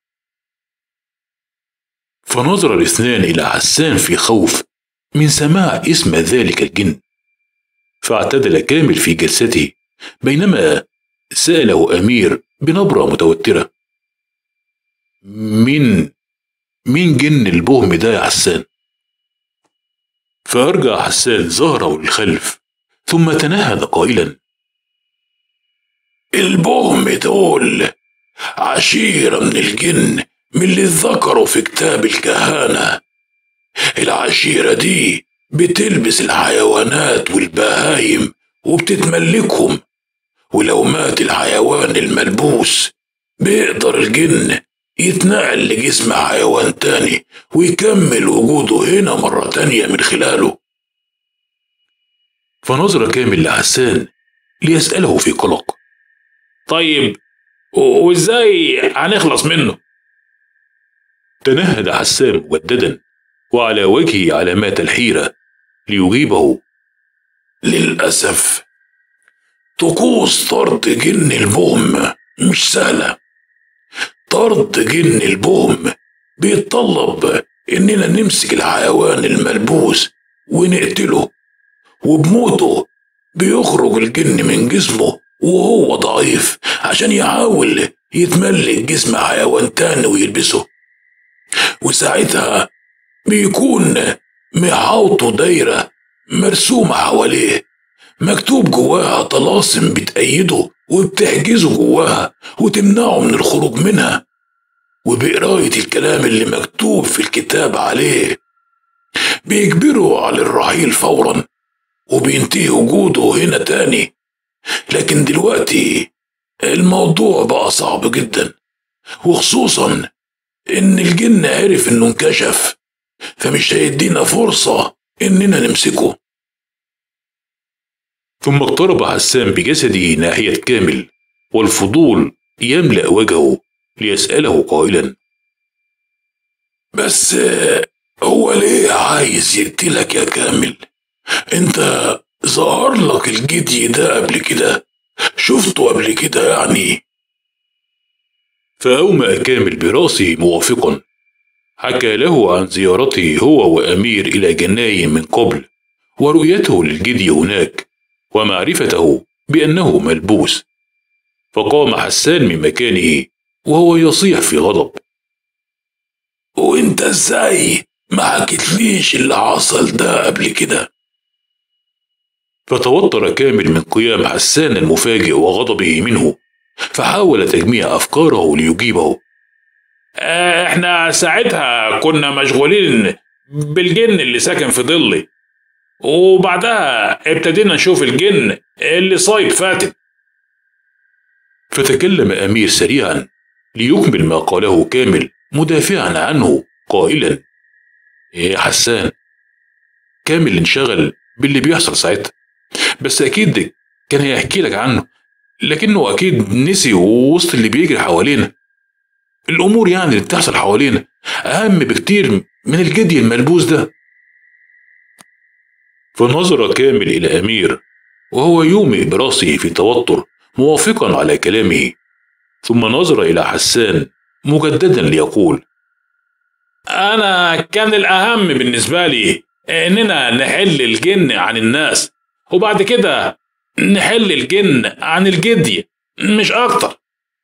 فنظر الاثنان إلى حسان في خوف من سماع اسم ذلك الجن، فاعتدل كامل في جلسته بينما سأله أمير بنبرة متوترة: مين مين جن البهم ده يا حسان؟ فأرجع حسان ظهره للخلف ثم تنهد قائلا: البهم دول عشيرة من الجن من اللي ذكروا في كتاب الكهانة. العشيرة دي بتلبس الحيوانات والبهايم وبتتملكهم، ولو مات الحيوان الملبوس بيقدر الجن يتنقل لجسم حيوان تاني ويكمل وجوده هنا مرة تانية من خلاله. فنظر كامل لحسان ليسأله في قلق: طيب وازاي هنخلص منه؟ تنهد حسان مجددا وعلى وجهه علامات الحيرة ليجيبه: للأسف طقوس طرد جن البهم مش سهلة. طرد جن البهم بيتطلب إننا نمسك الحيوان الملبوس ونقتله، وبموته بيخرج الجن من جسمه وهو ضعيف عشان يحاول يتملك جسم حيوان تاني ويلبسه، وساعتها بيكون محاوطه دايرة مرسومة حواليه مكتوب جواها طلاسم بتأيده وبتحجزه جواها وتمنعه من الخروج منها، وبقراية الكلام اللي مكتوب في الكتاب عليه بيجبره على الرحيل فورا وبينتهي وجوده هنا تاني. لكن دلوقتي الموضوع بقى صعب جدا، وخصوصا إن الجن عرف إنه انكشف، فمش هيدينا فرصة إننا نمسكه. ثم اقترب حسان بجسده ناحية كامل والفضول يملأ وجهه ليسأله قائلا: بس هو ليه عايز يقتلك يا كامل؟ انت ظهر لك الجدي ده قبل كده؟ شفته قبل كده يعني؟ فأومأ كامل برأسه موافقا. حكى له عن زيارته هو وأمير إلى جناي من قبل ورؤيته للجدي هناك ومعرفته بأنه ملبوس. فقام حسان من مكانه وهو يصيح في غضب: وانت ازاي ما حكيتليش اللي حصل ده قبل كده. فتوتر كامل من قيام حسان المفاجئ وغضبه منه، فحاول تجميع أفكاره ليجيبه. احنا ساعتها كنا مشغولين بالجن اللي ساكن في ظلي، وبعدها ابتدينا نشوف الجن اللي صايد فاتن. فتكلم أمير سريعا ليكمل ما قاله كامل مدافعا عنه قائلا: يا حسان، كامل انشغل باللي بيحصل ساعتها، بس أكيد كان هيحكي لك عنه، لكنه أكيد نسي وسط اللي بيجري حوالينا. الأمور يعني اللي بتحصل حوالينا أهم بكتير من الجدي الملبوس ده. فنظر كامل إلى أمير وهو يومئ براسه في توتر موافقا على كلامه، ثم نظر إلى حسان مجددا ليقول: أنا كان الأهم بالنسبة لي إننا نحل الجن عن الناس، وبعد كده نحل الجن عن الجدي، مش أكتر.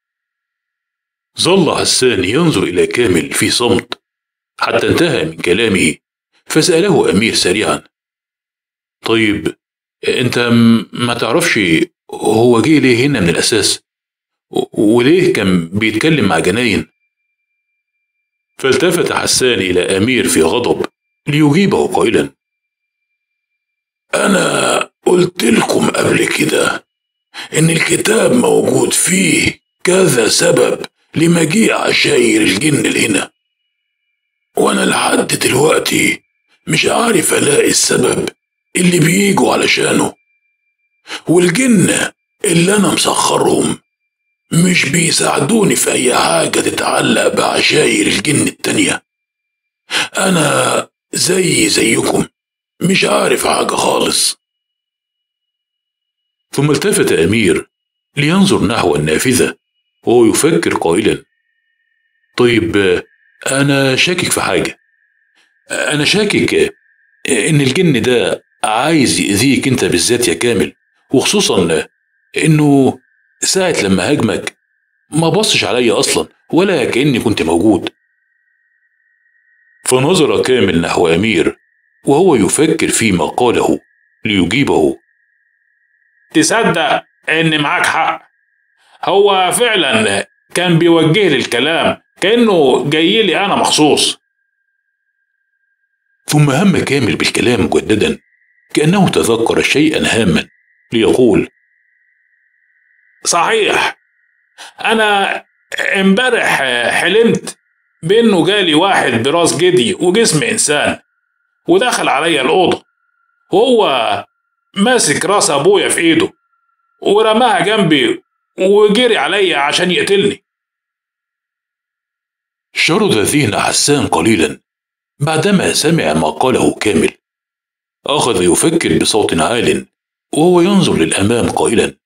ظل حسان ينظر إلى كامل في صمت حتى انتهى من كلامه، فسأله أمير سريعا: طيب أنت ما تعرفش هو جه ليه هنا من الأساس؟ وليه كان بيتكلم مع جناين؟ فالتفت حسان إلى أمير في غضب ليجيبه قائلا: أنا قلت لكم قبل كده إن الكتاب موجود فيه كذا سبب لمجيء عشاير الجن لهنا، وأنا لحد دلوقتي مش عارف ألاقي السبب اللي بييجوا علشانه، والجن اللي أنا مسخرهم مش بيساعدوني في أي حاجة تتعلق بعشاير الجن التانية. أنا زي زيكم مش عارف حاجة خالص. ثم التفت أمير لينظر نحو النافذة وهو يفكر قائلا: طيب أنا شاكك في حاجة، أنا شاكك إن الجن ده عايز يأذيك أنت بالذات يا كامل، وخصوصا إنه ساعة لما هاجمك ما بصش عليا أصلا ولا كأني كنت موجود. فنظر كامل نحو أمير وهو يفكر فيما قاله ليجيبه: تصدق إن معاك حق، هو فعلا كان بيوجه لي الكلام كأنه جاي لي أنا مخصوص. ثم هم كامل بالكلام مجددا كأنه تذكر شيئا هاما ليقول: صحيح، أنا امبارح حلمت بأنه جالي واحد براس جدي وجسم إنسان، ودخل عليا الأوضة وهو ماسك راس أبويا في إيده ورماها جنبي وجري عليا عشان يقتلني. شرد ذهن حسان قليلا بعدما سمع ما قاله كامل، أخذ يفكر بصوت عال وهو ينظر للأمام قائلا: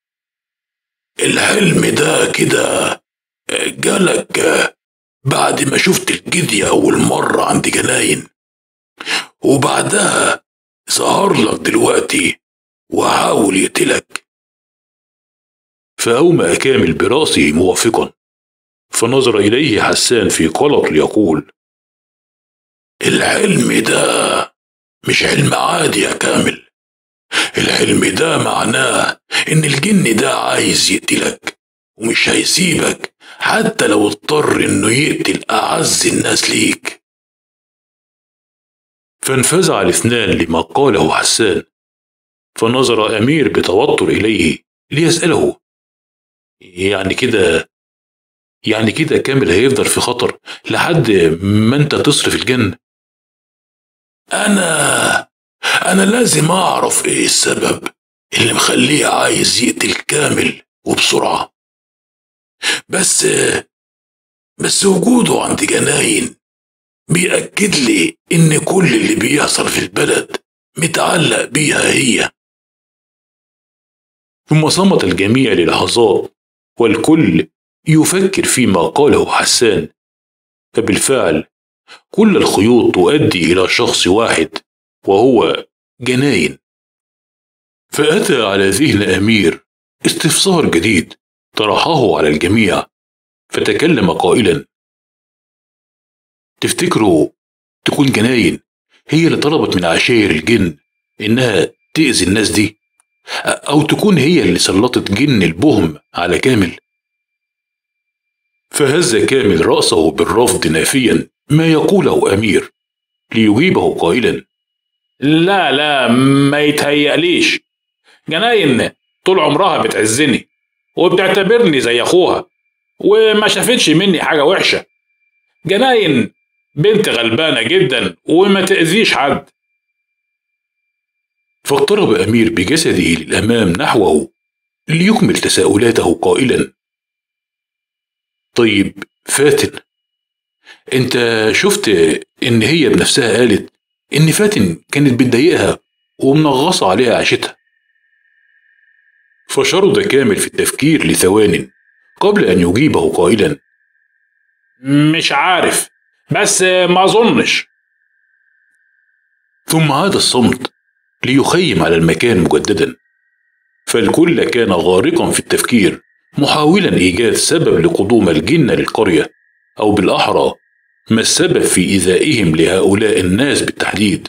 الحلم ده كده جالك بعد ما شفت الجدي أول مرة عند جناين، وبعدها ظهر لك دلوقتي وحاول يقتلك. فأومأ كامل برأسه موافقا، فنظر إليه حسان في قلق ليقول: الحلم ده مش حلم عادي يا كامل، الحلم ده معناه إن الجن ده عايز يقتلك ومش هيسيبك حتى لو اضطر إنه يقتل أعز الناس ليك. فانفزع الاثنان لما قاله حسان، فنظر أمير بتوتر إليه ليسأله: يعني كده يعني كده كامل هيفضل في خطر لحد ما انت تصرف الجن؟ أنا أنا لازم أعرف إيه السبب اللي مخليه عايز يقتل كامل وبسرعة، بس بس وجوده عند جناين بيأكد لي إن كل اللي بيحصل في البلد متعلق بيها هي. ثم صمت الجميع للحظات والكل يفكر فيما قاله حسان، فبالفعل كل الخيوط تؤدي إلى شخص واحد وهو جناين. فأتى على ذهن أمير استفسار جديد طرحه على الجميع، فتكلم قائلا: تفتكروا تكون جناين هي اللي طلبت من عشائر الجن إنها تأذي الناس دي، أو تكون هي اللي سلطت جن البهم على كامل؟ فهز كامل رأسه بالرفض نافيا ما يقوله أمير، ليجيبه قائلا: لا لا ما يتهيأليش، جناين طول عمرها بتعزني وبتعتبرني زي أخوها وما شافتش مني حاجة وحشة. جناين بنت غلبانة جدا وما تأذيش حد. فاقترب أمير بجسده للأمام نحوه ليكمل تساؤلاته قائلا: طيب فاتن، انت شفت ان هي بنفسها قالت ان فاتن كانت بتضايقها ومنغصة عليها عيشتها؟ فشرد كامل في التفكير لثوان قبل أن يجيبه قائلا: مش عارف، بس ما أظنش. ثم عاد الصمت ليخيم على المكان مجددا، فالكل كان غارقا في التفكير محاولا إيجاد سبب لقدوم الجن للقرية، أو بالأحرى ما السبب في إيذائهم لهؤلاء الناس بالتحديد.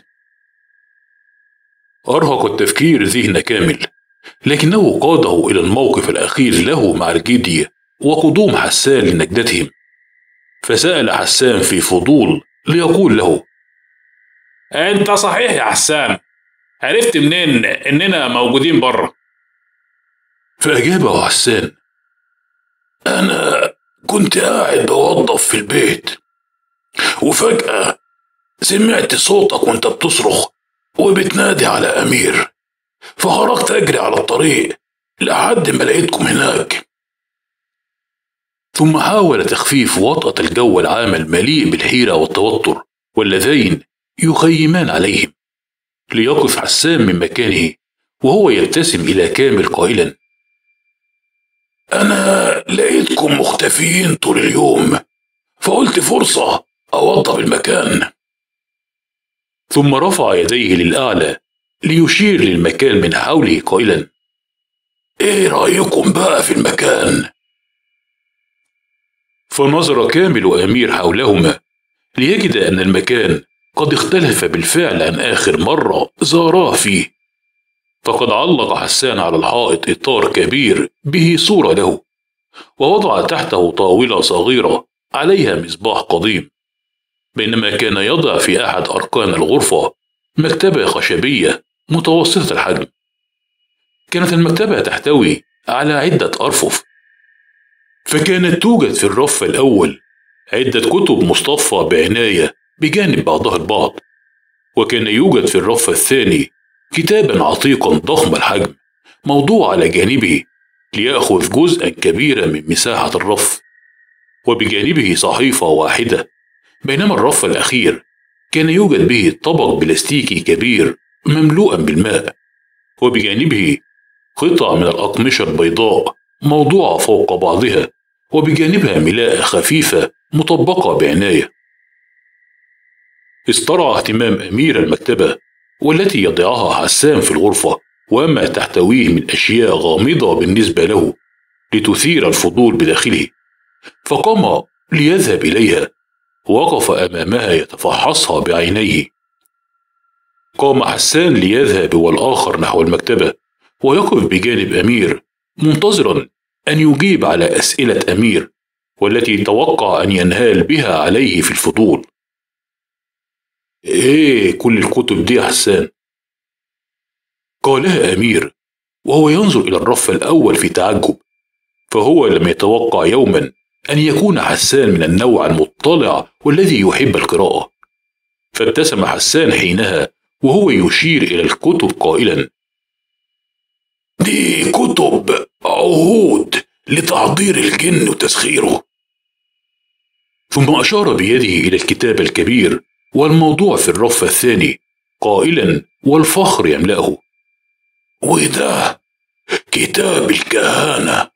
أرهق التفكير ذهن كامل، لكنه قاده إلى الموقف الأخير له مع الجدي وقدوم حسان لنجدتهم. فسأل حسان في فضول ليقول له: أنت صحيح يا حسان، عرفت منين إننا موجودين بره؟ فأجابه حسان: أنا كنت قاعد بوظف في البيت، وفجأة سمعت صوتك وانت بتصرخ وبتنادي على أمير، فخرجت أجري على الطريق لحد ما لقيتكم هناك. ثم حاول تخفيف وطأة الجو العام المليء بالحيرة والتوتر واللذين يخيمان عليهم، ليقف حسان من مكانه وهو يبتسم إلى كامل قائلا: أنا لقيتكم مختفيين طول اليوم، فقلت فرصة أوضب المكان. ثم رفع يديه للأعلى ليشير للمكان من حوله قائلا: إيه رأيكم بقى في المكان؟ فنظر كامل وأمير حولهما ليجد أن المكان قد اختلف بالفعل عن آخر مرة زاراه فيه، فقد علق حسان على الحائط إطار كبير به صورة له، ووضع تحته طاولة صغيرة عليها مصباح قديم، بينما كان يضع في أحد أركان الغرفة مكتبة خشبية متوسطة الحجم. كانت المكتبة تحتوي على عدة أرفف، فكانت توجد في الرف الأول عدة كتب مصطفى بعناية بجانب بعضها البعض، وكان يوجد في الرف الثاني كتابا عتيقا ضخم الحجم موضوع على جانبه ليأخذ جزءا كبيرا من مساحة الرف، وبجانبه صحيفة واحدة، بينما الرف الأخير كان يوجد به طبق بلاستيكي كبير مملوءا بالماء، وبجانبه قطع من الأقمشة البيضاء موضوعة فوق بعضها، وبجانبها ملاءة خفيفة مطبقة بعناية. استرعى اهتمام أمير المكتبة والتي يضعها حسان في الغرفة وما تحتويه من أشياء غامضة بالنسبة له لتثير الفضول بداخله، فقام ليذهب إليها، وقف أمامها يتفحصها بعينيه. قام حسان ليذهب والآخر نحو المكتبة ويقف بجانب أمير منتظرا أن يجيب على أسئلة أمير والتي توقع أن ينهال بها عليه في الفضول. إيه كل الكتب دي يا حسان؟ قالها أمير وهو ينظر إلى الرف الأول في تعجب، فهو لم يتوقع يوما أن يكون حسان من النوع المطلع والذي يحب القراءة. فابتسم حسان حينها وهو يشير إلى الكتب قائلا: دي كتب عهود لتحضير الجن وتسخيره. ثم أشار بيده إلى الكتاب الكبير والموضوع في الرف الثاني قائلا والفخر يملأه: وده كتاب الكهانة.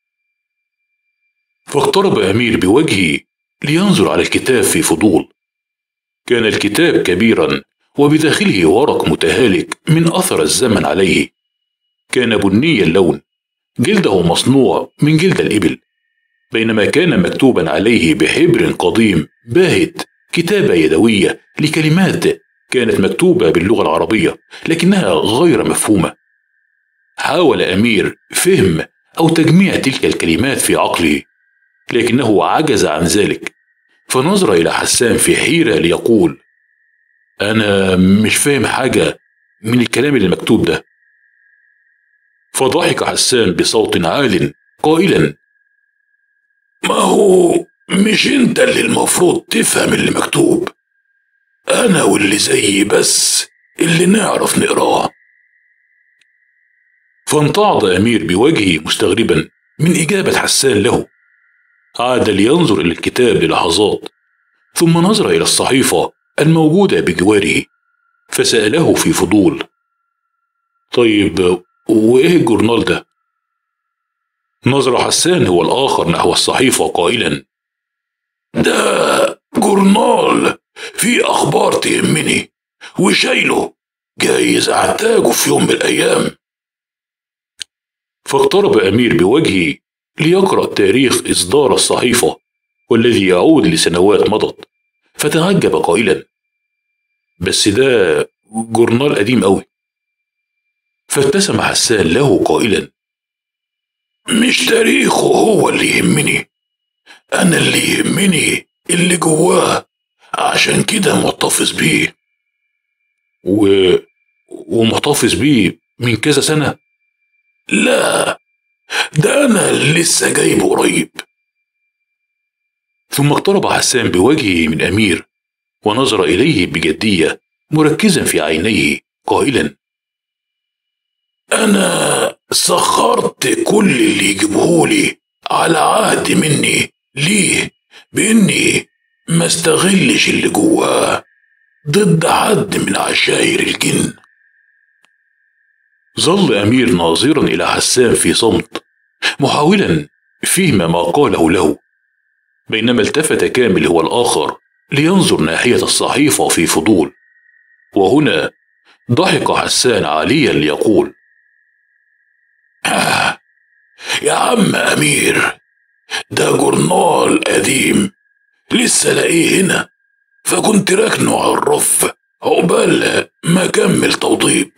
فاقترب أمير بوجهه لينظر على الكتاب في فضول. كان الكتاب كبيرا وبداخله ورق متهالك من أثر الزمن عليه، كان بني اللون، جلده مصنوع من جلد الإبل، بينما كان مكتوبا عليه بحبر قديم باهت كتابة يدوية لكلمات كانت مكتوبة باللغة العربية لكنها غير مفهومة. حاول أمير فهم أو تجميع تلك الكلمات في عقله لكنه عجز عن ذلك، فنظر إلى حسان في حيرة ليقول: أنا مش فاهم حاجة من الكلام اللي مكتوب ده. فضحك حسان بصوت عال قائلا: ما هو مش انت اللي المفروض تفهم اللي مكتوب، انا واللي زيي بس اللي نعرف نقراه. فانتعض أمير بوجهه مستغربا من إجابة حسان له. عاد لينظر إلى الكتاب للحظات ثم نظر إلى الصحيفة الموجودة بجواره فسأله في فضول: طيب وإيه الجورنال ده؟ نظر حسان هو الآخر نحو الصحيفة قائلا: ده جورنال فيه أخبار تهمني وشايله، جايز أحتاجه في يوم من الأيام. فاقترب أمير بوجهه ليقرأ تاريخ إصدار الصحيفة والذي يعود لسنوات مضت، فتعجب قائلا: بس ده جورنال قديم أوي. فابتسم حسان له قائلا: مش تاريخه هو اللي يهمني، أنا اللي يهمني اللي جواه، عشان كده محتفظ بيه. و... ومحتفظ بيه من كذا سنة؟ لا، ده أنا لسه جايبه قريب. ثم اقترب حسان بوجهه من أمير ونظر إليه بجدية مركزا في عينيه قائلا: أنا سخرت كل اللي يجيبهولي على عهد مني ليه بإني ما استغلش اللي جواه ضد حد من عشائر الجن. ظل أمير ناظرا إلى حسان في صمت محاولا فهم ما قاله له، بينما التفت كامل هو الآخر لينظر ناحية الصحيفة في فضول. وهنا ضحك حسان عاليا ليقول: آه يا عم أمير، ده جورنال قديم لسه لاقيه هنا، فكنت راكنه على الرف عقبال ما أكمل توضيب.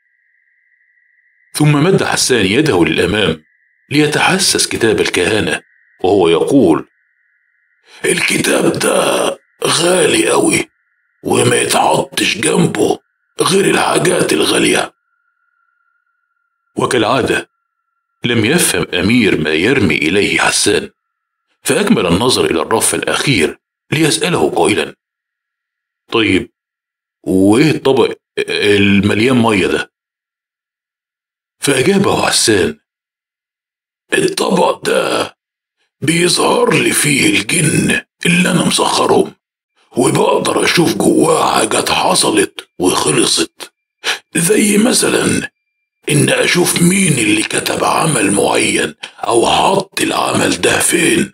ثم مد حسان يده للأمام ليتحسس كتاب الكهانة وهو يقول: الكتاب ده غالي قوي وما يتحطش جنبه غير الحاجات الغالية. وكالعادة لم يفهم أمير ما يرمي إليه حسان، فأكمل النظر إلى الرف الأخير ليسأله قائلا: طيب وإيه الطبق المليان مية ده؟ فأجابه حسان: الطبق ده بيظهر لي فيه الجن اللي أنا مسخرهم، وبقدر أشوف جواه حاجات حصلت وخلصت، زي مثلا إن أشوف مين اللي كتب عمل معين أو حط العمل ده فين.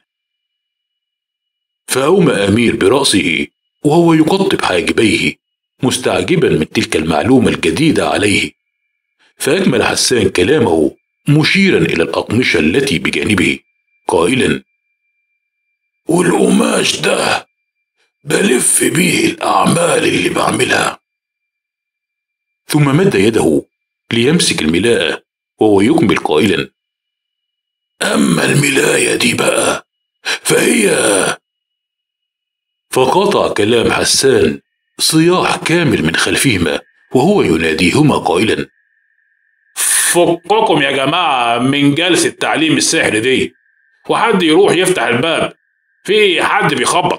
فأومى أمير برأسه وهو يقطب حاجبيه مستعجبا من تلك المعلومة الجديدة عليه. فأكمل حسان كلامه مشيرا إلى الأقمشة التي بجانبه قائلا: والقماش ده بلف بيه الأعمال اللي بعملها. ثم مد يده ليمسك الملاءة وهو يكمل قائلا: أما الملاية دي بقى فهي. فقاطع كلام حسان صياح كامل من خلفهما وهو يناديهما قائلا: فككم يا جماعة من جلسة تعليم السحر دي، وحد يروح يفتح الباب، في حد بيخبط.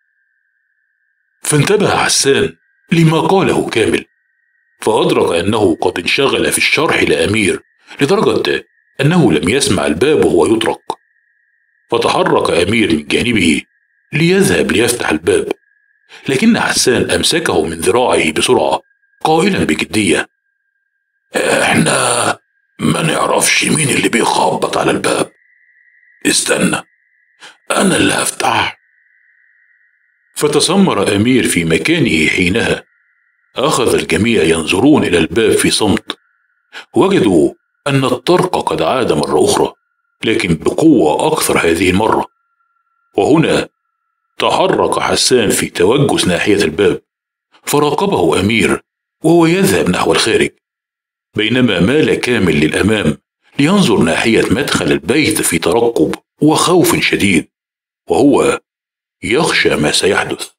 فانتبه حسان لما قاله كامل، فأدرك أنه قد انشغل في الشرح لأمير لدرجة أنه لم يسمع الباب وهو يطرق. فتحرك أمير من جانبه ليذهب ليفتح الباب، لكن حسان أمسكه من ذراعه بسرعة قائلا بجدية: احنا ما نعرفش مين اللي بيخبط على الباب، استنى أنا اللي هفتح. فتسمر أمير في مكانه حينها. أخذ الجميع ينظرون إلى الباب في صمت، وجدوا أن الطرق قد عاد مرة أخرى لكن بقوة أكثر هذه المرة. وهنا تحرك حسان في توجس ناحية الباب، فراقبه أمير وهو يذهب نحو الخارج، بينما مال كامل للأمام لينظر ناحية مدخل البيت في ترقب وخوف شديد، وهو يخشى ما سيحدث.